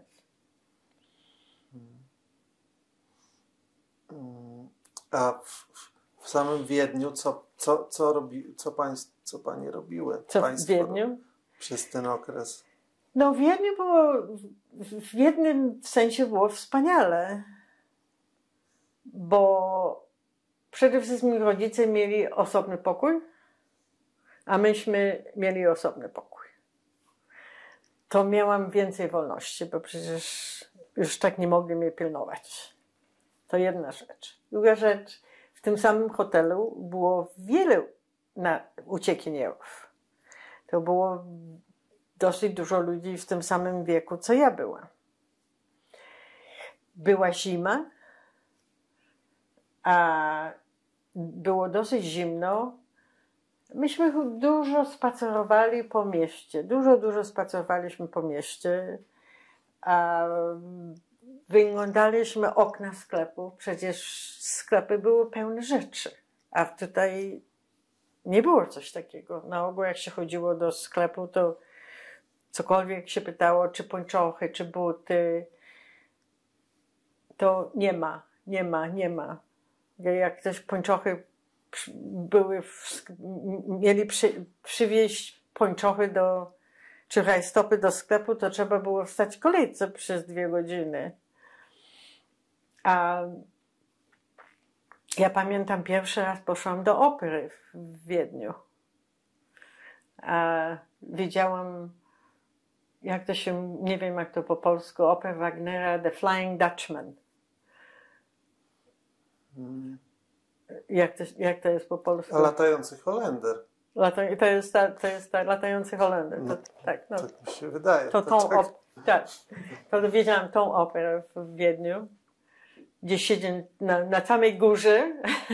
A w, w samym Wiedniu, co, co, co, robi, co, pań, co panie robiły?
Co
Państwo
w Wiedniu?
Przez ten okres?
No w Wiedniu było, w jednym sensie było wspaniale, bo przede wszystkim rodzice mieli osobny pokój, a myśmy mieli osobny pokój. To miałam więcej wolności, bo przecież już tak nie mogli mnie pilnować. To jedna rzecz. Druga rzecz, w tym samym hotelu było wiele na uciekinierów. To było dosyć dużo ludzi w tym samym wieku, co ja byłam. Była zima, a było dosyć zimno. Myśmy dużo spacerowali po mieście. Dużo, dużo spacerowaliśmy po mieście. A wyglądaliśmy okna sklepów. Przecież sklepy były pełne rzeczy. A tutaj nie było coś takiego. Na ogół jak się chodziło do sklepu, to cokolwiek się pytało, czy pończochy, czy buty, to nie ma, nie ma, nie ma. Jak ktoś pończochy były, w, mieli przy, przywieźć pończochy do, czy rajstopy do sklepu, to trzeba było wstać w kolejce przez dwie godziny. A ja pamiętam, pierwszy raz poszłam do opery w Wiedniu. A widziałam, jak to się, nie wiem jak to po polsku, operę Wagnera, The Flying Dutchman.
Hmm.
Jak to, jak to jest po polsku?
A latający Holender.
Lata, to, jest ta, to jest ta latający Holender. To,
No,
tak, no.
tak mi się wydaje.
To,
To
tą
tak.
op, tak. To wiedziałam tą operę w Wiedniu, gdzie siedzi na, na samej górze,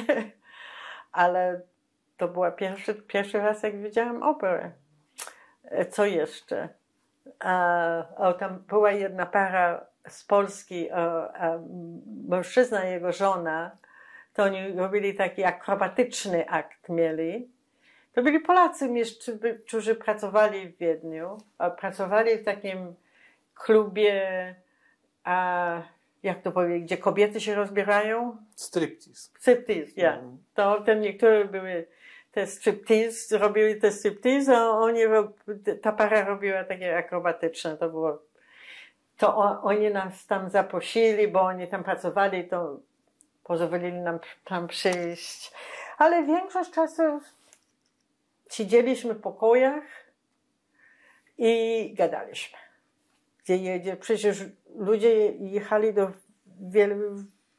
ale to była pierwszy, pierwszy raz, jak widziałam operę. Co jeszcze? A, a tam była jedna para z Polski, a, a mężczyzna i jego żona, to oni robili taki akrobatyczny akt mieli. To byli Polacy, którzy pracowali w Wiedniu, a pracowali w takim klubie, a jak to powiedzieć, gdzie kobiety się rozbierają?
Striptease.
Striptease, ja.
Mhm.
To tam niektóre były te striptease, robili te striptease, a oni, ta para robiła takie akrobatyczne, to było, to on, oni nas tam zaprosili, bo oni tam pracowali, to pozwolili nam tam przyjść. Ale większość czasu siedzieliśmy w pokojach i gadaliśmy. Gdzie jedzie, przecież ludzie jechali do wielu,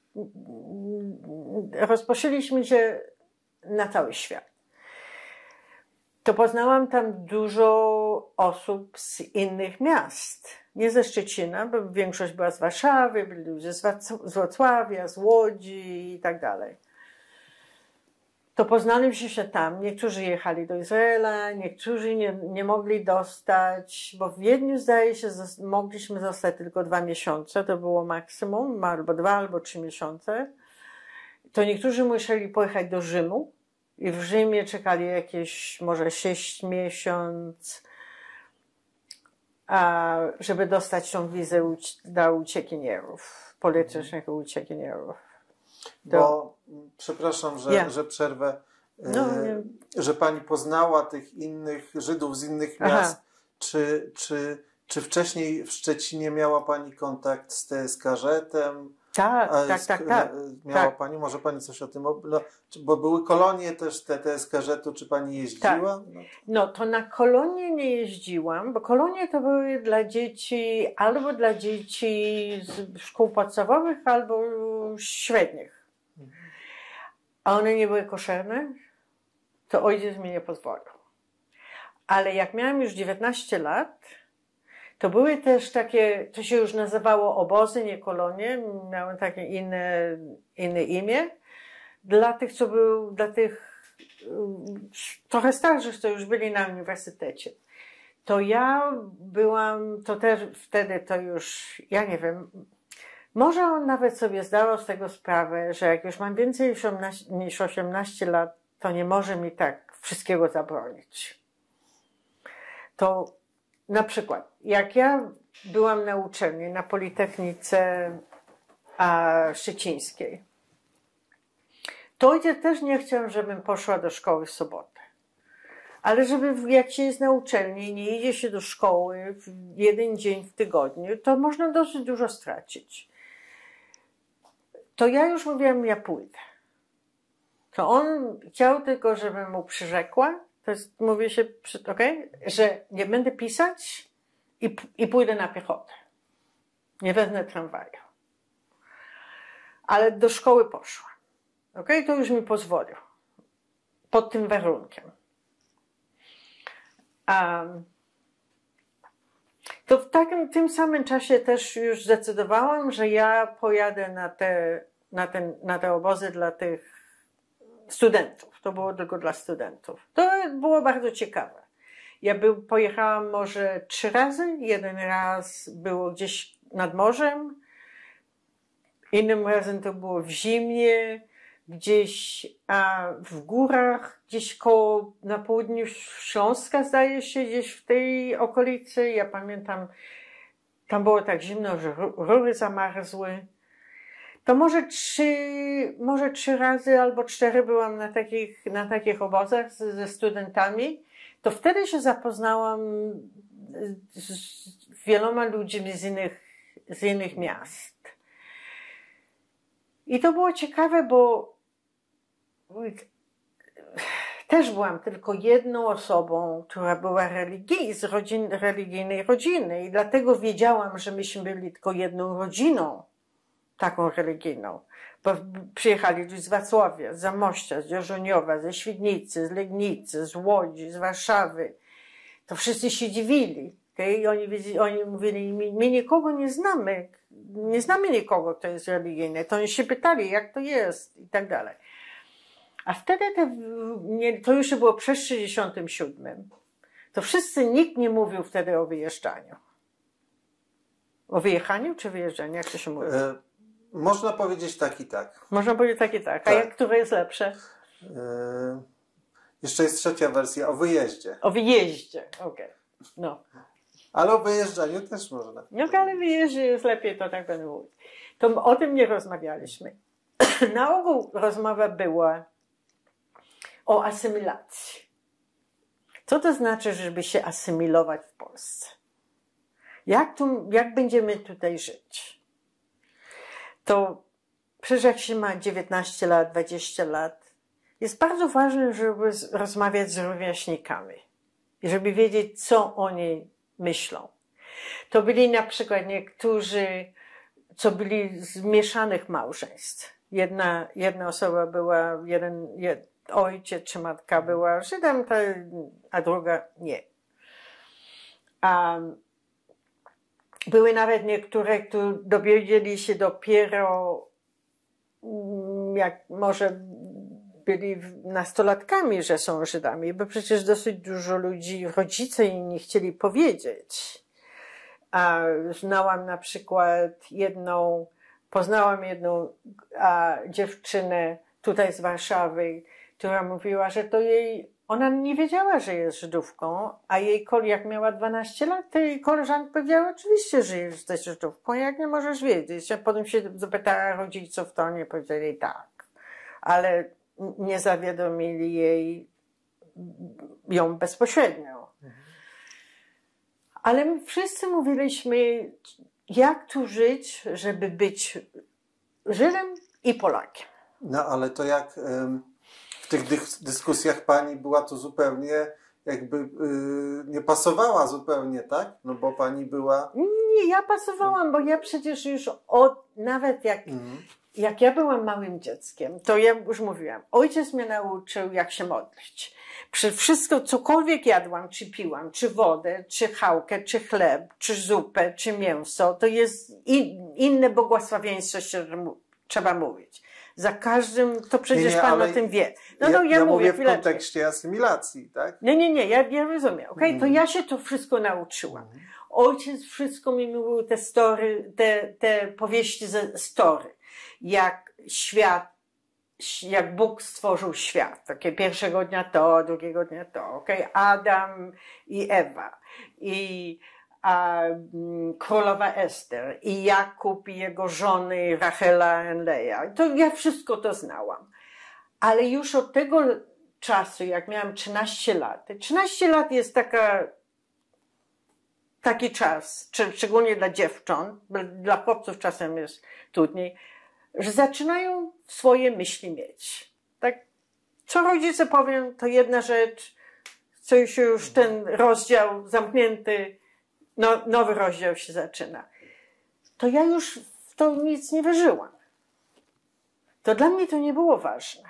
rozpoczęliśmy się na cały świat. To poznałam tam dużo osób z innych miast. Nie ze Szczecina, bo większość była z Warszawy, byli ludzie z Wrocławia, z Łodzi i tak dalej. To poznaliśmy się tam. Niektórzy jechali do Izraela, niektórzy nie, nie mogli dostać, bo w Wiedniu, zdaje się, mogliśmy zostać tylko dwa miesiące. To było maksimum, albo dwa, albo trzy miesiące. To niektórzy musieli pojechać do Rzymu i w Rzymie czekali jakieś może sześć miesięcy, a żeby dostać tą wizę dla uciekinierów, politycznych uciekinierów. To...
Bo, przepraszam, że,
yeah.
że przerwę,
No,
e, że pani poznała tych innych Żydów z innych miast. Czy, czy, czy wcześniej w Szczecinie miała pani kontakt z T S K Z-em?
Tak, tak,
z,
tak, tak.
Miała
tak.
pani, może pani coś o tym, no, bo były kolonie też te T S K Z-u, czy pani jeździła?
Tak.
No, to...
no to na kolonie nie jeździłam, bo kolonie to były dla dzieci, albo dla dzieci z szkół podstawowych, albo średnich. A one nie były koszerne, to ojciec mi nie pozwolił. Ale jak miałam już dziewiętnaście lat, to były też takie, to się już nazywało obozy, nie kolonie, miały takie inne, inne imię. Dla tych, co był, dla tych trochę starszych, co już byli na uniwersytecie. To ja byłam, to też wtedy to już, ja nie wiem, Może on nawet sobie zdawał z tego sprawę, że jak już mam więcej niż osiemnaście lat, to nie może mi tak wszystkiego zabronić. To na przykład, jak ja byłam na uczelni, na Politechnice a, Szczecińskiej, to ojciec też nie chciał, żebym poszła do szkoły w sobotę. Ale żeby, jak się jest na uczelni i nie idzie się do szkoły w jeden dzień w tygodniu, to można dosyć dużo stracić. To ja już mówiłam, ja pójdę. To on chciał tylko, żebym mu przyrzekła, to jest, mówię się, okay, że nie będę pisać i, i pójdę na piechotę. Nie wezmę tramwaju. Ale do szkoły poszła. Okay? To już mi pozwolił. Pod tym warunkiem. Um, to w takim, tym samym czasie też już zdecydowałam, że ja pojadę na te, na ten, na te obozy dla tych studentów. To było tylko dla studentów. To było bardzo ciekawe. Ja był, pojechałam może trzy razy. Jeden raz było gdzieś nad morzem. Innym razem to było w zimie. Gdzieś a, w górach, gdzieś koło, na południu Śląska, zdaje się, gdzieś w tej okolicy. Ja pamiętam, tam było tak zimno, że rury zamarzły. To może trzy, może trzy razy albo cztery byłam na takich, na takich obozach z, ze studentami. To wtedy się zapoznałam z, z wieloma ludźmi z innych, z innych miast. I to było ciekawe, bo też byłam tylko jedną osobą, która była religii, z rodzin, religijnej rodziny i dlatego wiedziałam, że myśmy byli tylko jedną rodziną, taką religijną. Bo przyjechali ludzie z Wrocławia, z Zamościa, z Dzierżoniowa, ze Świdnicy, z Legnicy, z Łodzi, z Warszawy. To wszyscy się dziwili. Okay? I oni, oni mówili, my, my nikogo nie znamy, nie znamy nikogo, kto jest religijny. To oni się pytali, jak to jest i tak dalej. A wtedy te, nie, to już było przed sześćdziesiątym siódmym. To wszyscy, nikt nie mówił wtedy o wyjeżdżaniu. O wyjechaniu czy wyjeżdżaniu? Jak to się mówi?
E, można powiedzieć tak i tak.
Można powiedzieć tak i tak. A
tak.
jak, które jest lepsze?
E, jeszcze jest trzecia wersja, o wyjeździe.
O wyjeździe, okej. Okay. No.
Ale o wyjeżdżaniu też można.
No ale wyjeździe jest lepiej, to tak będę mówić. To o tym nie rozmawialiśmy. Na ogół rozmowa była o asymilacji. Co to znaczy, żeby się asymilować w Polsce? Jak, tu, jak będziemy tutaj żyć? To przecież jak się ma dziewiętnaście lat, dwadzieścia lat, jest bardzo ważne, żeby rozmawiać z rówieśnikami i żeby wiedzieć, co oni myślą. To byli na przykład niektórzy, co byli z mieszanych małżeństw. Jedna, jedna osoba była, jeden, jed, ojciec czy matka była Żydem, a druga nie. Um, były nawet niektóre, które dowiedzieli się dopiero, jak może byli nastolatkami, że są Żydami, bo przecież dosyć dużo ludzi, rodzice im nie chcieli powiedzieć. A znałam na przykład jedną, poznałam jedną a, dziewczynę tutaj z Warszawy, która mówiła, że to jej, ona nie wiedziała, że jest Żydówką, a jej, jak miała dwanaście lat, to jej koleżanka powiedziała, oczywiście, że jesteś Żydówką, jak nie możesz wiedzieć. A potem się zapytała rodziców, to oni powiedzieli tak. Ale nie zawiadomili jej ją bezpośrednio. Ale my wszyscy mówiliśmy, jak tu żyć, żeby być Żydem i Polakiem.
No ale to jak w tych dyskusjach pani była to zupełnie jakby yy, nie pasowała zupełnie, tak? No bo pani była...
Nie, ja pasowałam, bo ja przecież już od, nawet jak, mm. jak ja byłam małym dzieckiem, to ja już mówiłam, ojciec mnie nauczył, jak się modlić. Przy wszystko, cokolwiek jadłam, czy piłam, czy wodę, czy chałkę, czy chleb, czy zupę, czy mięso, to jest in, inne błogosławieństwo, się trzeba mówić. Za każdym, to przecież nie, nie, pan o tym wie. No,
ja,
no, ja,
ja
mówię,
mówię w
chwileczkę.
kontekście asymilacji, tak?
Nie, nie, nie, ja, ja rozumiem. Okay? Mm. To ja się to wszystko nauczyłam. ojciec wszystko mi mówił, te story, te, te powieści ze story, jak świat, jak Bóg stworzył świat. Takie pierwszego dnia to, drugiego dnia to, okay? Adam i Ewa, i a, m, królowa Ester, i Jakub i jego żony, Rachela i Leja. To ja wszystko to znałam. Ale już od tego czasu, jak miałam trzynaście lat, trzynaście lat jest taka, taki czas, szczególnie dla dziewcząt, dla chłopców czasem jest trudniej, że zaczynają swoje myśli mieć. Tak? Co rodzice powiem, to jedna rzecz, co się już ten rozdział zamknięty, no, nowy rozdział się zaczyna. To ja już w to nic nie wierzyłam. To dla mnie to nie było ważne.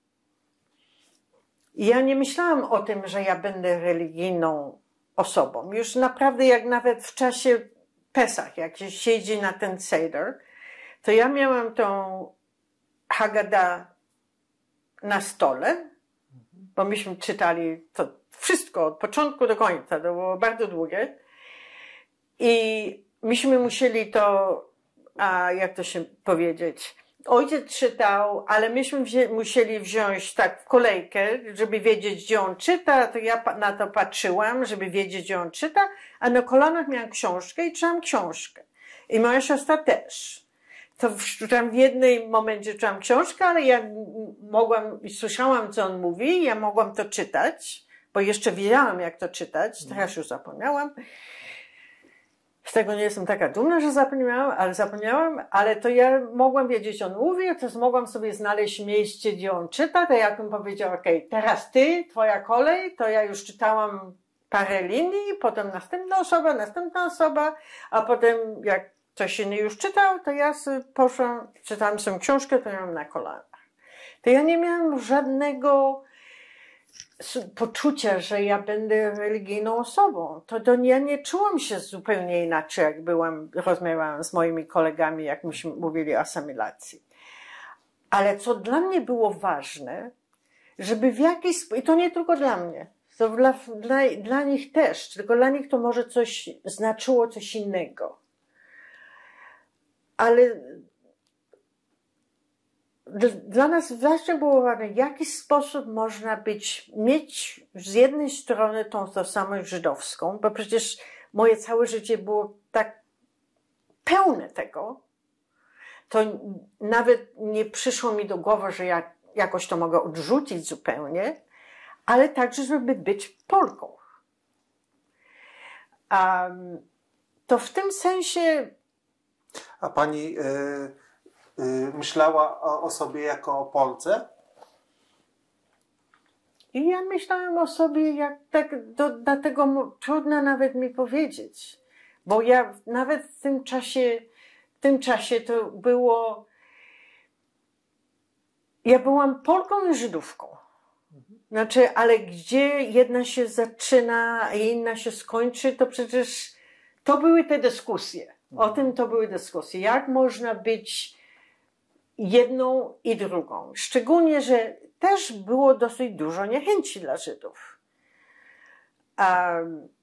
I ja nie myślałam o tym, że ja będę religijną osobą. Już naprawdę, jak nawet w czasie Pesach, jak się siedzi na ten seder, to ja miałam tą Haggadah na stole, bo myśmy czytali to wszystko od początku do końca, to było bardzo długie. I myśmy musieli to, a jak to się powiedzieć, ojciec czytał, ale myśmy wzię musieli wziąć tak w kolejkę, żeby wiedzieć, gdzie on czyta, to ja na to patrzyłam, żeby wiedzieć, gdzie on czyta, a na kolanach miałam książkę i czytałam książkę. I moja siostra też. To w, tam w jednym momencie czytałam książkę, ale ja mogłam, i słyszałam, co on mówi, ja mogłam to czytać, bo jeszcze wiedziałam, jak to czytać, teraz już zapomniałam. Z tego nie jestem taka dumna, że zapomniałam, ale zapomniałam, ale to ja mogłam wiedzieć, on mówi, to mogłam sobie znaleźć miejsce, gdzie on czyta, to jak on powiedział, okej, okay, teraz ty, twoja kolej, to ja już czytałam parę linii, potem następna osoba, następna osoba, a potem jak ktoś inny już czytał, to ja sobie poszłam, czytałam sobie książkę, to miałam na kolanach. To ja nie miałam żadnego poczucia, że ja będę religijną osobą. To, to ja nie czułam się zupełnie inaczej, jak byłam, rozmawiałam z moimi kolegami, jak myśmy mówili o asymilacji. Ale co dla mnie było ważne, żeby w jakiś sposób, i to nie tylko dla mnie, to dla, dla, dla nich też, tylko dla nich to może coś znaczyło coś innego. Ale dla nas zawsze było ważne, w jaki sposób można być, mieć z jednej strony tą tożsamość żydowską, bo przecież moje całe życie było tak pełne tego, to nawet nie przyszło mi do głowy, że ja jakoś to mogę odrzucić zupełnie, ale także, żeby być Polką. Um, to w tym sensie...
A pani... Yy... myślała o, o sobie jako o Polce?
I ja myślałam o sobie jak tak, do, dlatego trudno nawet mi powiedzieć. Bo ja nawet w tym czasie, w tym czasie to było, ja byłam Polką i Żydówką. Znaczy, ale gdzie jedna się zaczyna, a inna się skończy, to przecież to były te dyskusje. O tym to były dyskusje. Jak można być jedną i drugą. Szczególnie, że też było dosyć dużo niechęci dla Żydów. Um,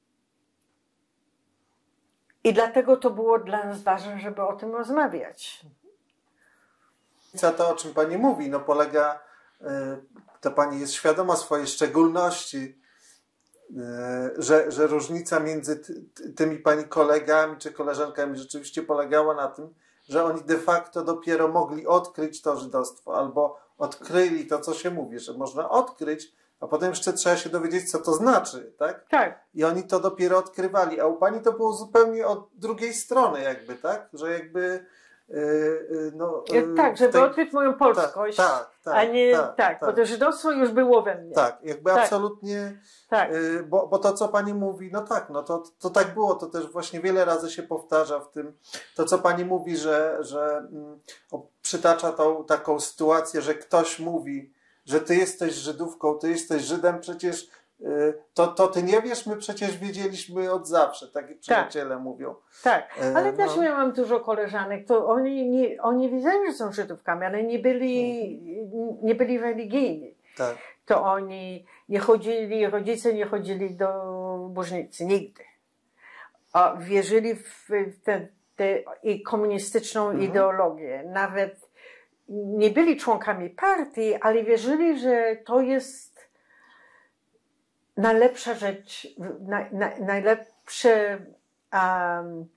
I dlatego to było dla nas ważne, żeby o tym rozmawiać.
To, o czym pani mówi, no polega, to pani jest świadoma swojej szczególności, że, że różnica między tymi pani kolegami czy koleżankami rzeczywiście polegała na tym, że oni de facto dopiero mogli odkryć to żydostwo, albo odkryli to, co się mówi, że można odkryć, a potem jeszcze trzeba się dowiedzieć, co to znaczy, tak?
Tak.
I oni to dopiero odkrywali, a u pani to było zupełnie od drugiej strony jakby, tak? Że jakby... Yy, no,
yy, tak, żeby tej... odkryć moją polskość,
tak, tak, tak,
a nie
tak,
tak,
tak,
bo to żydostwo już było we mnie.
Tak, jakby
tak.
absolutnie,
tak.
Yy, bo, bo to, co pani mówi, no tak, no to, to tak było, to też właśnie wiele razy się powtarza w tym, to co pani mówi, że, że mm, o, przytacza tą taką sytuację, że ktoś mówi, że ty jesteś Żydówką, ty jesteś Żydem, przecież To, to ty nie wiesz, my przecież wiedzieliśmy od zawsze, tak jak przyjaciele tak. mówią.
Tak, ale
e,
też
no.
miałam dużo koleżanek, to oni nie, oni wiedzieli, że są Żydówkami, ale nie byli, mhm. nie byli religijni.
Tak.
To oni nie chodzili, rodzice nie chodzili do bożnicy, nigdy. a, wierzyli w tę komunistyczną mhm. ideologię. Nawet nie byli członkami partii, ale wierzyli, że to jest najlepsza rzecz, na, na, najlepsze um,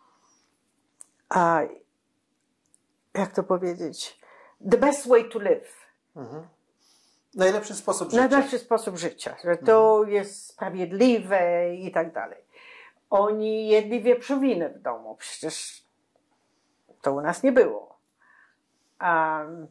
a, jak to powiedzieć? The best way to live.
Mhm. Najlepszy sposób życia.
Najlepszy sposób życia, że to mhm. jest sprawiedliwe i tak dalej. Oni jedli wieprzowinę w domu, przecież to u nas nie było. Um,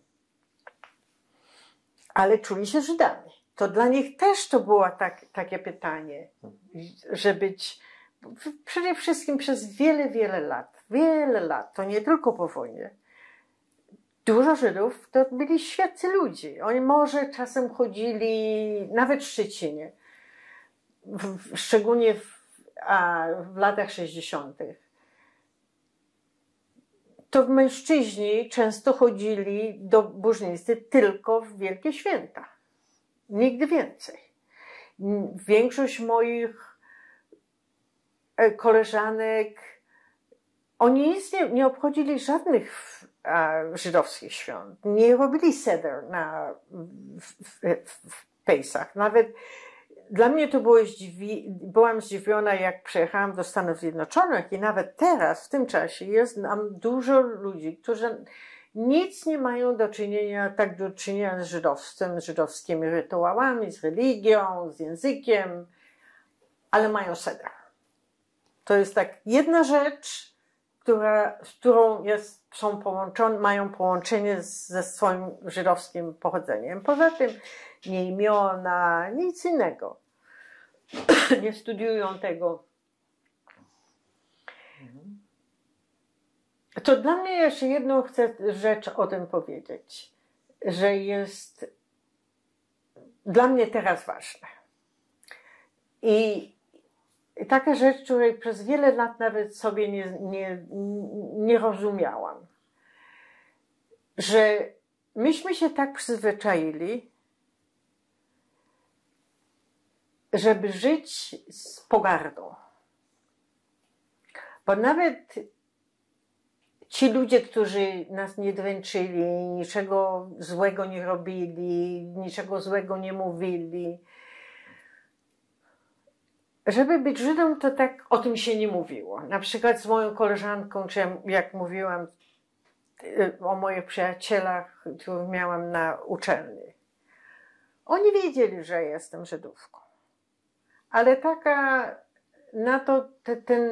ale czuli się Żydami. To dla nich też to było tak, takie pytanie, że być przede wszystkim przez wiele, wiele lat, wiele lat, to nie tylko po wojnie, dużo Żydów to byli świeccy ludzie. Oni może czasem chodzili, nawet w Szczecinie, w, szczególnie w, a, w latach sześćdziesiątych. To mężczyźni często chodzili do bożnicy tylko w Wielkie Święta. Nigdy więcej. Większość moich koleżanek, oni nic nie, nie obchodzili żadnych a, żydowskich świąt. Nie robili seder na, w, w, w, w Pesach. Nawet dla mnie to było zdziwi, byłam zdziwiona, jak przyjechałam do Stanów Zjednoczonych i nawet teraz, w tym czasie, jest nam dużo ludzi, którzy nic nie mają do czynienia, tak do czynienia z żydowstwem, z żydowskimi rytuałami, z religią, z językiem, ale mają seder. To jest tak jedna rzecz, która, z którą jest, są połączone, mają połączenie z, ze swoim żydowskim pochodzeniem. Poza tym nie imiona, nic innego. Nie studiują tego. To dla mnie jeszcze jedną chcę rzecz o tym powiedzieć, że jest dla mnie teraz ważne. I taka rzecz, której przez wiele lat nawet sobie nie, nie, nie rozumiałam, że myśmy się tak przyzwyczaili, żeby żyć z pogardą. Bo nawet ci ludzie, którzy nas nie dręczyli, niczego złego nie robili, niczego złego nie mówili, żeby być Żydem, to tak o tym się nie mówiło. Na przykład z moją koleżanką, czy jak mówiłam o moich przyjacielach, których miałam na uczelni. Oni wiedzieli, że jestem Żydówką. Ale taka, na to te, ten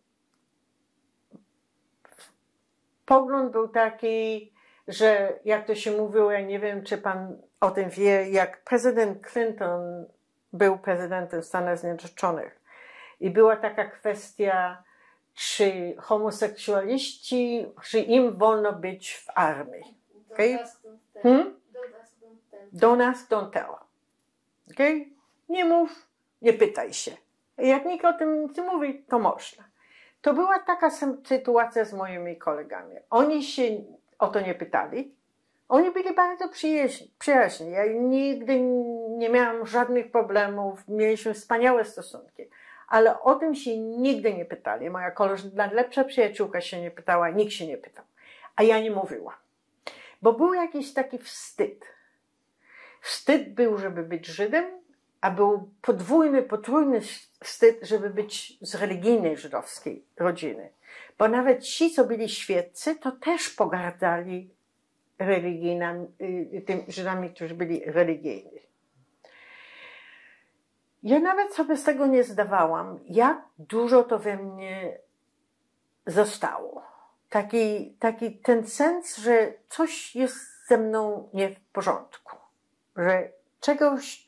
pogląd był taki, że jak to się mówiło, ja nie wiem, czy pan o tym wie, jak prezydent Clinton był prezydentem Stanów Zjednoczonych i była taka kwestia, czy homoseksualiści, czy im wolno być w armii. Okay? Hmm? Don't ask, don't tell. Okay? Nie mów, nie pytaj się. Jak nikt o tym nie mówi, to można. To była taka sytuacja z moimi kolegami. Oni się o to nie pytali. Oni byli bardzo przyjaźni. przyjaźni. Ja nigdy nie miałam żadnych problemów. Mieliśmy wspaniałe stosunki. Ale o tym się nigdy nie pytali. Moja koleżanka, najlepsza przyjaciółka się nie pytała, nikt się nie pytał. A ja nie mówiłam. Bo był jakiś taki wstyd. Wstyd był, żeby być Żydem, a był podwójny, potrójny wstyd, żeby być z religijnej żydowskiej rodziny. Bo nawet ci, co byli świeccy, to też pogardzali religijnymi, tymi Żydami, którzy byli religijni. Ja nawet sobie z tego nie zdawałam, jak dużo to we mnie zostało. Taki, taki ten sens, że coś jest ze mną nie w porządku. Że czegoś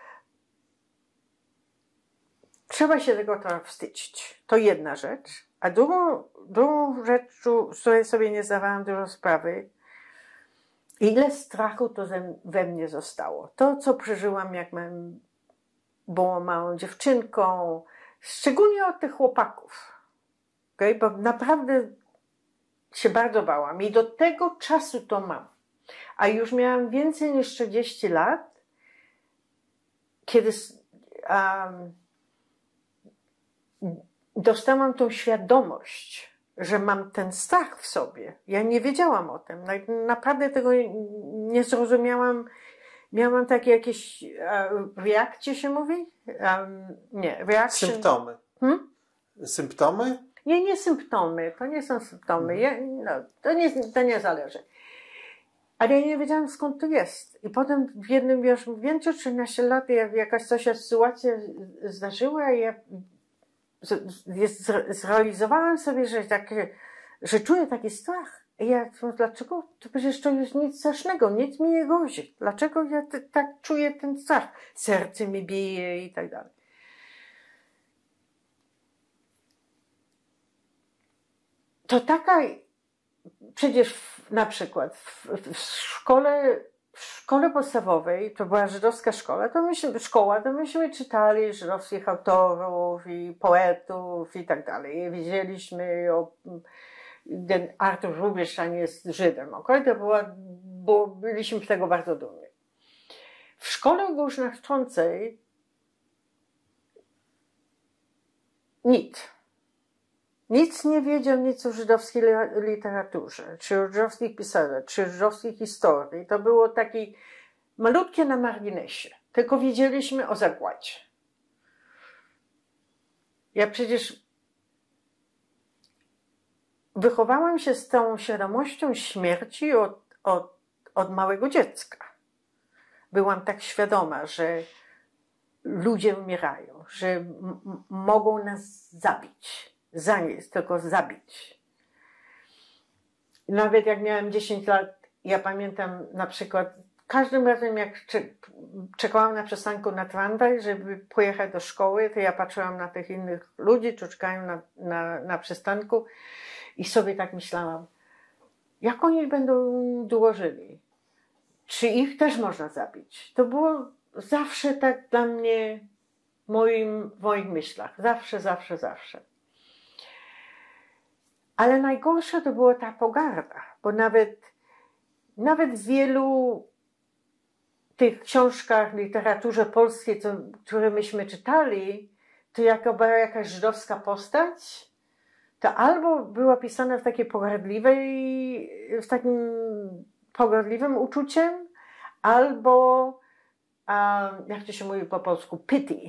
trzeba się tego trochę wstydzić. To jedna rzecz. A drugą, drugą rzecz, z której sobie nie zdawałam dużo sprawy, ile strachu to ze, we mnie zostało. To, co przeżyłam, jak mam, byłam małą dziewczynką, szczególnie od tych chłopaków. Okay? Bo naprawdę się bardzo bałam. I do tego czasu to mam. A już miałam więcej niż czterdzieści lat, kiedy um, dostałam tą świadomość, że mam ten strach w sobie. Ja nie wiedziałam o tym. Naprawdę tego nie zrozumiałam. Miałam takie jakieś uh, reakcje, się mówi? Um, nie, reakcje.
Symptomy.
Hmm?
Symptomy?
Nie, nie symptomy. To nie są symptomy. Ja, no, to, nie, to nie zależy. Ale ja nie wiedziałam, skąd to jest. I potem w jednym, już więcej trzynaście lat, jak jakaś coś sytuacja zdarzyła, ja z, z, zrealizowałam sobie, że, takie, że czuję taki strach. I ja, dlaczego? To przecież to jest nic strasznego, nic mi nie grozi. Dlaczego ja t, tak czuję ten strach? Serce mi bije i tak dalej. To taka, przecież w, na przykład w, w szkole, w szkole podstawowej, to była żydowska szkoła, to myśmy, szkoła, to myśmy czytali żydowskich autorów i poetów i tak dalej. Wiedzieliśmy o, ten Artur Rubinstein jest Żydem, okej? To była, bo byliśmy z tego bardzo dumni. W szkole ogólnokształcącej nic. Nic nie wiedział nic o żydowskiej literaturze, czy o żydowskich pisarzach, czy o żydowskiej historii. To było takie malutkie na marginesie. Tylko wiedzieliśmy o zagładzie. Ja przecież wychowałam się z tą świadomością śmierci od, od, od małego dziecka. Byłam tak świadoma, że ludzie umierają, że m- mogą nas zabić. Zanieść, tylko zabić. Nawet jak miałem dziesięć lat, ja pamiętam na przykład, każdym razem jak czekałam na przystanku na tramwaj, żeby pojechać do szkoły, to ja patrzyłam na tych innych ludzi, którzy czekają na, na, na przystanku i sobie tak myślałam, jak oni będą długo żyli? Czy ich też można zabić? To było zawsze tak dla mnie w moim, w moich myślach. Zawsze, zawsze, zawsze. Ale najgorsza to była ta pogarda, bo nawet, nawet w wielu tych książkach, literaturze polskiej, co, które myśmy czytali, to jak była jakaś żydowska postać, to albo była pisana w takiej pogardliwej, w takim pogardliwym uczuciem, albo, um, jak to się mówi po polsku, pity.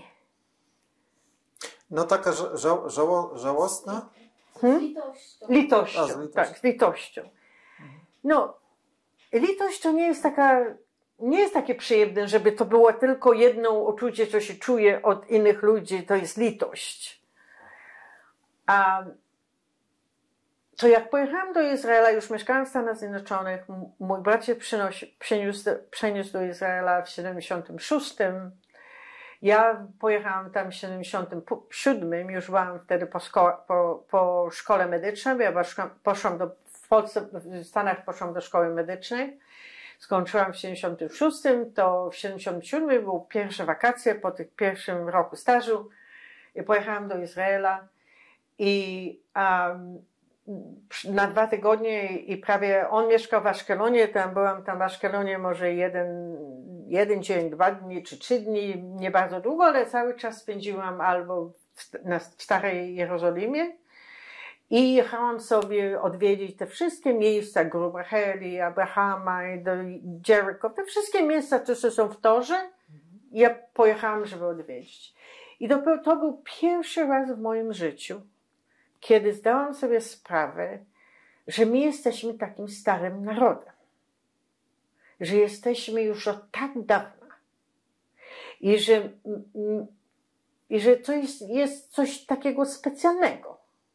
No taka ża ża żało żałosna?
Hmm?
Litością.
Litością,
A, z litością.
tak, z litością. No, litość to nie jest taka, nie jest takie przyjemne, żeby to było tylko jedno uczucie, co się czuje od innych ludzi, to jest litość. A to jak pojechałam do Izraela, już mieszkałam w Stanach Zjednoczonych, mój brat się przynosi, przeniósł, przeniósł do Izraela w siedemdziesiątym szóstym. Ja pojechałam tam w siedemdziesiątym siódmym, już byłam wtedy po, szko po, po szkole medycznej, bo ja poszłam do, w Polsce, w Stanach poszłam do szkoły medycznej. Skończyłam w siedemdziesiątym szóstym, to w siedemdziesiątym siódmym były pierwsze wakacje po tym pierwszym roku stażu i pojechałam do Izraela i um, na dwa tygodnie i prawie on mieszkał w Aszkelonie, tam byłam tam w Aszkelonie może jeden, jeden dzień, dwa dni czy trzy dni, nie bardzo długo, ale cały czas spędziłam albo w, na, w Starej Jerozolimie i jechałam sobie odwiedzić te wszystkie miejsca, Grób Racheli, Abrahama, do Jericho, te wszystkie miejsca, które są w Torze, ja pojechałam, żeby odwiedzić. I dopiero to był pierwszy raz w moim życiu, kiedy zdałam sobie sprawę, że my jesteśmy takim starym narodem. Że jesteśmy już od tak dawna. I że, i że to jest, jest coś takiego specjalnego.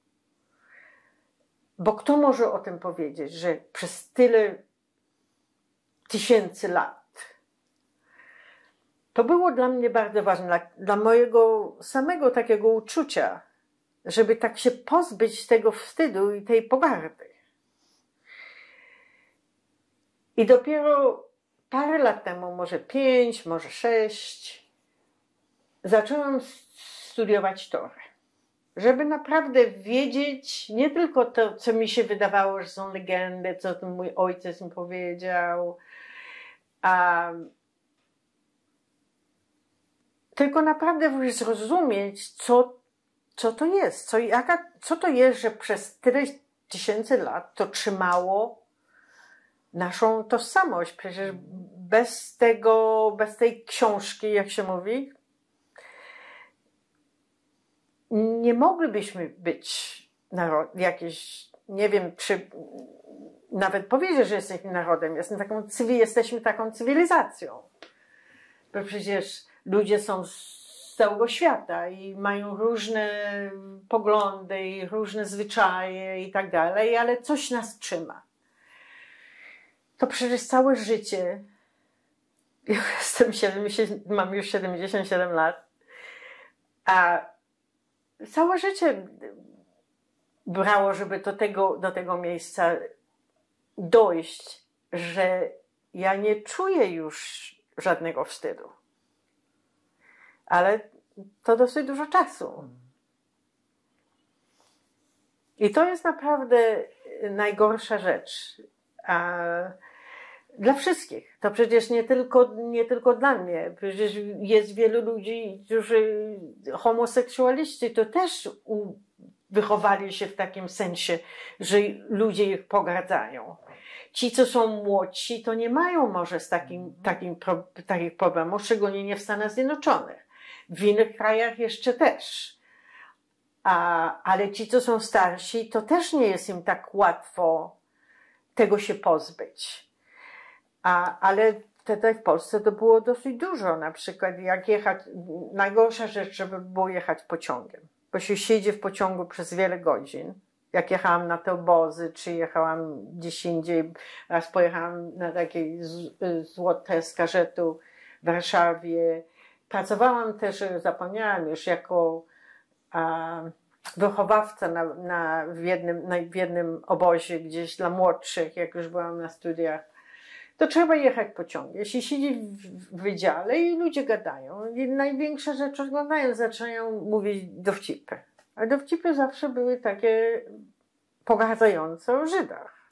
Bo kto może o tym powiedzieć, że przez tyle tysięcy lat. To było dla mnie bardzo ważne, dla, dla mojego samego takiego uczucia, żeby tak się pozbyć tego wstydu i tej pogardy. I dopiero parę lat temu, może pięć, może sześć, zaczęłam studiować Torę. Żeby naprawdę wiedzieć nie tylko to, co mi się wydawało, że są legendy, co to mój ojciec mi powiedział, a tylko naprawdę zrozumieć, co co to jest, co, jaka, co to jest, że przez tyle tysięcy lat to trzymało naszą tożsamość. Przecież bez tego, bez tej książki, jak się mówi, nie moglibyśmy być narod, jakieś, nie wiem, czy nawet powiedzieć, że jesteśmy narodem, jesteśmy taką, jesteśmy taką cywilizacją. Bo przecież ludzie są z całego świata i mają różne poglądy i różne zwyczaje i tak dalej, ale coś nas trzyma. To przecież całe życie, ja jestem siedemdziesiąt, mam już siedemdziesiąt siedem lat, a całe życie brało, żeby do tego, do tego miejsca dojść, że ja nie czuję już żadnego wstydu. Ale to dosyć dużo czasu. I to jest naprawdę najgorsza rzecz. A dla wszystkich. To przecież nie tylko, nie tylko dla mnie. Przecież jest wielu ludzi, którzy homoseksualiści, to też u, wychowali się w takim sensie, że ludzie ich pogardzają. Ci, co są młodsi, to nie mają może z takim, takim pro, takich problemów, szczególnie nie w Stanach Zjednoczonych. W innych krajach jeszcze też. A, ale ci, co są starsi, to też nie jest im tak łatwo tego się pozbyć. A, ale tutaj w Polsce to było dosyć dużo. Na przykład jak jechać, najgorsza rzecz, żeby było jechać pociągiem. Bo się siedzi w pociągu przez wiele godzin. Jak jechałam na te obozy, czy jechałam gdzieś indziej, raz pojechałam na takiej złote z karzetu w Warszawie. Pracowałam też, zapomniałam już, jako a, wychowawca na, na, w jednym, na, w jednym obozie gdzieś dla młodszych, jak już byłam na studiach. To trzeba jechać pociągiem. Jeśli siedzi w wydziale i ludzie gadają, i największa rzecz oglądają, zaczynają mówić dowcipy. A dowcipy zawsze były takie pogardzające o Żydach.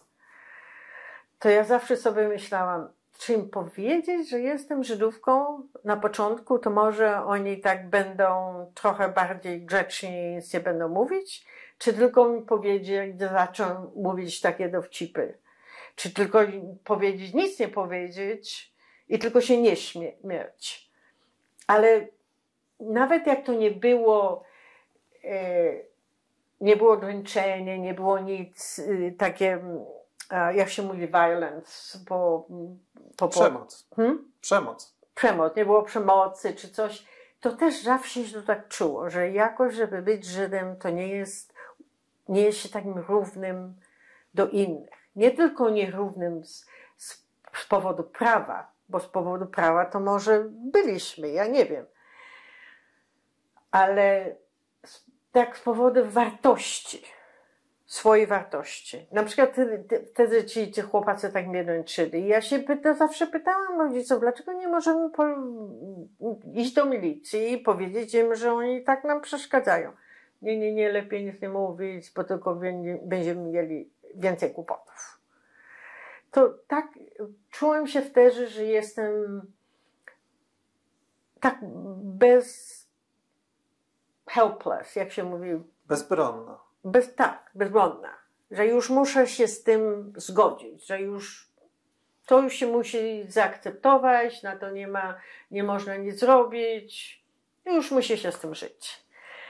To ja zawsze sobie myślałam, czy im powiedzieć, że jestem Żydówką na początku, to może oni tak będą trochę bardziej grzeczni, nic nie będą mówić, czy tylko mi powiedzieć, że zaczną mówić takie dowcipy. Czy tylko powiedzieć, nic nie powiedzieć i tylko się nie śmiać. Ale nawet jak to nie było, e, nie było dręczenie, nie było nic e, takie, e, jak się mówi, violence. Po, po,
Przemoc.
Hmm?
Przemoc.
Przemoc. Nie było przemocy czy coś. To też zawsze się to tak czuło, że jakoś, żeby być Żydem, to nie jest, nie jest się takim równym do innych. Nie tylko nierównym z, z, z powodu prawa, bo z powodu prawa to może byliśmy, ja nie wiem. Ale z, tak z powodu wartości, swojej wartości. Na przykład wtedy, wtedy ci, ci chłopacy tak mnie dręczyli. I ja się pyta, zawsze pytałam rodziców, dlaczego nie możemy po, iść do milicji i powiedzieć im, że oni tak nam przeszkadzają. Nie, nie, nie, lepiej nic nie mówić, bo tylko będziemy mieli więcej kłopotów. To tak, czułem się wtedy, że jestem tak bez helpless, jak się mówi.
Bezbronna.
Bez, tak, bezbronna. Że już muszę się z tym zgodzić, że już to już się musi zaakceptować, na to nie ma, nie można nic zrobić, już musi się z tym żyć.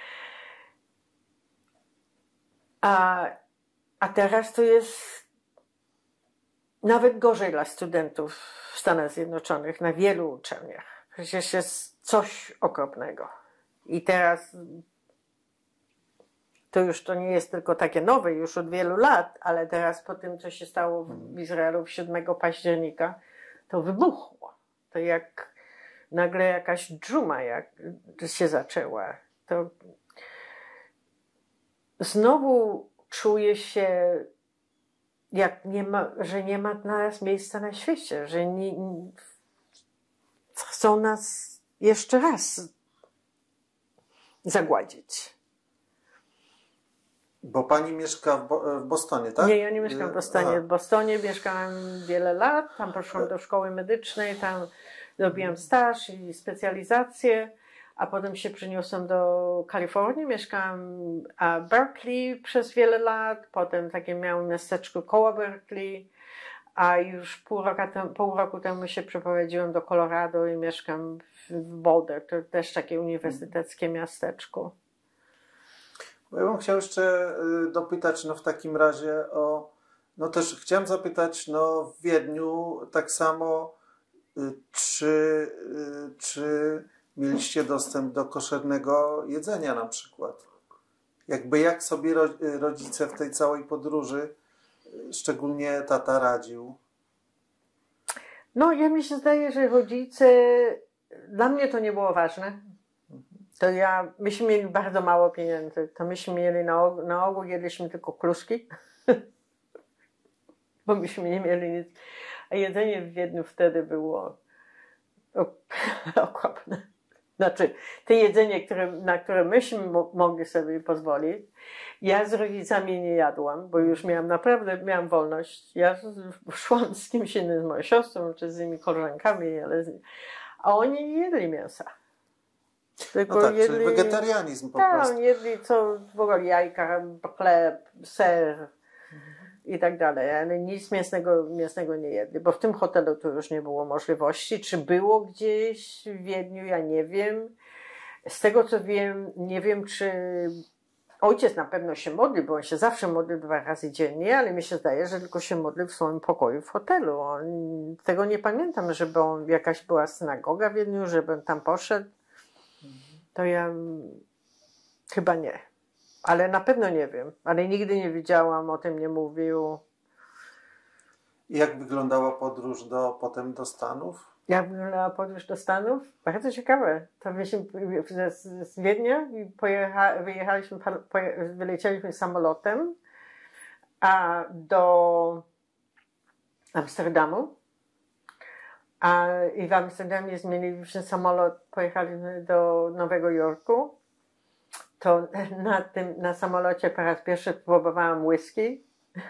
A A teraz to jest nawet gorzej dla studentów w Stanach Zjednoczonych, na wielu uczelniach. Przecież jest coś okropnego. I teraz to już to nie jest tylko takie nowe, już od wielu lat, ale teraz po tym, co się stało w Izraelu siódmego października, to wybuchło. To jak nagle jakaś dżuma jak się zaczęła. To znowu czuję się, jak nie ma, że nie ma dla nas miejsca na świecie, że nie, nie, chcą nas jeszcze raz zagładzić.
Bo pani mieszka w, Bo w Bostonie, tak?
Nie, ja nie mieszkam w Bostonie. Aha. W Bostonie mieszkałam wiele lat, tam poszłam do szkoły medycznej, tam zrobiłam staż i specjalizację, a potem się przeniosłam do Kalifornii, mieszkałam w Berkeley przez wiele lat, potem takie miałam miasteczko koło Berkeley, a już pół roku, temu, pół roku temu się przeprowadziłam do Colorado i mieszkam w Boulder, to też takie uniwersyteckie miasteczko.
Ja bym chciał jeszcze dopytać, no w takim razie o, no też chciałem zapytać, no w Wiedniu tak samo, czy, czy mieliście dostęp do koszernego jedzenia na przykład? Jakby jak sobie rodzice w tej całej podróży, szczególnie tata, radził?
No ja mi się zdaje, że rodzice, dla mnie to nie było ważne. To ja, myśmy mieli bardzo mało pieniędzy, to myśmy mieli na, na ogół jedliśmy tylko kluski, bo myśmy nie mieli nic. A jedzenie w Wiedniu wtedy było okropne. Znaczy, te jedzenie, które, na które myśmy mo mogli sobie pozwolić, ja z rodzicami nie jadłam, bo już miałam naprawdę, miałam wolność. Ja szłam z kimś innym, z moją siostrą, czy z innymi koleżankami, ale z... a oni nie jedli mięsa.
Tylko no tak, jedli, czyli wegetarianizm po
tak,
prostu.
Tak, jedli co w ogóle jajka, chleb, ser mhm. i tak dalej, ale nic mięsnego, mięsnego nie jedli, bo w tym hotelu to już nie było możliwości. Czy było gdzieś w Wiedniu, ja nie wiem. Z tego co wiem, nie wiem czy ojciec na pewno się modli, bo on się zawsze modlił dwa razy dziennie, ale mi się zdaje, że tylko się modlił w swoim pokoju w hotelu. On, tego nie pamiętam, żeby on, jakaś była synagoga w Wiedniu, żebym tam poszedł. To ja chyba nie. Ale na pewno nie wiem. Ale nigdy nie widziałam, o tym nie mówił.
I jak wyglądała podróż do, potem do Stanów?
Jak wyglądała podróż do Stanów? Bardzo ciekawe. To myśmy z, z Wiednia i pojecha, wyjechaliśmy, poje, wylecieliśmy samolotem a do Amsterdamu. A, I w Amsterdamie zmieniliśmy samolot, pojechaliśmy do Nowego Jorku. To na tym, na samolocie po raz pierwszy próbowałam whisky.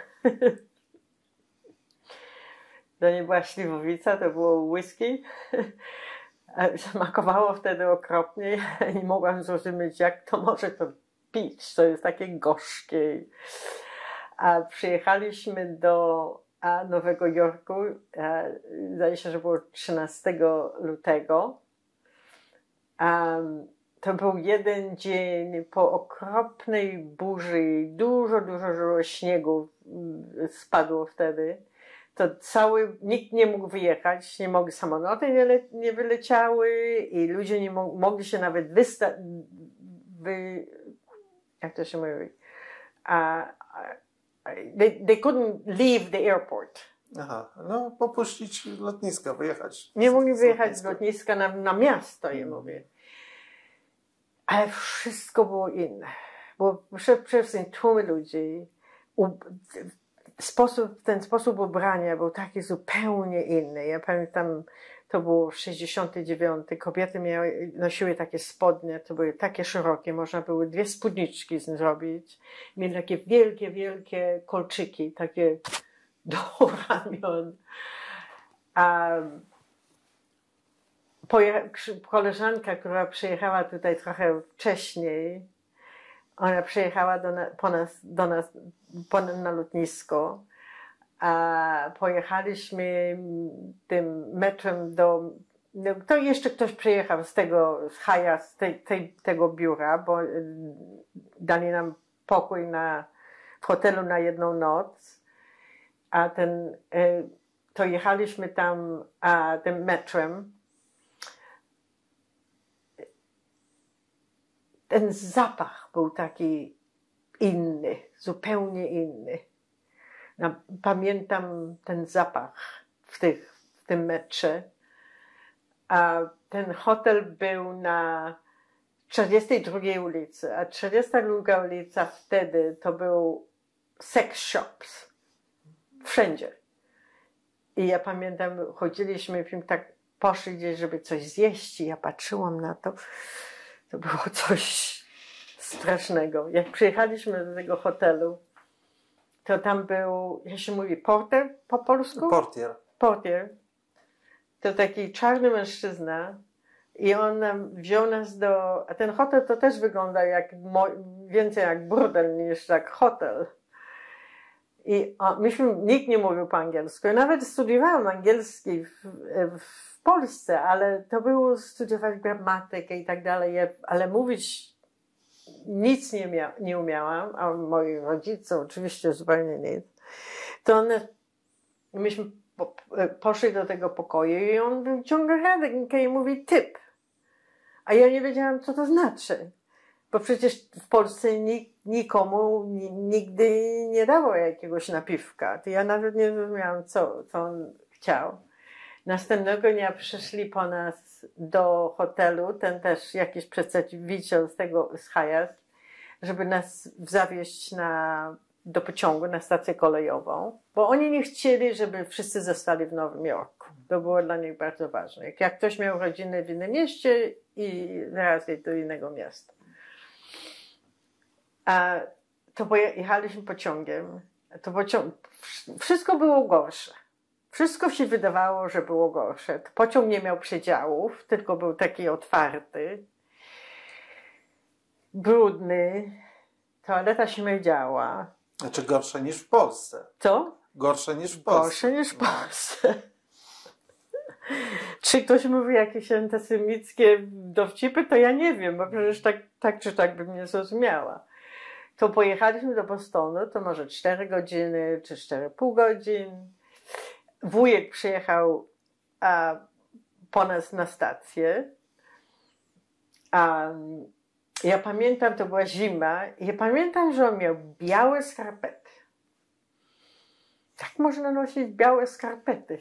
To nie była śliwowica, to było whisky. Smakowało wtedy okropnie. Nie mogłam zrozumieć, jak to może to pić. To jest takie gorzkie. A przyjechaliśmy do a Nowego Jorku, zdaje się, że było trzynastego lutego. Um, to był jeden dzień po okropnej burzy, dużo, dużo, dużo śniegu spadło wtedy. To cały, nikt nie mógł wyjechać, nie mogli, samoloty nie, le, nie wyleciały i ludzie nie mo mogli się nawet wysta wy, jak to się mówi? A, They, they couldn't leave the airport.
Aha, no popuścić lotniska, wyjechać.
Nie mogli wyjechać z lotniska na, na miasto, je mówię. Ale wszystko było inne. Bo przede wszystkim tłumy ludzi, u, sposób, ten sposób ubrania był taki zupełnie inny. Ja pamiętam, to było sześćdziesiąty dziewiąty. Kobiety miały, nosiły takie spodnie, to były takie szerokie, można było dwie spódniczki z nich zrobić. Mieli takie wielkie, wielkie kolczyki, takie do ramion. A koleżanka, która przyjechała tutaj trochę wcześniej, ona przyjechała do, na, po nas, do nas po, na lotnisko. A pojechaliśmy tym metrem do... No, to jeszcze ktoś przyjechał z tego, z Haja, z tej, tej, tego biura, bo dali nam pokój na, w hotelu na jedną noc. A ten, to jechaliśmy tam a, tym metrem. Ten zapach był taki inny, zupełnie inny. No, pamiętam ten zapach w, tych, w tym metrze. A ten hotel był na czterdziestej drugiej ulicy, a czterdziesta druga ulica wtedy to był sex shops. Wszędzie. I ja pamiętam, chodziliśmy, tak poszli gdzieś, żeby coś zjeść i ja patrzyłam na to. To było coś strasznego. Jak przyjechaliśmy do tego hotelu, to tam był, jak się mówi, porter po polsku?
Portier.
Portier. To taki czarny mężczyzna, I on nam wziął nas do... A ten hotel to też wygląda jak, więcej jak burdel niż jak hotel. I o, myśmy, nikt nie mówił po angielsku. Ja nawet studiowałam angielski w, w Polsce, ale to było studiować gramatykę i tak dalej, ale mówić nic nie, mia, nie umiałam, a moi rodzice oczywiście zupełnie nic. To one, myśmy po, poszli do tego pokoju i on wyciąga rękę i mówi typ. A ja nie wiedziałam, co to znaczy. Bo przecież w Polsce nik, nikomu nigdy nie dało jakiegoś napiwka. To ja nawet nie rozumiałam, co, co on chciał. Następnego dnia przyszli po nas do hotelu, ten też jakiś przedstawiciel z tego, z Hyatt, żeby nas zawieźć na, do pociągu na stację kolejową, bo oni nie chcieli, żeby wszyscy zostali w Nowym Jorku. To było dla nich bardzo ważne. Jak, jak ktoś miał rodzinę w innym mieście i zaraz do innego miasta. A to pojechaliśmy pociągiem. To pociąg, wszystko było gorsze. Wszystko się wydawało, że było gorsze. To pociąg nie miał przedziałów, tylko był taki otwarty, brudny, toaleta śmierdziała.
Znaczy gorsze niż w Polsce.
Co?
Gorsze niż w Polsce.
Gorsze niż w Polsce. Czy ktoś mówi jakieś antysemickie dowcipy, to ja nie wiem, bo przecież tak, tak czy tak bym nie zrozumiała. To pojechaliśmy do Bostonu, to może cztery godziny, czy cztery pół godzin. Wujek przyjechał a, po nas na stację. A, ja pamiętam, to była zima, i ja pamiętam, że on miał białe skarpety. Tak można nosić białe skarpety.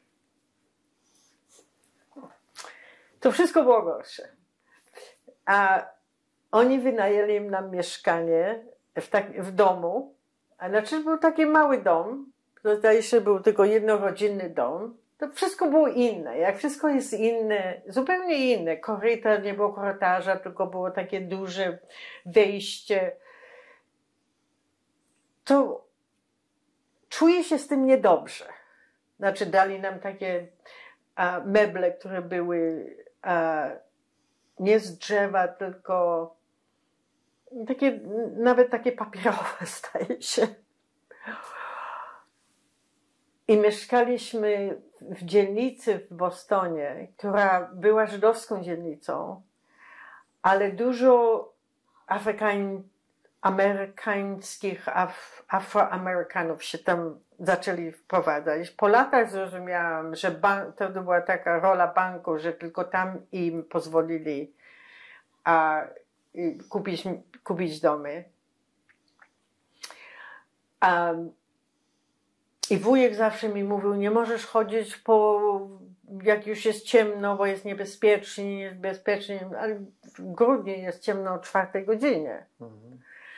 To wszystko było gorsze. A oni wynajęli nam mieszkanie w, tak, w domu. A znaczy był taki mały dom. To zdaje się, był tylko jednorodzinny dom. To wszystko było inne. Jak wszystko jest inne, zupełnie inne. Korytarz, nie było korytarza, tylko było takie duże wejście. To czuję się z tym niedobrze. Znaczy dali nam takie a, meble, które były a, nie z drzewa, tylko takie, nawet takie papierowe, zdaje się. I mieszkaliśmy w dzielnicy w Bostonie, która była żydowską dzielnicą, ale dużo Afrykań, amerykańskich, af, Afroamerykanów się tam zaczęli wprowadzać. Po latach zrozumiałam, że bank, to była taka rola banku, że tylko tam im pozwolili a, kupić, kupić domy. Um, I wujek zawsze mi mówił, nie możesz chodzić po, jak już jest ciemno, bo jest niebezpiecznie, jest bezpiecznie, ale w grudniu jest ciemno o czwartej godzinie. Mhm.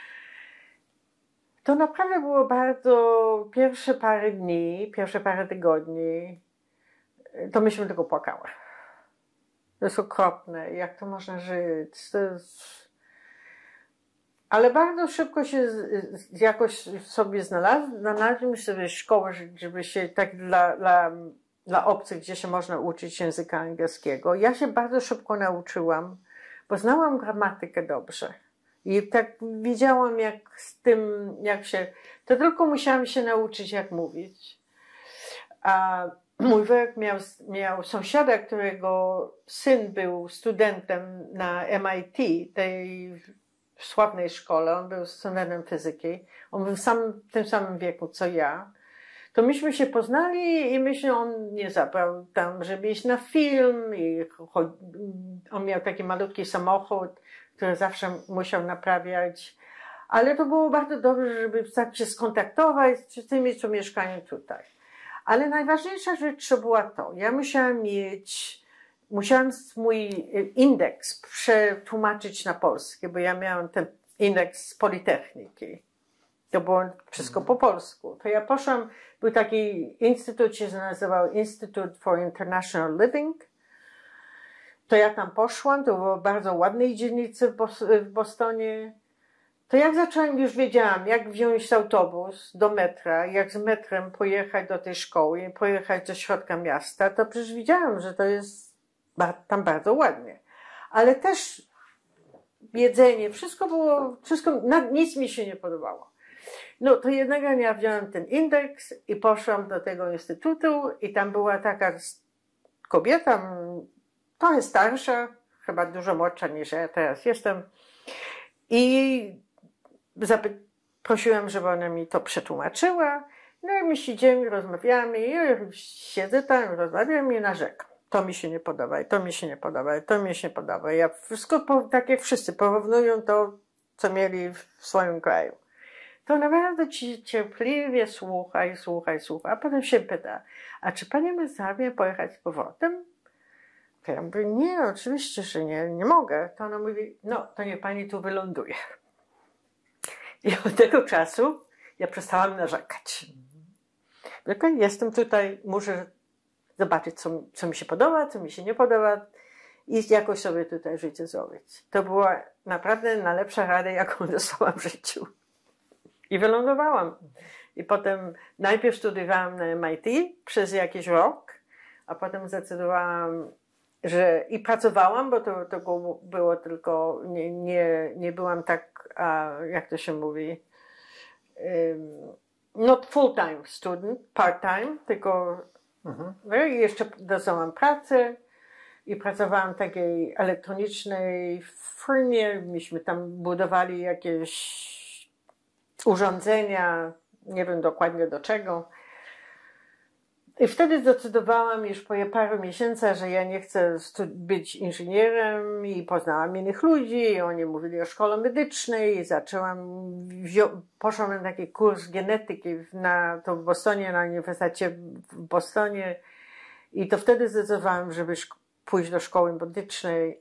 To naprawdę było bardzo, pierwsze parę dni, pierwsze parę tygodni, to myśmy tylko płakały. To jest okropne, jak to można żyć, to jest... Ale bardzo szybko się z, jakoś sobie znalazł, znalazłem sobie szkołę, żeby się tak dla, dla, dla obcych, gdzie się można uczyć języka angielskiego. Ja się bardzo szybko nauczyłam, bo znałam gramatykę dobrze. I tak wiedziałam, jak z tym, jak się, to tylko musiałam się nauczyć, jak mówić. A mój wujek miał, miał sąsiada, którego syn był studentem na M I T, tej w sławnej szkole, on był studentem fizyki, on był w, sam, w tym samym wieku co ja, to myśmy się poznali i myślę, on mnie zabrał tam, żeby iść na film i on miał taki malutki samochód, który zawsze musiał naprawiać, ale to było bardzo dobrze, żeby tak się skontaktować z tymi, co mieszkają tutaj. Ale najważniejsza rzecz to była to, ja musiałam mieć Musiałam mój indeks przetłumaczyć na polski, bo ja miałam ten indeks z Politechniki. To było wszystko po polsku. To ja poszłam, był taki instytut, się nazywał Institute for International Living. To ja tam poszłam, to było w bardzo ładnej dzielnicy w Bostonie. To jak zaczęłam, już wiedziałam, jak wziąć autobus do metra, jak z metrem pojechać do tej szkoły, pojechać do środka miasta, to przecież widziałam, że to jest tam bardzo ładnie. Ale też jedzenie, wszystko było, wszystko, nic mi się nie podobało. No to jednego dnia wziąłem ten indeks i poszłam do tego instytutu i tam była taka kobieta, trochę starsza, chyba dużo młodsza niż ja teraz jestem. I prosiłam, żeby ona mi to przetłumaczyła. No i my siedzimy, rozmawiamy i ja siedzę tam, rozmawiam i narzekam. To mi się nie podoba, to mi się nie podoba, to mi się nie podoba. Ja wszystko, tak jak wszyscy, porównują to, co mieli w swoim kraju. To naprawdę ci cierpliwie słuchaj, słuchaj, słuchaj. A potem się pyta, a czy pani ma zamiar pojechać z powrotem? To ja mówię, nie, oczywiście, że nie, nie mogę. To ona mówi, no to niech pani tu wyląduje. I od tego czasu ja przestałam narzekać. Tylko jestem tutaj, muszę zobaczyć, co, co mi się podoba, co mi się nie podoba i jakoś sobie tutaj życie zrobić. To była naprawdę najlepsza rada, jaką dostałam w życiu. I wylądowałam. I potem najpierw studiowałam na M I T przez jakiś rok, a potem zdecydowałam, że i pracowałam, bo to, to było tylko, nie, nie, nie byłam tak, uh, jak to się mówi, um, not full-time student, part-time, tylko mhm. no, i jeszcze dostałam pracę i pracowałam w takiej elektronicznej firmie, myśmy tam budowali jakieś urządzenia, nie wiem dokładnie do czego. I wtedy zdecydowałam już po paru miesiącach, że ja nie chcę być inżynierem i poznałam innych ludzi i oni mówili o szkole medycznej i zaczęłam, poszłam na taki kurs genetyki na, to w Bostonie, na Uniwersytecie w Bostonie i to wtedy zdecydowałam, żeby pójść do szkoły medycznej.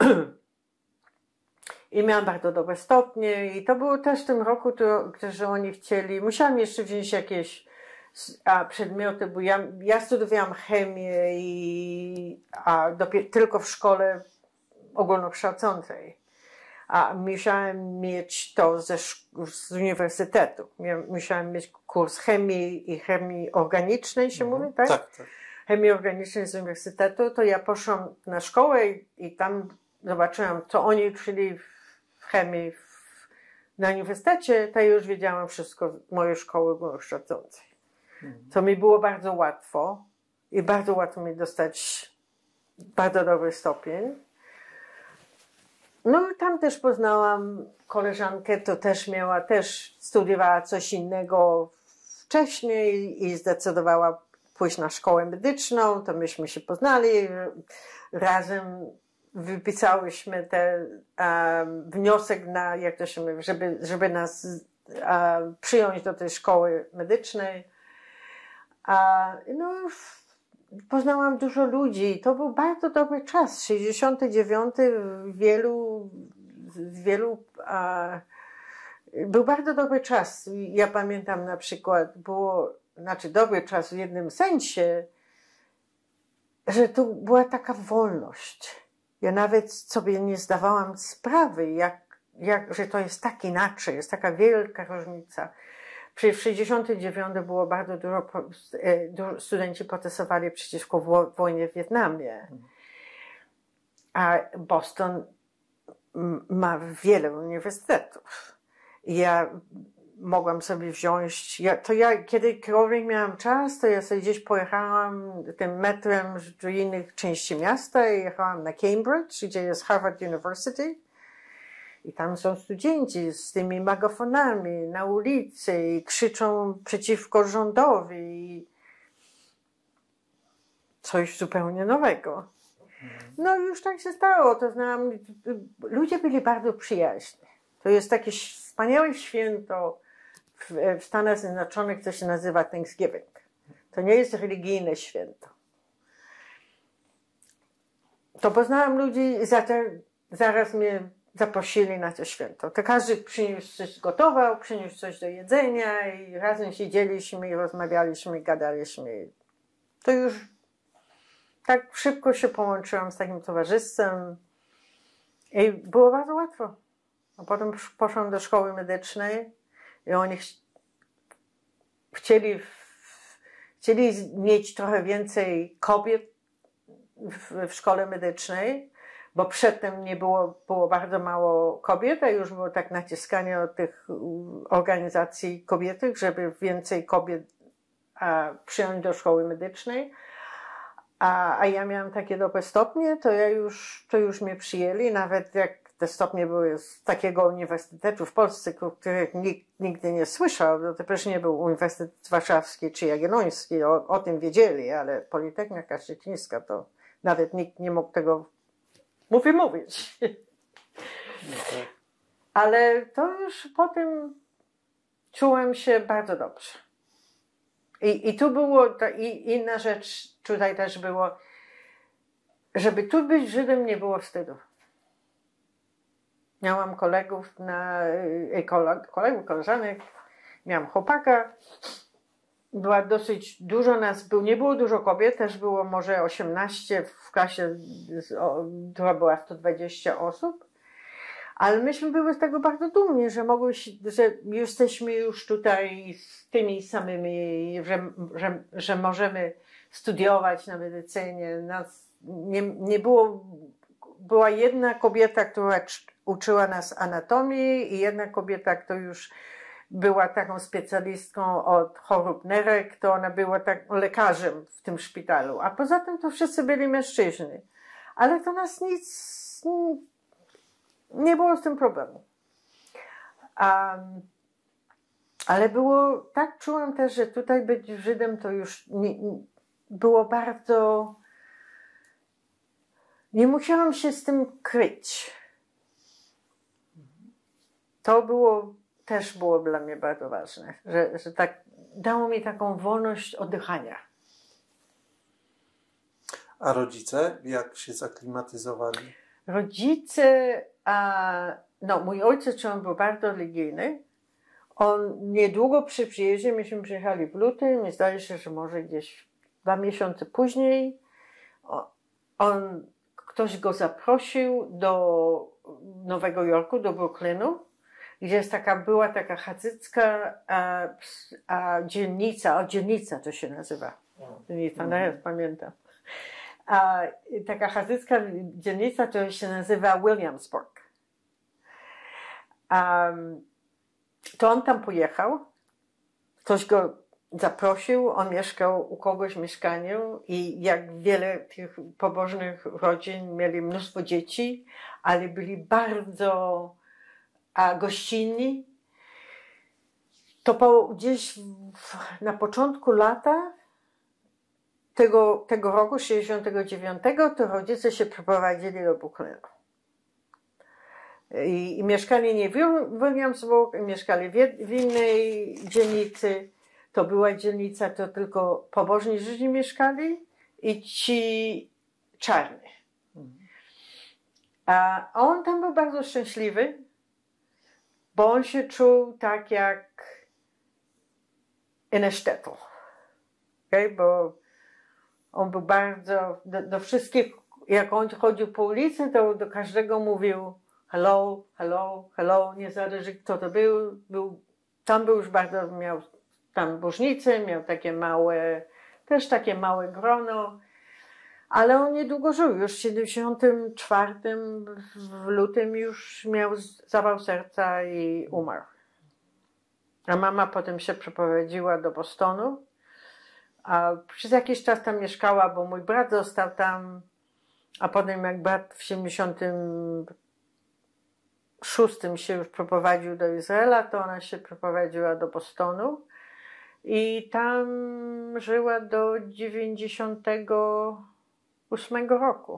I miałam bardzo dobre stopnie i to było też w tym roku, to, że oni chcieli, musiałam jeszcze wziąć jakieś a, przedmioty, bo ja, ja studiowałam chemię i, a dopiero, tylko w szkole ogólnokształcącej. A musiałam mieć to ze, z uniwersytetu. Musiałam mieć kurs chemii i chemii organicznej, się mhm. mówi, tak?
Tak, tak.
Chemii organicznej z uniwersytetu, to ja poszłam na szkołę i, i tam zobaczyłam, co oni uczyli w chemii w, na uniwersytecie, to już wiedziałam wszystko z mojej szkoły ogólnokształcącej. Hmm. Co mi było bardzo łatwo i bardzo łatwo mi dostać bardzo dobry stopień. No i tam też poznałam koleżankę, to też miała, też studiowała coś innego wcześniej i zdecydowała pójść na szkołę medyczną, to myśmy się poznali, razem wypisałyśmy ten um, wniosek na, jak to się mówi, żeby, żeby nas um, przyjąć do tej szkoły medycznej. A, no, poznałam dużo ludzi. To był bardzo dobry czas. sześćdziesiąty dziewiąty wielu, wielu a, był bardzo dobry czas. Ja pamiętam na przykład, było, znaczy dobry czas w jednym sensie, że to była taka wolność. Ja nawet sobie nie zdawałam sprawy, jak, jak, że to jest tak inaczej, jest taka wielka różnica. Przecież w sześćdziesiątym dziewiątym było bardzo dużo, dużo studenci protestowali przeciwko wo, wojnie w Wietnamie. A Boston ma wiele uniwersytetów. Ja mogłam sobie wziąć, ja, to ja kiedykolwiek miałam czas, to ja sobie gdzieś pojechałam tym metrem do innych części miasta i jechałam na Cambridge, gdzie jest Harvard University. I tam są studenci z tymi megafonami na ulicy i krzyczą przeciwko rządowi. Coś zupełnie nowego. No już tak się stało. To znam, ludzie byli bardzo przyjaźni. To jest takie wspaniałe święto w, w Stanach Zjednoczonych, co się nazywa Thanksgiving. To nie jest religijne święto. To poznałam ludzi i zaraz mnie zaprosili na to święto. To każdy przyniósł coś, gotował, przyniósł coś do jedzenia i razem siedzieliśmy i rozmawialiśmy i gadaliśmy. To już tak szybko się połączyłam z takim towarzystwem i było bardzo łatwo. A potem poszłam do szkoły medycznej i oni ch chcieli, chcieli mieć trochę więcej kobiet w, w szkole medycznej, bo przedtem nie było, było bardzo mało kobiet, a już było tak naciskanie od tych organizacji kobiecych, żeby więcej kobiet a, przyjąć do szkoły medycznej. A, a ja miałam takie dobre stopnie, to ja już, to już mnie przyjęli, nawet jak te stopnie były z takiego uniwersytetu w Polsce, o których nikt nigdy nie słyszał, to też nie był Uniwersytet Warszawski czy Jagielloński, o, o tym wiedzieli, ale Politechnika Szczecińska to nawet nikt nie mógł tego mówi mówić. Okay. Ale to już potem czułem się bardzo dobrze. I, i tu było, to, i inna rzecz tutaj też było, żeby tu być Żydem nie było wstydu. Miałam kolegów, na, kolegów, koleżanek, miałam chłopaka, była dosyć dużo nas, był, nie było dużo kobiet, też było może osiemnaście w klasie, która była sto dwadzieścia osób, ale myśmy były z tego bardzo dumni, że mogły, że jesteśmy już tutaj z tymi samymi, że, że, że możemy studiować na medycynie. Nas nie, nie było, była jedna kobieta, która uczyła nas anatomii i jedna kobieta, która już była taką specjalistką od chorób nerek, to ona była tak lekarzem w tym szpitalu. A poza tym to wszyscy byli mężczyźni. Ale to nas nic, nie było z tym problemu. Um, ale było, tak czułam też, że tutaj być Żydem to już nie, było bardzo, nie musiałam się z tym kryć. To było, też było dla mnie bardzo ważne, że, że tak dało mi taką wolność oddychania.
A rodzice jak się zaklimatyzowali?
Rodzice, a, no mój ojciec, on był bardzo religijny. On niedługo przy przyjeździe, myśmy przyjechali w lutym, mi zdaje się, że może gdzieś dwa miesiące później, on, ktoś go zaprosił do Nowego Jorku, do Brooklynu, gdzie jest taka, była taka chazycka a, a, dzielnica, o dzielnica to się nazywa, dzielnica, no ja pamiętam. A, taka chazycka dzielnica to się nazywa Williamsburg. Um, to on tam pojechał, ktoś go zaprosił, on mieszkał u kogoś w mieszkaniu i jak wiele tych pobożnych rodzin mieli mnóstwo dzieci, ale byli bardzo a, gościnni. To po, gdzieś w, na początku lata tego, tego roku, sześćdziesiątego dziewiątego, to rodzice się przeprowadzili do Brooklynu. I, i mieszkali nie w Williamsburg, mieszkali w, w innej dzielnicy. To była dzielnica, to tylko pobożni Żydzi mieszkali i ci czarni. A on tam był bardzo szczęśliwy, bo on się czuł tak jak in a shtetl. Okay? Bo on był bardzo, do, do wszystkich, jak on chodził po ulicy, to do każdego mówił hello, hello, hello, nie zależy kto to był, był tam był już bardzo, miał tam bożnicy, miał takie małe, też takie małe grono, ale on niedługo żył, już w siedemdziesiątym czwartym w lutym już miał zawał serca i umarł. A mama potem się przeprowadziła do Bostonu, a przez jakiś czas tam mieszkała, bo mój brat został tam, a potem jak brat w siedemdziesiątym szóstym się już przeprowadził do Izraela, to ona się przeprowadziła do Bostonu i tam żyła do dziewięćdziesiątego ósmego roku.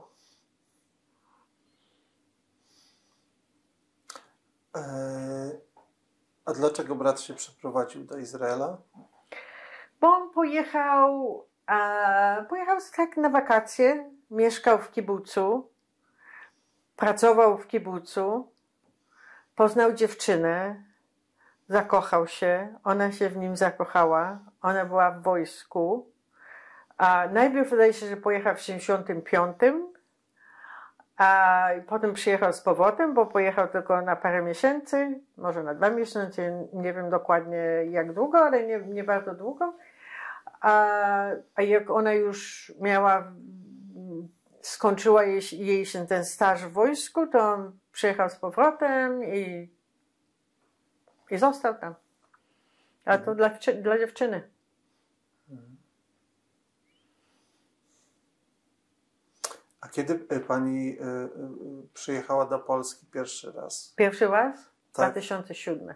A dlaczego brat się przeprowadził do Izraela?
Bo on pojechał, a, pojechał tak na wakacje, mieszkał w kibucu, pracował w kibucu, poznał dziewczynę, zakochał się, ona się w nim zakochała, ona była w wojsku. A najpierw wydaje się, że pojechał w siedemdziesiątym piątym, a potem przyjechał z powrotem, bo pojechał tylko na parę miesięcy, może na dwa miesiące, nie wiem dokładnie jak długo, ale nie, nie bardzo długo. A, a jak ona już miała skończyła jej, jej się ten staż w wojsku, to on przyjechał z powrotem i, i został tam. A to dla, dla dziewczyny.
A kiedy pani y, y, przyjechała do Polski pierwszy raz?
Pierwszy raz?
Tak.
dwa tysiące siódmy.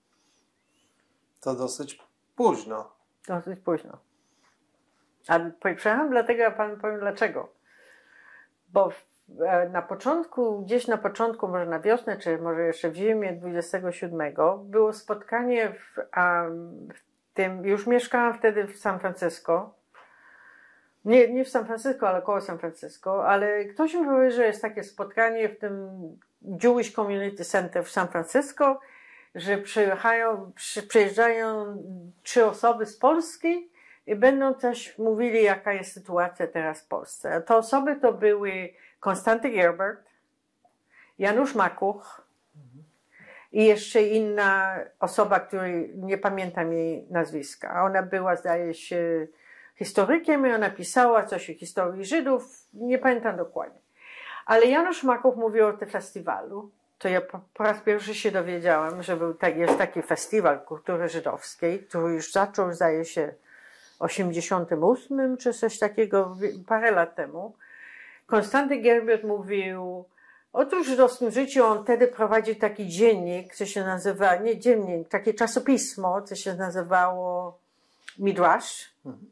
To dosyć późno.
Dosyć późno. Ale przyjechałam dlatego, ja panu powiem dlaczego. Bo w, na początku, gdzieś na początku, może na wiosnę, czy może jeszcze w zimie dwudziestego siódmego było spotkanie w, um, w tym, już mieszkałam wtedy w San Francisco. Nie, nie w San Francisco, ale koło San Francisco, ale ktoś mi powiedział, że jest takie spotkanie w tym Jewish Community Center w San Francisco, że przyjeżdżają, przy, przyjeżdżają trzy osoby z Polski i będą też mówili, jaka jest sytuacja teraz w Polsce. A te osoby to były Konstanty Gerbert, Janusz Makuch i jeszcze inna osoba, której nie pamiętam jej nazwiska. Ona była, zdaje się, historykiem i ona pisała coś o historii Żydów, nie pamiętam dokładnie. Ale Janusz Makuch mówił o tym festiwalu. To ja po, po raz pierwszy się dowiedziałam, że był tak, jest taki festiwal kultury żydowskiej, który już zaczął, zdaje się, w osiemdziesiątym ósmym czy coś takiego, parę lat temu. Konstanty Gerbert mówił, otóż w żydowskim życiu on wtedy prowadzi taki dziennik, co się nazywa, nie dziennik, takie czasopismo, co się nazywało Midrash. Mhm.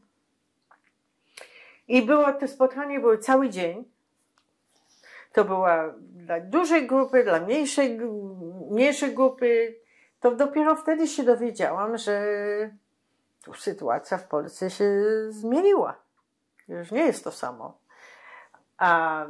I było to spotkanie, było cały dzień. To była dla dużej grupy, dla mniejszej, mniejszej grupy. To dopiero wtedy się dowiedziałam, że tu sytuacja w Polsce się zmieniła. Już nie jest to samo. A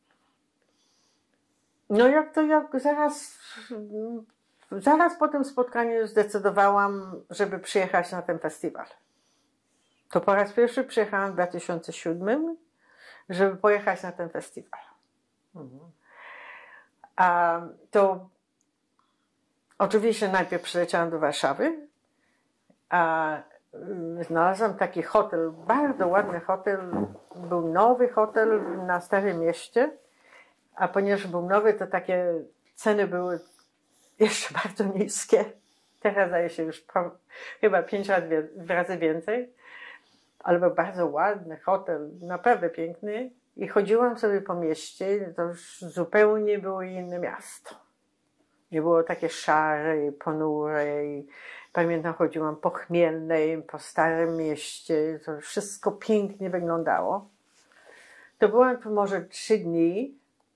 no jak to, jak zaraz, zaraz po tym spotkaniu zdecydowałam, żeby przyjechać na ten festiwal. To po raz pierwszy przyjechałam w dwa tysiące siódmym, żeby pojechać na ten festiwal. Mhm. A to oczywiście najpierw przyleciałam do Warszawy, a znalazłam taki hotel, bardzo ładny hotel, był nowy hotel na Starym Mieście, a ponieważ był nowy, to takie ceny były jeszcze bardzo niskie. Teraz zdaje się już po, chyba pięć razy więcej. Ale był bardzo ładny hotel, naprawdę piękny. I chodziłam sobie po mieście, to już zupełnie było inne miasto. Nie było takie szare i ponure. I pamiętam, chodziłam po Chmielnej, po Starym Mieście. To wszystko pięknie wyglądało. To byłam tu może trzy dni,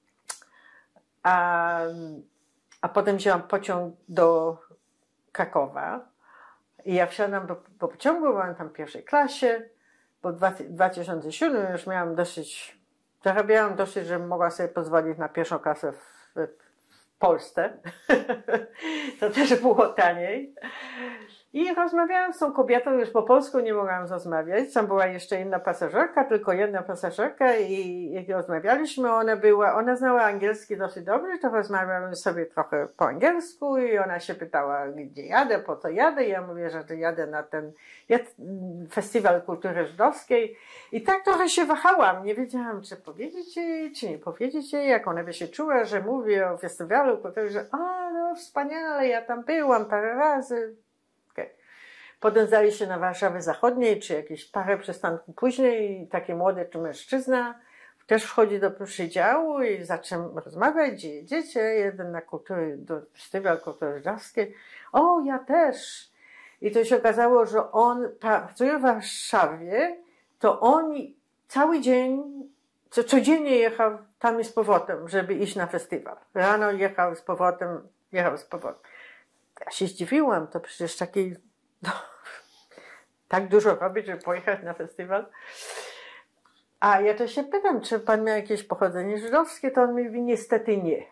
a, a potem wzięłam pociąg do Krakowa. I ja wsiadłam do, do pociągu, byłam tam w pierwszej klasie, bo w dwa tysiące siódmym już miałam dosyć, zarabiałam dosyć, żebym mogła sobie pozwolić na pierwszą klasę w, w, w Polsce. To też było taniej. I rozmawiałam z tą kobietą, już po polsku nie mogłam rozmawiać. Tam była jeszcze inna pasażerka, tylko jedna pasażerka i jak rozmawialiśmy, ona była, ona znała angielski dosyć dobrze, to rozmawiamy sobie trochę po angielsku i ona się pytała, gdzie jadę, po co jadę. Ja mówię, że to jadę na ten festiwal kultury żydowskiej i tak trochę się wahałam. Nie wiedziałam, czy powiedzieć jej, czy nie powiedzieć jej, jak ona by się czuła, że mówię o festiwalu kultury, że a, no wspaniale, ja tam byłam parę razy. Potem zdaje się na Warszawie Zachodniej, czy jakieś parę przystanków później, taki młody czy mężczyzna też wchodzi do przydziału i zaczynamy rozmawiać, gdzie jedziecie, jeden na kultury, do festiwal kultury żydowskiej. O, ja też. I to się okazało, że on pracuje w Warszawie, to on cały dzień, co, codziennie jechał tam i z powrotem, żeby iść na festiwal. Rano jechał z powrotem, jechał z powrotem. Ja się zdziwiłam, to przecież taki no, tak dużo robić, żeby pojechać na festiwal. A ja to się pytam, czy pan miał jakieś pochodzenie żydowskie, to on mi mówi, niestety nie.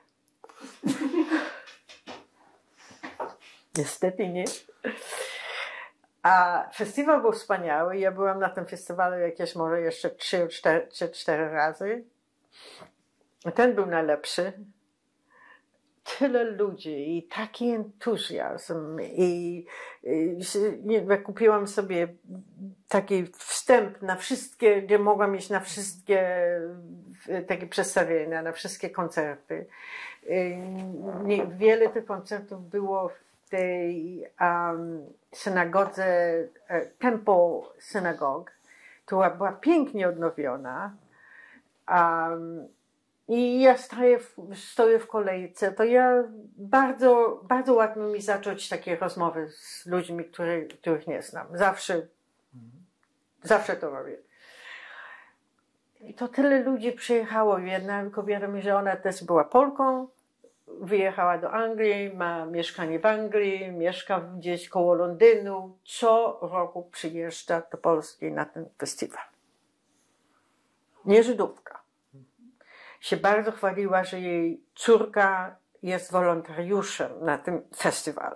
Niestety nie. A festiwal był wspaniały. Ja byłam na tym festiwalu jakieś może jeszcze trzy, cztery, cztery razy. Ten był najlepszy. tyle ludzi i taki entuzjazm i, i nie, kupiłam sobie taki wstęp na wszystkie, gdzie mogłam iść na wszystkie takie przedstawienia, na wszystkie koncerty. Nie, wiele tych koncertów było w tej um, synagodze, Temple Synagogue, która była pięknie odnowiona. Um, I ja stoję w, stoję w kolejce, to ja bardzo, bardzo łatwo mi zacząć takie rozmowy z ludźmi, który, których nie znam. Zawsze, mhm. zawsze to robię. I to tyle ludzi przyjechało. Jedna kobieta mi, że ona też była Polką, wyjechała do Anglii, ma mieszkanie w Anglii, mieszka gdzieś koło Londynu. Co roku przyjeżdża do Polski na ten festiwal. Nie Żydówka. Się bardzo chwaliła, że jej córka jest wolontariuszem na tym festiwalu.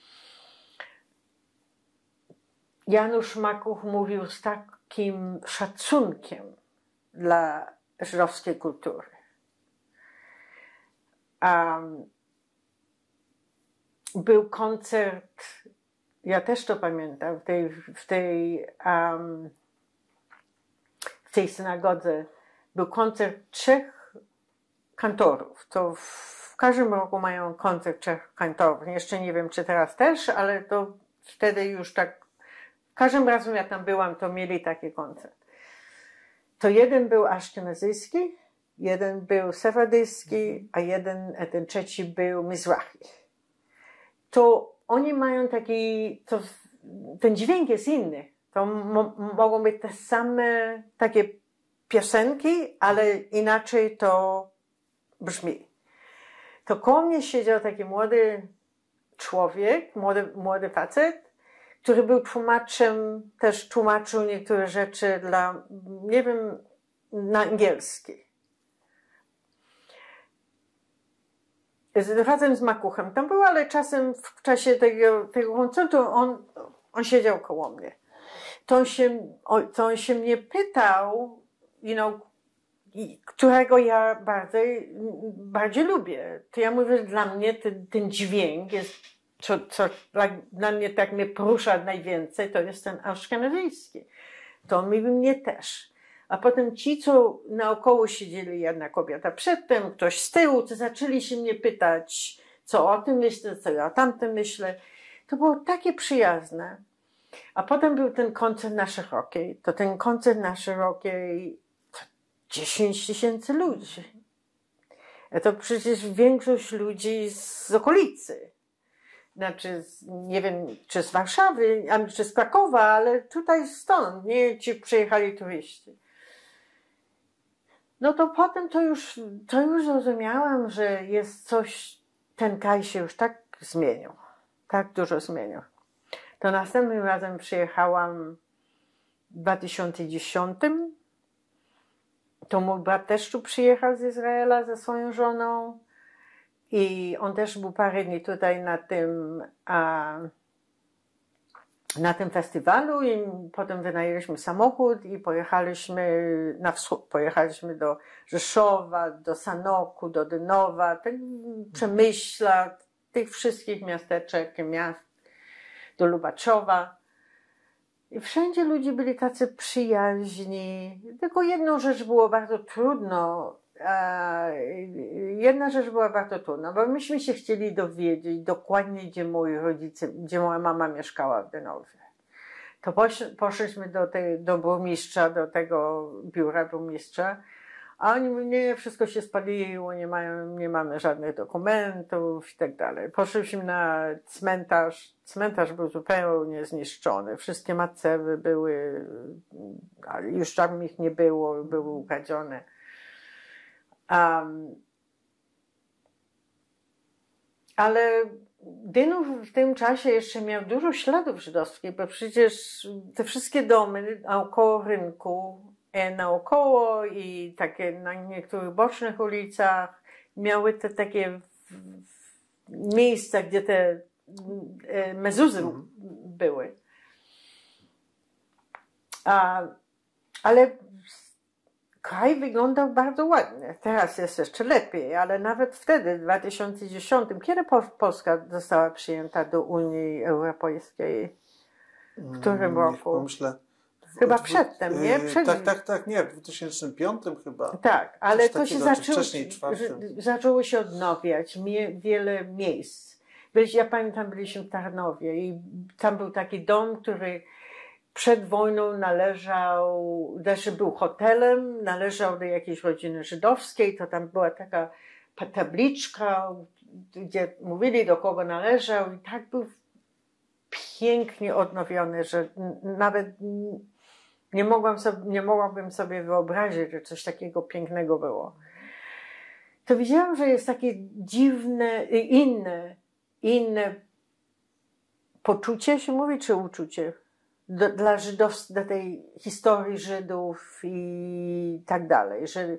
Janusz Makuch mówił z takim szacunkiem dla żydowskiej kultury. Um, był koncert, ja też to pamiętam, w tej, w tej, um, w tej synagodze był koncert trzech kantorów. To w każdym roku mają koncert trzech kantorów. Jeszcze nie wiem, czy teraz też, ale to wtedy już tak, w każdym razie jak tam byłam, to mieli taki koncert. To jeden był aszkenazyjski, jeden był sefadyjski, a jeden, a ten trzeci był mizrahi. To oni mają taki, to, ten dźwięk jest inny. To mo, mogą być te same takie piosenki, ale inaczej to brzmi. To koło mnie siedział taki młody człowiek, młody, młody facet, który był tłumaczem, też tłumaczył niektóre rzeczy dla, nie wiem, na angielski. Razem z Makuchem tam był, ale czasem w czasie tego, tego koncertu on, on siedział koło mnie. To on się, to on się mnie pytał, you know, którego ja bardziej, bardziej lubię. To ja mówię, że dla mnie ten, ten dźwięk jest, co, co dla mnie tak mnie porusza najwięcej, to jest ten aszkenazyjski. To on mówi mnie też. A potem ci, co naokoło siedzieli, jedna kobieta przedtem, ktoś z tyłu, to zaczęli się mnie pytać, co o tym myślę, co ja o tamtym myślę. To było takie przyjazne. A potem był ten koncert na szerokiej. To ten koncert na szerokiej dziesięć tysięcy ludzi. To przecież większość ludzi z okolicy. Znaczy, nie wiem, czy z Warszawy, czy z Krakowa, ale tutaj stąd, nie ci przyjechali turyści. No to potem to już, to już zrozumiałam, że jest coś, ten kraj się już tak zmienił. Tak dużo zmienił. To następnym razem przyjechałam w dwa tysiące dziesiątym. To mój brat też tu przyjechał z Izraela ze swoją żoną. I on też był parę dni tutaj na tym, a, na tym festiwalu i potem wynajęliśmy samochód i pojechaliśmy na wschód. Pojechaliśmy do Rzeszowa, do Sanoku, do Dynowa, tak, Przemyśla, tych wszystkich miasteczek, miast, do Lubaczowa. I wszędzie ludzie byli tacy przyjaźni. Tylko jedną rzecz było bardzo trudno. Jedna rzecz była bardzo trudna, bo myśmy się chcieli dowiedzieć dokładnie, gdzie moi rodzice, gdzie moja mama mieszkała w Dynowie. To poszliśmy do, tej, do burmistrza, do tego biura burmistrza, a oni mówią, nie, wszystko się spaliło, nie, mają, nie mamy żadnych dokumentów i tak dalej. Poszliśmy na cmentarz, cmentarz był zupełnie zniszczony, wszystkie macewy były, już tam ich nie było, były ukradzione. Um, ale Dynów w tym czasie jeszcze miał dużo śladów żydowskich, bo przecież te wszystkie domy naokoło rynku, naokoło i takie na niektórych bocznych ulicach miały te takie miejsca, gdzie te mezuzy były. A, ale kraj wyglądał bardzo ładnie. Teraz jest jeszcze lepiej, ale nawet wtedy, w dwa tysiące dziesiątym, kiedy Polska została przyjęta do Unii Europejskiej? W którym roku?
Pomyślę.
Chyba przedtem, nie? Przed...
Tak, tak, tak, nie, w dwa tysiące piątym chyba.
Tak, ale
Coś
to
takiego,
się zaczęło,
wcześniej, czwartym.
zaczęło się odnawiać, mie, wiele miejsc. Ja pamiętam, byliśmy w Tarnowie i tam był taki dom, który przed wojną należał, znaczy był hotelem, należał do jakiejś rodziny żydowskiej, to tam była taka tabliczka, gdzie mówili, do kogo należał i tak był pięknie odnowiony, że nawet nie mogłam sobie, nie mogłabym sobie wyobrazić, że coś takiego pięknego było. To widziałam, że jest takie dziwne, inne, inne poczucie, się mówi, czy uczucie do, dla żydowstw, dla tej historii Żydów i tak dalej, że,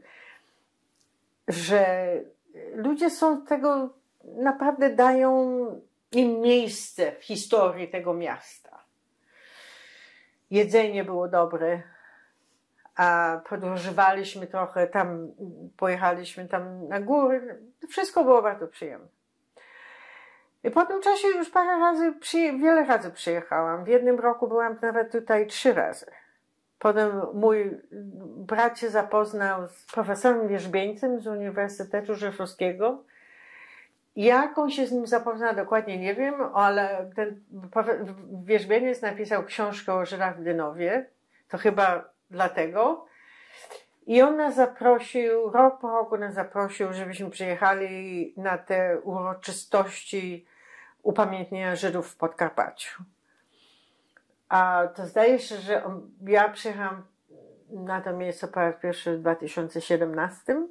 że ludzie są tego, naprawdę dają im miejsce w historii tego miasta. Jedzenie było dobre, a podróżowaliśmy trochę, tam pojechaliśmy tam na góry, wszystko było bardzo przyjemne. I po tym czasie już parę razy, wiele razy przyjechałam. W jednym roku byłam nawet tutaj trzy razy. Potem mój brat się zapoznał z profesorem wierzbieńcem z Uniwersytetu Rzeszowskiego. Jak on się z nim zapoznał, dokładnie nie wiem, ale ten wierzbieniec napisał książkę o Żydach w Dynowie. To chyba dlatego. I on nas zaprosił, rok po roku nas zaprosił, żebyśmy przyjechali na te uroczystości upamiętnienia Żydów w Podkarpaciu. A to zdaje się, że on, ja przyjechałam na to miejsce po raz pierwszy w dwa tysiące siedemnastym.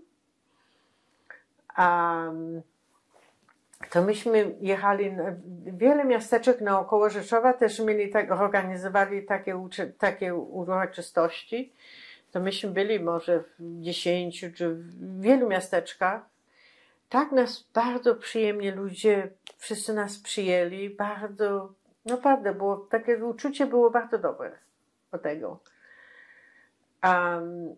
A to myśmy jechali, wiele miasteczek naokoło Rzeszowa też mieli tak, organizowali takie, takie uroczystości. To myśmy byli może w dziesięciu czy w wielu miasteczkach. Tak nas bardzo przyjemnie ludzie, wszyscy nas przyjęli, bardzo, naprawdę było, takie uczucie było bardzo dobre o tego. Um,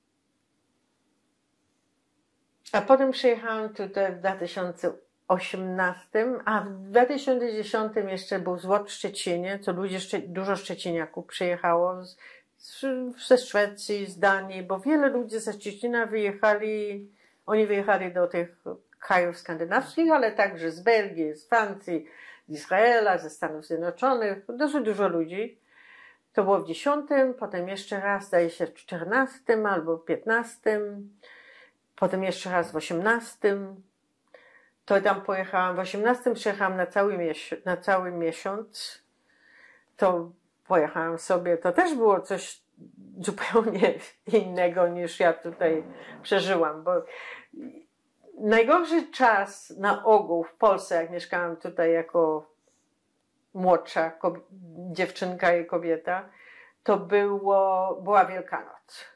a potem przyjechałam tutaj w dwa tysiące osiemnastym, a w dwa tysiące dziesiątym jeszcze był złot w Szczecinie, co ludzie, dużo Szczeciniaków przyjechało z, z, ze Szwecji, z Danii, bo wiele ludzi ze Szczecina wyjechali, oni wyjechali do tych krajów skandynawskich, ale także z Belgii, z Francji, z Izraela, ze Stanów Zjednoczonych, dosyć dużo ludzi. To było w dziesiątym, potem jeszcze raz, zdaje się, w czternastym albo w piętnastym, potem jeszcze raz w osiemnastym. To tam pojechałam, w osiemnastym przyjechałam na cały, miesiąc, na cały miesiąc. To pojechałam sobie, to też było coś zupełnie innego niż ja tutaj przeżyłam, bo najgorszy czas na ogół w Polsce, jak mieszkałam tutaj jako młodsza dziewczynka i kobieta, to było, była Wielkanoc.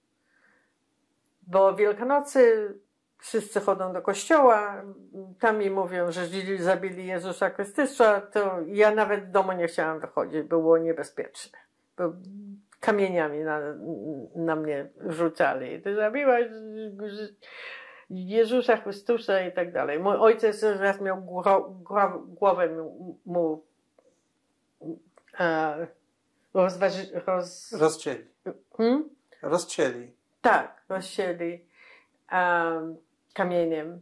Bo Wielkanocy wszyscy chodzą do kościoła, tam mi mówią, że Żydzi zabili Jezusa Chrystusa, to ja nawet w domu nie chciałam wychodzić, było niebezpieczne. Bo kamieniami na, na mnie rzucali. Ty zabiłaś Jezusa Chrystusa i tak dalej. Mój ojciec raz miał głowę mu, mu e, rozważy, roz...
rozcięli.
Hmm?
Rozcięli.
Tak, rozcięli um, kamieniem.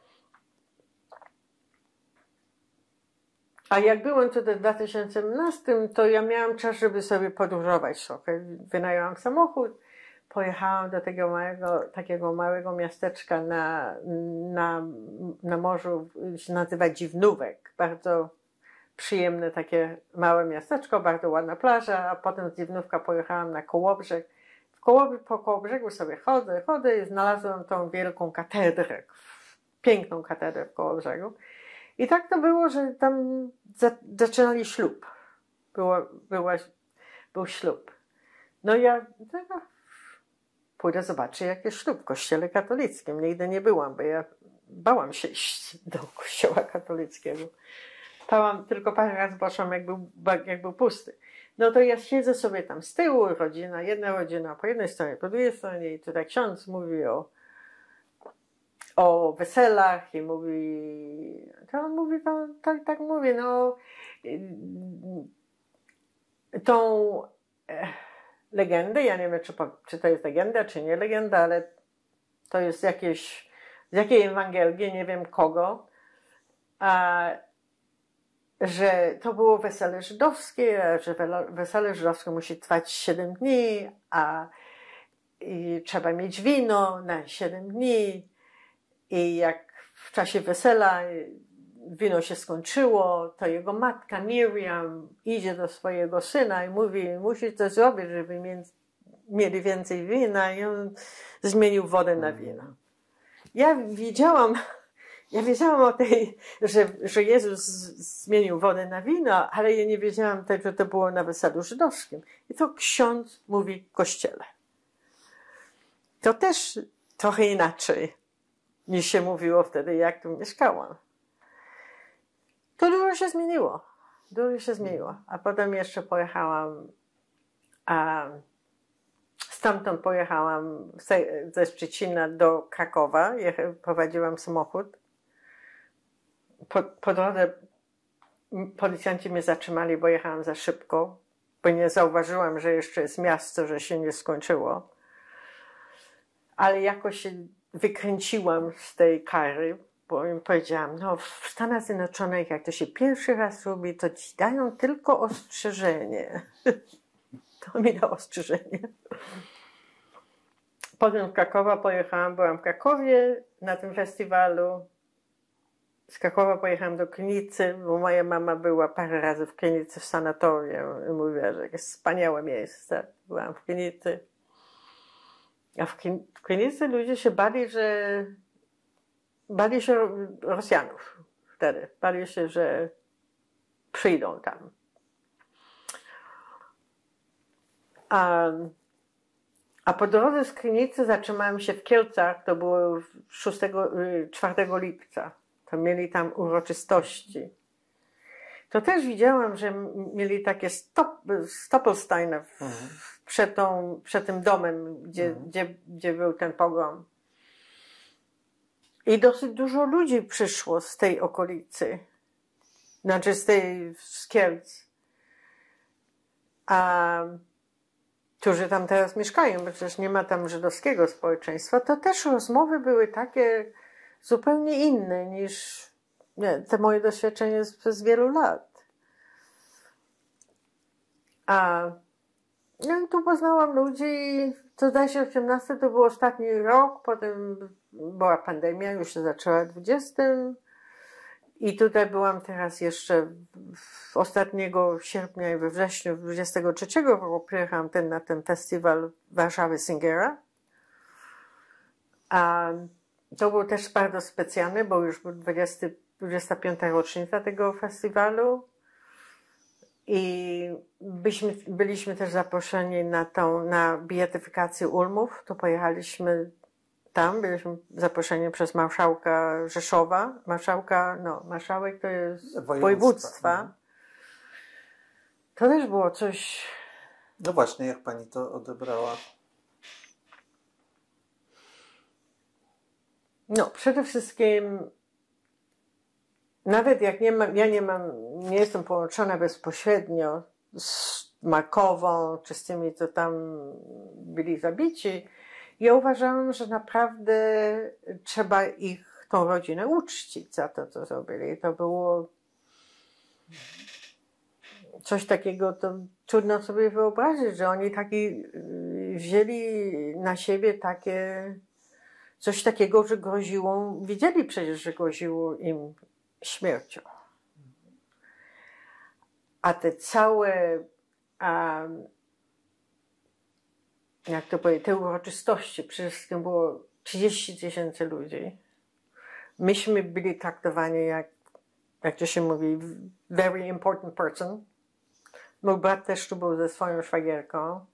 A jak byłem tutaj w dwa tysiące siedemnastym, to ja miałam czas, żeby sobie podróżować trochę. Wynajęłam samochód, pojechałam do tego małego, takiego małego miasteczka na, na, na morzu, się nazywa Dziwnówek. Bardzo przyjemne takie małe miasteczko, bardzo ładna plaża, a potem z Dziwnówka pojechałam na Kołobrzeg. W Koło, po Kołobrzegu sobie chodzę, chodzę i znalazłam tą wielką katedrę, piękną katedrę w Kołobrzegu. I tak to było, że tam za, zaczynali ślub. Było, była, był ślub. No ja no, pójdę zobaczyć, jaki jest ślub w kościele katolickim. Nigdy nie byłam, bo ja bałam się iść do kościoła katolickiego. Bałam, tylko parę razy poszłam, jak był, jak był pusty. No to ja siedzę sobie tam z tyłu, rodzina, jedna rodzina po jednej stronie, po drugiej stronie i tutaj ksiądz mówi o, o weselach i mówi, to on mówi, to, tak, tak mówi, no tą e, legendę, ja nie wiem, czy, czy to jest legenda, czy nie legenda, ale to jest jakieś, z jakiej Ewangelii, nie wiem kogo, a, że to było wesele żydowskie, że wesele żydowskie musi trwać siedem dni, a i trzeba mieć wino na siedem dni i jak w czasie wesela wino się skończyło, to jego matka Miriam idzie do swojego syna i mówi, musisz to zrobić, żeby mieli więcej wina i on zmienił wodę na wino. Ja wiedziałam, ja wiedziałam o tej, że, że Jezus zmienił wodę na wino, ale ja nie wiedziałam też, że to było na weselu żydowskim. I to ksiądz mówi w kościele. To też trochę inaczej niż się mówiło wtedy, jak tu mieszkałam. To dużo się zmieniło. Dużo się zmieniło. A potem jeszcze pojechałam, a stamtąd pojechałam ze Szczecina do Krakowa. Prowadziłam samochód. Po, po drodze policjanci mnie zatrzymali, bo jechałam za szybko, bo nie zauważyłam, że jeszcze jest miasto, że się nie skończyło. Ale jakoś się wykręciłam z tej kary, bo im powiedziałam, no w Stanach Zjednoczonych, jak to się pierwszy raz robi, to ci dają tylko ostrzeżenie. To mi dało ostrzeżenie. Potem z Krakowa pojechałam, byłam w Krakowie na tym festiwalu. Z Krakowa pojechałam do Krynicy, bo moja mama była parę razy w Krynicy w sanatorium i mówiła, że jest wspaniałe miejsce. Byłam w Krynicy. A w Krynicy ludzie się bali, że bali się Rosjanów wtedy. Bali się, że przyjdą tam. A, a po drodze z Krynicy zatrzymałam się w Kielcach, to było czwartego lipca. To mieli tam uroczystości. To też widziałam, że mieli takie stop, Stoppelsteine w, mhm. przed, tą, przed tym domem, gdzie, mhm. gdzie, gdzie był ten pogrom. I dosyć dużo ludzi przyszło z tej okolicy. Znaczy z tej z Kielc. A którzy tam teraz mieszkają, bo przecież nie ma tam żydowskiego społeczeństwa, to też rozmowy były takie zupełnie inne niż nie, te moje doświadczenie przez wielu lat. A no i tu poznałam ludzi, to zdaje się osiemnasty to był ostatni rok, potem była pandemia, już się zaczęła w dwudziestym i tutaj byłam teraz jeszcze w ostatniego sierpnia i we wrześniu dwudziestego trzeciego roku przyjechałam ten, na ten festiwal Warszawy Singera. A to był też bardzo specjalny, bo już był dwudziesta piąta rocznica tego festiwalu i byliśmy, byliśmy też zaproszeni na tą, na beatyfikację Ulmów, to pojechaliśmy tam, byliśmy zaproszeni przez marszałka Rzeszowa, marszałka, no, marszałek to jest województwa. województwa. To też było coś...
No właśnie, jak pani to odebrała?
No, przede wszystkim, nawet jak nie mam, ja nie mam, nie jestem połączona bezpośrednio z Markową, czy z tymi, co tam byli zabici, ja uważałam, że naprawdę trzeba ich, tą rodzinę uczcić za to, co zrobili. To było coś takiego, to trudno sobie wyobrazić, że oni taki wzięli na siebie takie coś takiego, że groziło, wiedzieli przecież, że groziło im śmiercią. A te całe, um, jak to powiedzieć, te uroczystości, przede wszystkim było trzydzieści tysięcy ludzi. Myśmy byli traktowani jak, jak to się mówi, very important person. Mój brat też tu był ze swoją szwagierką.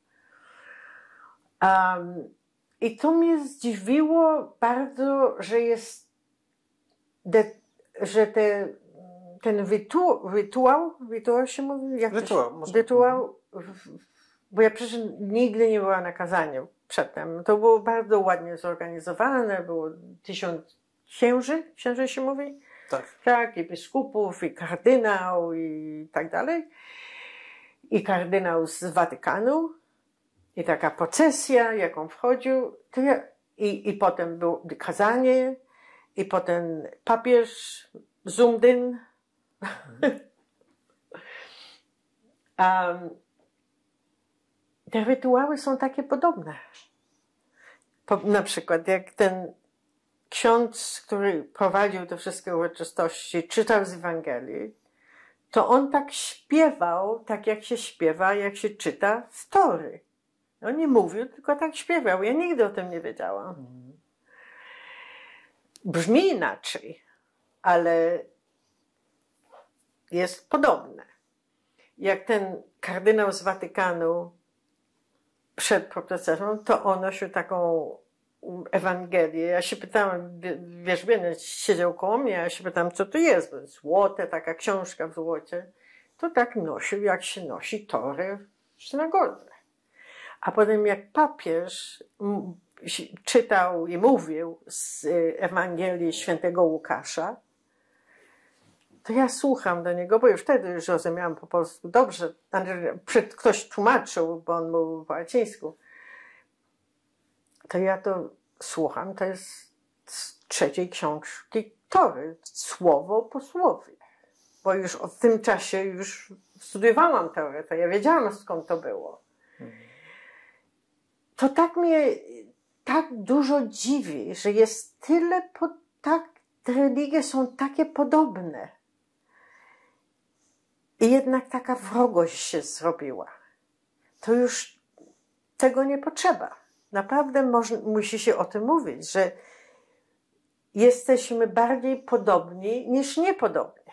Um, I to mnie zdziwiło bardzo, że jest, de, że te, ten rytu, rytuał, rytuał się mówi? Jak
rytuał,
to, rytuał bo ja przecież nigdy nie byłam na kazaniu przedtem. To było bardzo ładnie zorganizowane, było tysiąc księży, księży się mówi?
Tak.
Tak, i biskupów, i kardynał, i tak dalej. I kardynał z Watykanu, i taka procesja, jak on wchodził, to ja, i, i potem było kazanie, i potem papież Zumdyn. um, te rytuały są takie podobne. Po, na przykład jak ten ksiądz, który prowadził te wszystkie uroczystości, czytał z Ewangelii, to on tak śpiewał, tak jak się śpiewa, jak się czyta z Tory. On nie mówił, tylko tak śpiewał. Ja nigdy o tym nie wiedziałam. Brzmi inaczej, ale jest podobne. Jak ten kardynał z Watykanu przed procesją, to on nosił taką Ewangelię. Ja się pytałam, wierzbienie siedział koło mnie, ja się pytałam, co to jest? Bo złote, taka książka w złocie. To tak nosił, jak się nosi Tory w synagodze. A potem jak papież czytał i mówił z Ewangelii świętego Łukasza, to ja słucham do niego, bo już wtedy już rozumiałam po polsku dobrze. Ktoś tłumaczył, bo on mówił po łacińsku. To ja to słucham, to jest z trzeciej książki Tory, słowo po słowie. Bo już w tym czasie już studiowałam Torę, to ja wiedziałam, skąd to było. To tak mnie tak dużo dziwi, że jest tyle, po, tak, te religie są takie podobne. I jednak taka wrogość się zrobiła. To już tego nie potrzeba. Naprawdę moż, musi się o tym mówić, że jesteśmy bardziej podobni niż niepodobni.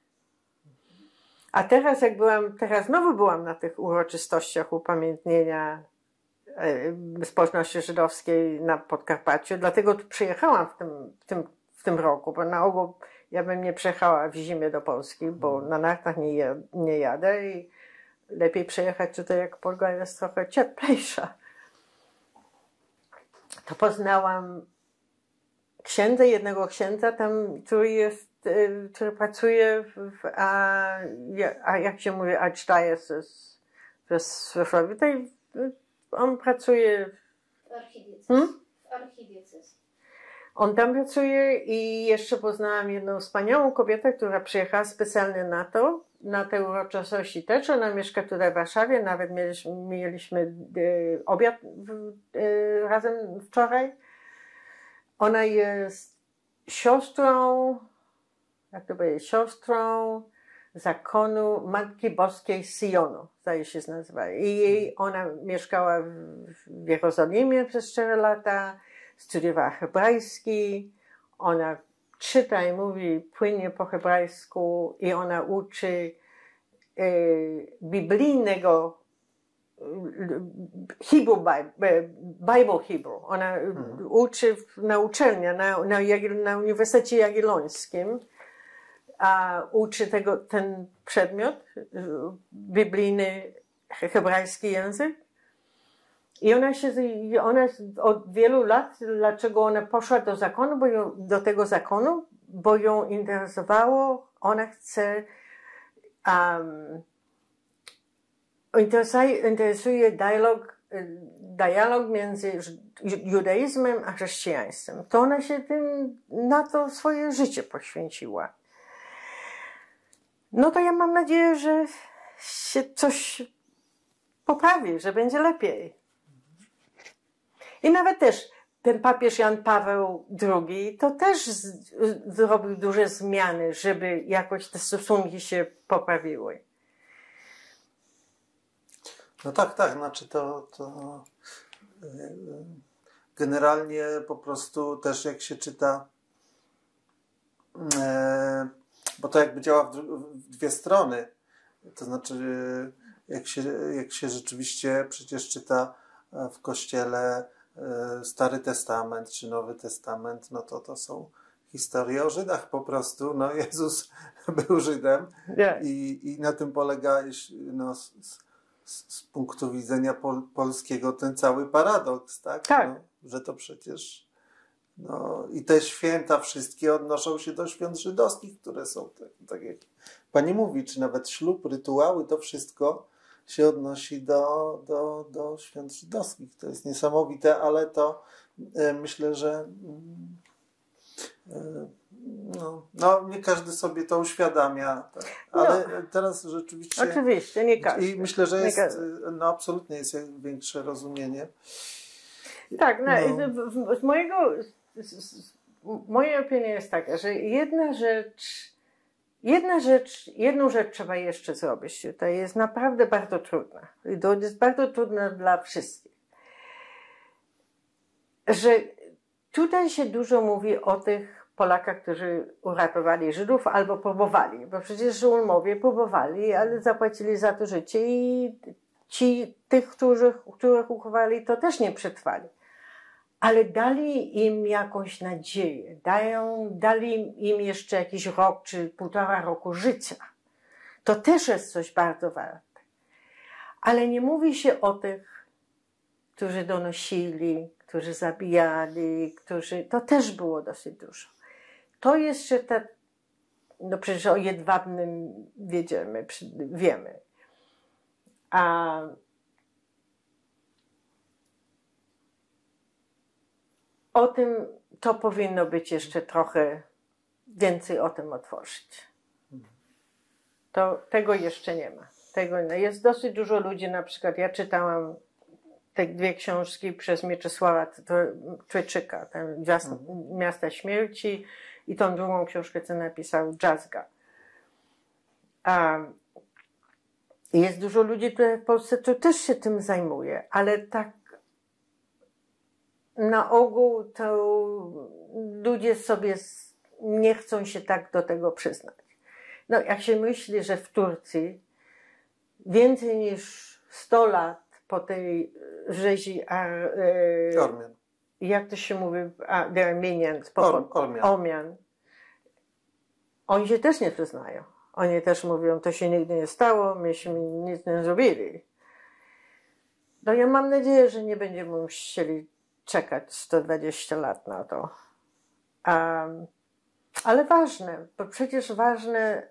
A teraz jak byłam, teraz znowu byłam na tych uroczystościach upamiętnienia społeczności żydowskiej na Podkarpaciu, dlatego tu przyjechałam w tym, w tym, w tym roku, bo na ogół ja bym nie przyjechała w zimie do Polski, bo na nartach nie, nie jadę i lepiej przyjechać tutaj, jak Polska jest trochę cieplejsza. To poznałam księdza, jednego księdza tam, który jest, który pracuje w, a, a jak się mówi, archdiocese w Wrocławiu. On pracuje
w archidiecezji.
Hmm?
W archidiecezji.
On tam pracuje i jeszcze poznałam jedną wspaniałą kobietę, która przyjechała specjalnie na to, na te uroczystości też. Ona mieszka tutaj w Warszawie, nawet mieliśmy, mieliśmy e, obiad e, razem wczoraj. Ona jest siostrą, jak to powiedzieć, siostrą zakonu Matki Boskiej z Syjonu, zdaje się nazywa. I ona mieszkała w Jerozolimie przez cztery lata, studiowała hebrajski, ona czyta i mówi płynnie po hebrajsku i ona uczy e, biblijnego Hebrew Bible, Bible Hebrew. Ona hmm. uczy na uczelni, na, na, na Uniwersytecie Jagiellońskim, a uczy tego, ten przedmiot, biblijny, hebrajski język. I ona się, ona od wielu lat, dlaczego ona poszła do zakonu, bo ją, do tego zakonu, bo ją interesowało, ona chce, um, interesuje, interesuje dialog, dialog między judaizmem a chrześcijaństwem. To ona się tym, na to swoje życie poświęciła. No to ja mam nadzieję, że się coś poprawi, że będzie lepiej. I nawet też ten papież Jan Paweł drugi to też z, zrobił duże zmiany, żeby jakoś te stosunki się poprawiły.
No tak, tak, znaczy to, to generalnie po prostu też jak się czyta, e, bo to jakby działa w, w dwie strony, to znaczy jak się, jak się rzeczywiście przecież czyta w Kościele Stary Testament czy Nowy Testament, no to to są historie o Żydach po prostu. No Jezus był Żydem
yeah.
i, i na tym polega no, z, z punktu widzenia pol, polskiego ten cały paradoks, tak?
Tak.
No, że to przecież no, i te święta wszystkie odnoszą się do świąt żydowskich, które są tak, tak jak pani mówi, czy nawet ślub, rytuały, to wszystko się odnosi do, do, do świąt żydowskich. To jest niesamowite, ale to e, myślę, że e, no, no, nie każdy sobie to uświadamia, tak? Ale no, teraz rzeczywiście...
Oczywiście, nie każdy.
I myślę, że jest, no absolutnie jest większe rozumienie.
Tak, no,
no.
Z, z mojego, z, z, moja opinia jest taka, że jedna rzecz, jedna rzecz, jedną rzecz trzeba jeszcze zrobić. To jest naprawdę bardzo trudna. I to jest bardzo trudne dla wszystkich. Że tutaj się dużo mówi o tych Polakach, którzy uratowali Żydów albo próbowali, bo przecież Żołmowie próbowali, ale zapłacili za to życie i ci, tych, których, których uchowali, to też nie przetrwali. Ale dali im jakąś nadzieję, dają, dali im jeszcze jakiś rok czy półtora roku życia. To też jest coś bardzo warte. Ale nie mówi się o tych, którzy donosili, którzy zabijali, którzy... To też było dosyć dużo. To jeszcze ta... No przecież o Jedwabnym wiedziemy, wiemy. A o tym to powinno być jeszcze trochę więcej o tym otworzyć. To, tego jeszcze nie ma. Tego nie. Jest dosyć dużo ludzi, na przykład ja czytałam te dwie książki przez Mieczysława Twyczyka, ten Miasta Śmierci i tą drugą książkę, co napisał Dżazga. A jest dużo ludzi tutaj w Polsce, to też się tym zajmuje, ale tak na ogół to ludzie sobie nie chcą się tak do tego przyznać. No, jak się myśli, że w Turcji więcej niż sto lat po tej rzezi Ar, e,
Ormian.
Jak to się mówi? A, the Armenians. Po,
Or, Ormian.
Ormian. Oni się też nie przyznają. Oni też mówią, to się nigdy nie stało, myśmy nic nie zrobili. No ja mam nadzieję, że nie będziemy musieli czekać sto dwadzieścia lat na to. Um, ale ważne, bo przecież ważne...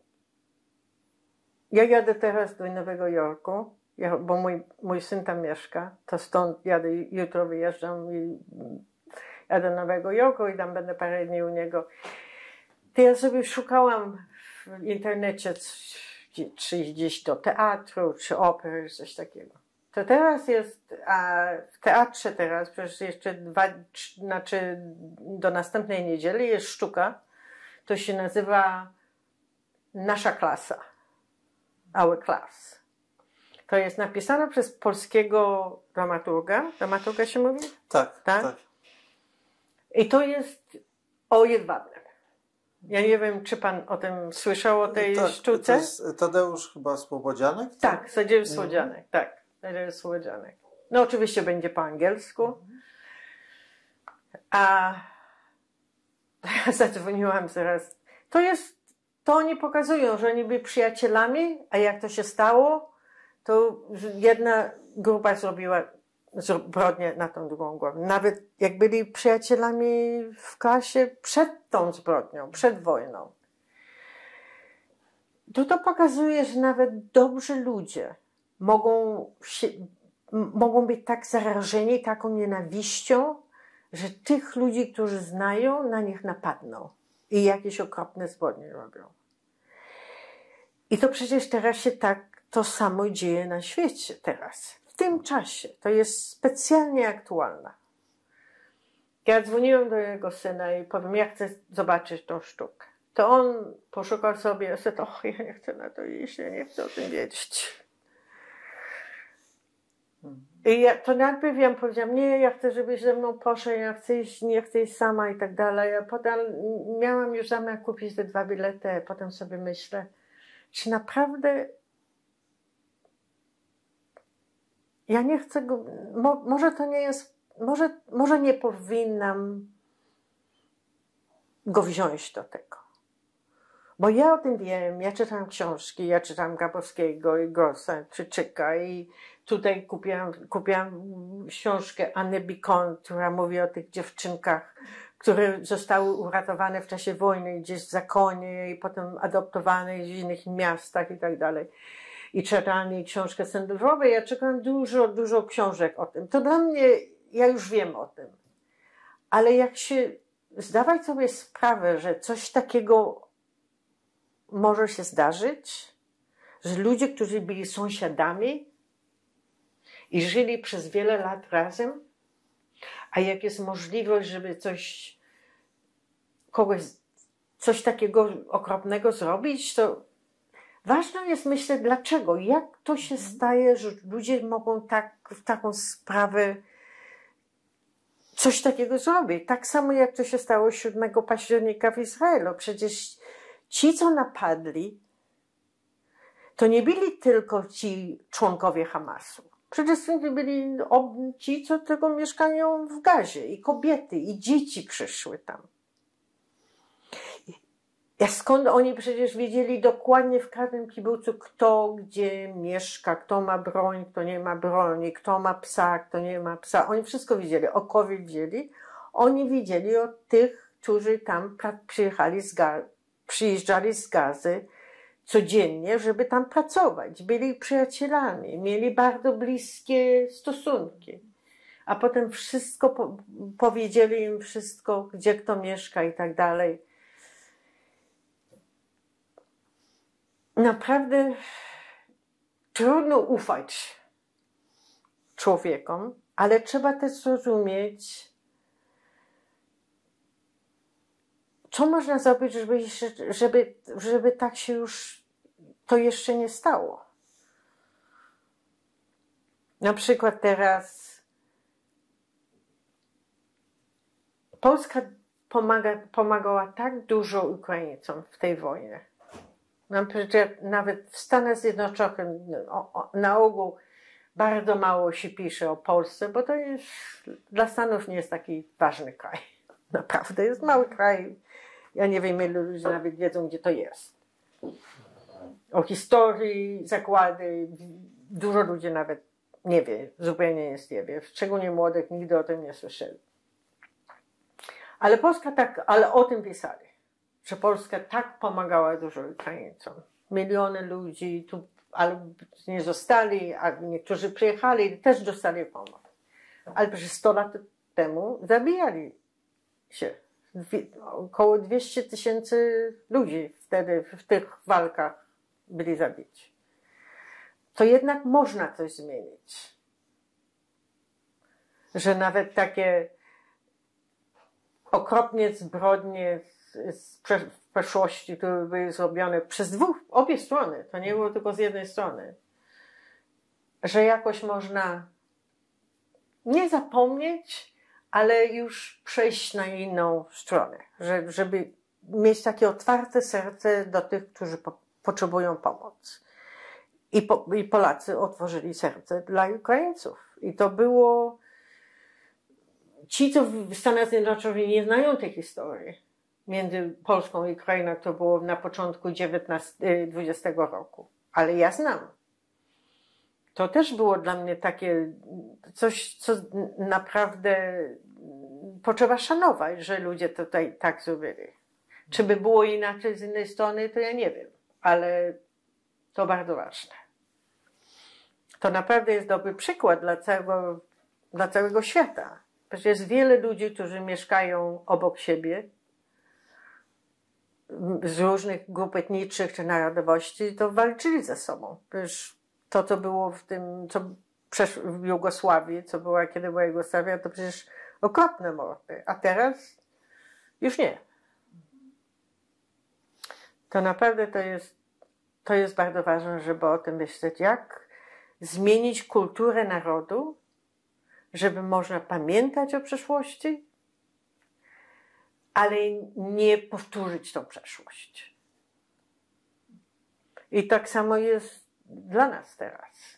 Ja jadę teraz do Nowego Jorku, ja, bo mój, mój syn tam mieszka, to stąd jadę, jutro wyjeżdżam i jadę do Nowego Jorku i tam będę parę dni u niego. To ja sobie szukałam w internecie, czy gdzieś do teatru, czy opery, coś takiego. To teraz jest, a w teatrze teraz, przecież jeszcze dwa, znaczy do następnej niedzieli jest sztuka, to się nazywa Nasza klasa, Our Class. To jest napisane przez polskiego dramaturga, dramaturga się mówi?
Tak, tak, tak.
I to jest o Jedwabnem. Ja nie wiem, czy pan o tym słyszał, o tej
tak,
sztuce?
To jest Tadeusz chyba Słobodzianek?
Tak, tak Tadeusz Słobodzianek, mm. tak. Tadeusz Słobodzianek. No oczywiście będzie po angielsku. Mm. A ja zadzwoniłam zaraz. To jest, to oni pokazują, że oni byli przyjacielami, a jak to się stało, to jedna grupa zrobiła zbrodnię na tą drugą głowę. Nawet jak byli przyjacielami w klasie przed tą zbrodnią, przed wojną. To to pokazuje, że nawet dobrzy ludzie mogą, się, mogą być tak zarażeni taką nienawiścią, że tych ludzi, którzy znają, na nich napadną i jakieś okropne zbrodnie robią. I to przecież teraz się tak to samo dzieje na świecie teraz. W tym czasie. To jest specjalnie aktualne. Ja dzwoniłem do jego syna i powiem, ja chcę zobaczyć tą sztukę. To on poszukał sobie, ja sobie, och, ja nie chcę na to iść, ja nie chcę o tym wiedzieć. I ja, to najpierw ja powiedziałam, nie, ja chcę, żebyś ze mną poszedł, ja chcę iść, nie chcę iść sama i tak dalej. A potem miałam już zamiar kupić te dwa bilety, a potem sobie myślę, czy naprawdę ja nie chcę go, mo, może to nie jest, może, może nie powinnam go wziąć do tego. Bo ja o tym wiem, ja czytam książki, ja czytam Grabowskiego i Grossa, Czyczyka i tutaj kupiłam, kupiłam książkę Anny Bicon, która mówi o tych dziewczynkach, które zostały uratowane w czasie wojny gdzieś w zakonie i potem adoptowane w innych miastach i tak dalej. I czytałam książkę Sandlerowa. Ja czytam dużo, dużo książek o tym. To dla mnie, ja już wiem o tym. Ale jak się zdawać sobie sprawę, że coś takiego może się zdarzyć, że ludzie, którzy byli sąsiadami i żyli przez wiele lat razem, a jak jest możliwość, żeby coś, kogoś, coś takiego okropnego zrobić, to ważne jest myśleć, dlaczego, jak to się staje, że ludzie mogą tak, w taką sprawę coś takiego zrobić. Tak samo jak to się stało siódmego października w Izraelu. Przecież ci, co napadli, to nie byli tylko ci członkowie Hamasu. Przecież byli ci, co tylko mieszkają w Gazie, i kobiety, i dzieci przyszły tam. A skąd oni przecież wiedzieli dokładnie w każdym kibucu, kto gdzie mieszka, kto ma broń, kto nie ma broni, kto ma psa, kto nie ma psa. Oni wszystko wiedzieli, o kowie wiedzieli. Oni wiedzieli o tych, którzy tam przyjechali z Ga- przyjeżdżali z Gazy codziennie, żeby tam pracować. Byli przyjacielami, mieli bardzo bliskie stosunki. A potem wszystko po- powiedzieli im wszystko, gdzie kto mieszka i tak dalej. Naprawdę trudno ufać człowiekom, ale trzeba też zrozumieć, co można zrobić, żeby, żeby, żeby tak się już to jeszcze nie stało. Na przykład teraz Polska pomaga, pomagała tak dużo Ukraińcom w tej wojnie. Nawet w Stanach Zjednoczonych na ogół bardzo mało się pisze o Polsce, bo to jest, dla Stanów nie jest taki ważny kraj. Naprawdę jest mały kraj. Ja nie wiem, ilu ludzi nawet wiedzą, gdzie to jest. O historii, zakłady, dużo ludzi nawet nie wie, zupełnie nic nie wie. Szczególnie młodych nigdy o tym nie słyszeli. Ale Polska tak, ale o tym pisali, że Polska tak pomagała dużo Ukraińcom. Miliony ludzi tu albo nie zostali, a niektórzy przyjechali i też dostali pomoc. Ale przez sto lat temu zabijali się. Około dwieście tysięcy ludzi wtedy w tych walkach byli zabici. To jednak można coś zmienić. Że nawet takie okropnie zbrodnie z, z w przeszłości, które były zrobione przez dwóch, obie strony, to nie było tylko z jednej strony, że jakoś można nie zapomnieć, ale już przejść na inną stronę, że, żeby mieć takie otwarte serce do tych, którzy po, potrzebują pomocy. I, po, I Polacy otworzyli serce dla Ukraińców. I to było... Ci, co w Stanach Zjednoczonych nie znają tej historii między Polską i Ukrainą, to było na początku dwudziestego roku. Ale ja znam. To też było dla mnie takie coś, co naprawdę potrzeba szanować, że ludzie tutaj tak zrobili. Czy by było inaczej z innej strony, to ja nie wiem. Ale to bardzo ważne. To naprawdę jest dobry przykład dla całego, dla całego świata. Przecież jest wiele ludzi, którzy mieszkają obok siebie, z różnych grup etnicznych czy narodowości, to walczyli ze sobą. Przecież to, co było w tym, co w Jugosławii, co była, kiedy była Jugosławia, to przecież okropne mordy. A teraz już nie. To naprawdę to jest, to jest bardzo ważne, żeby o tym myśleć. Jak zmienić kulturę narodu, żeby można pamiętać o przeszłości, ale nie powtórzyć tą przeszłość. I tak samo jest dla nas teraz.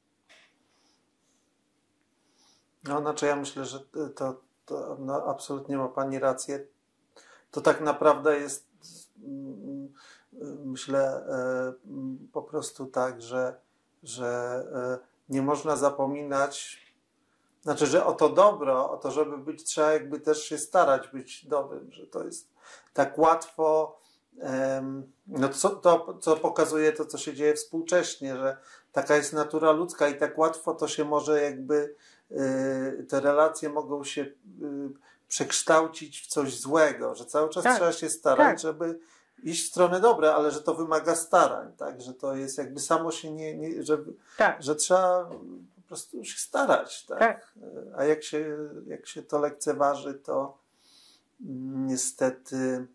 No, znaczy ja myślę, że to, to no, absolutnie ma Pani rację. To tak naprawdę jest myślę po prostu tak, że, że nie można zapominać, znaczy, że o to dobro, o to, żeby być, trzeba jakby też się starać być dobrym, że to jest tak łatwo, no co, to, co pokazuje to, co się dzieje współcześnie, że taka jest natura ludzka i tak łatwo to się może jakby, te relacje mogą się przekształcić w coś złego, że cały czas
tak,
trzeba się starać,
tak.
żeby iść w stronę dobre, ale że to wymaga starań, tak, że to jest jakby samo się nie, nie że,
tak.
że trzeba po prostu się starać, tak?
Tak.
A jak się, jak się to lekceważy, to niestety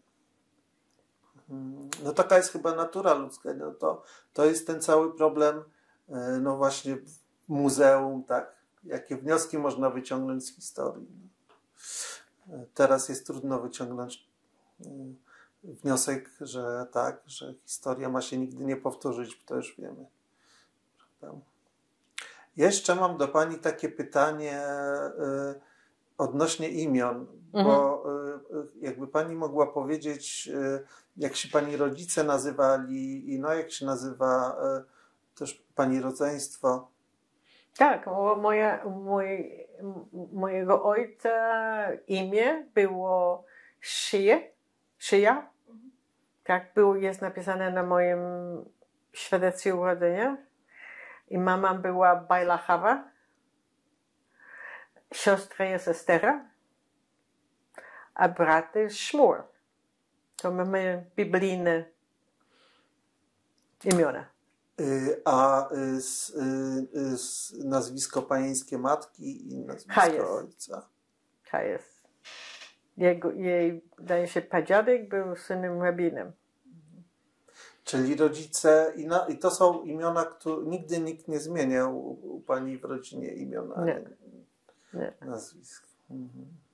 no taka jest chyba natura ludzka, no to, to jest ten cały problem, no właśnie w muzeum, tak, jakie wnioski można wyciągnąć z historii. Teraz jest trudno wyciągnąć wniosek, że tak, że historia ma się nigdy nie powtórzyć, to już wiemy. Prawda? Jeszcze mam do Pani takie pytanie y, odnośnie imion, mhm. bo y, jakby Pani mogła powiedzieć, y, jak się Pani rodzice nazywali i no jak się nazywa y, też Pani rodzeństwo.
Tak, moja, mój, mojego ojca imię było Shia. Shia. Tak, było, jest napisane na moim świadectwie urodzenia. I mama była Bajlachawa. Siostra jest Estera. A brat jest Szmur. To mamy biblijne imiona.
A z, z nazwisko panieńskie matki i nazwisko
Hayes.
ojca?
Hayes. Jego, jej, wydaje się, pradziadek był synem rabinem.
Czyli rodzice, i, na, i to są imiona, które nigdy nikt nie zmieniał u, u Pani w rodzinie imiona,
nie. Nie.
nazwisk. Mhm.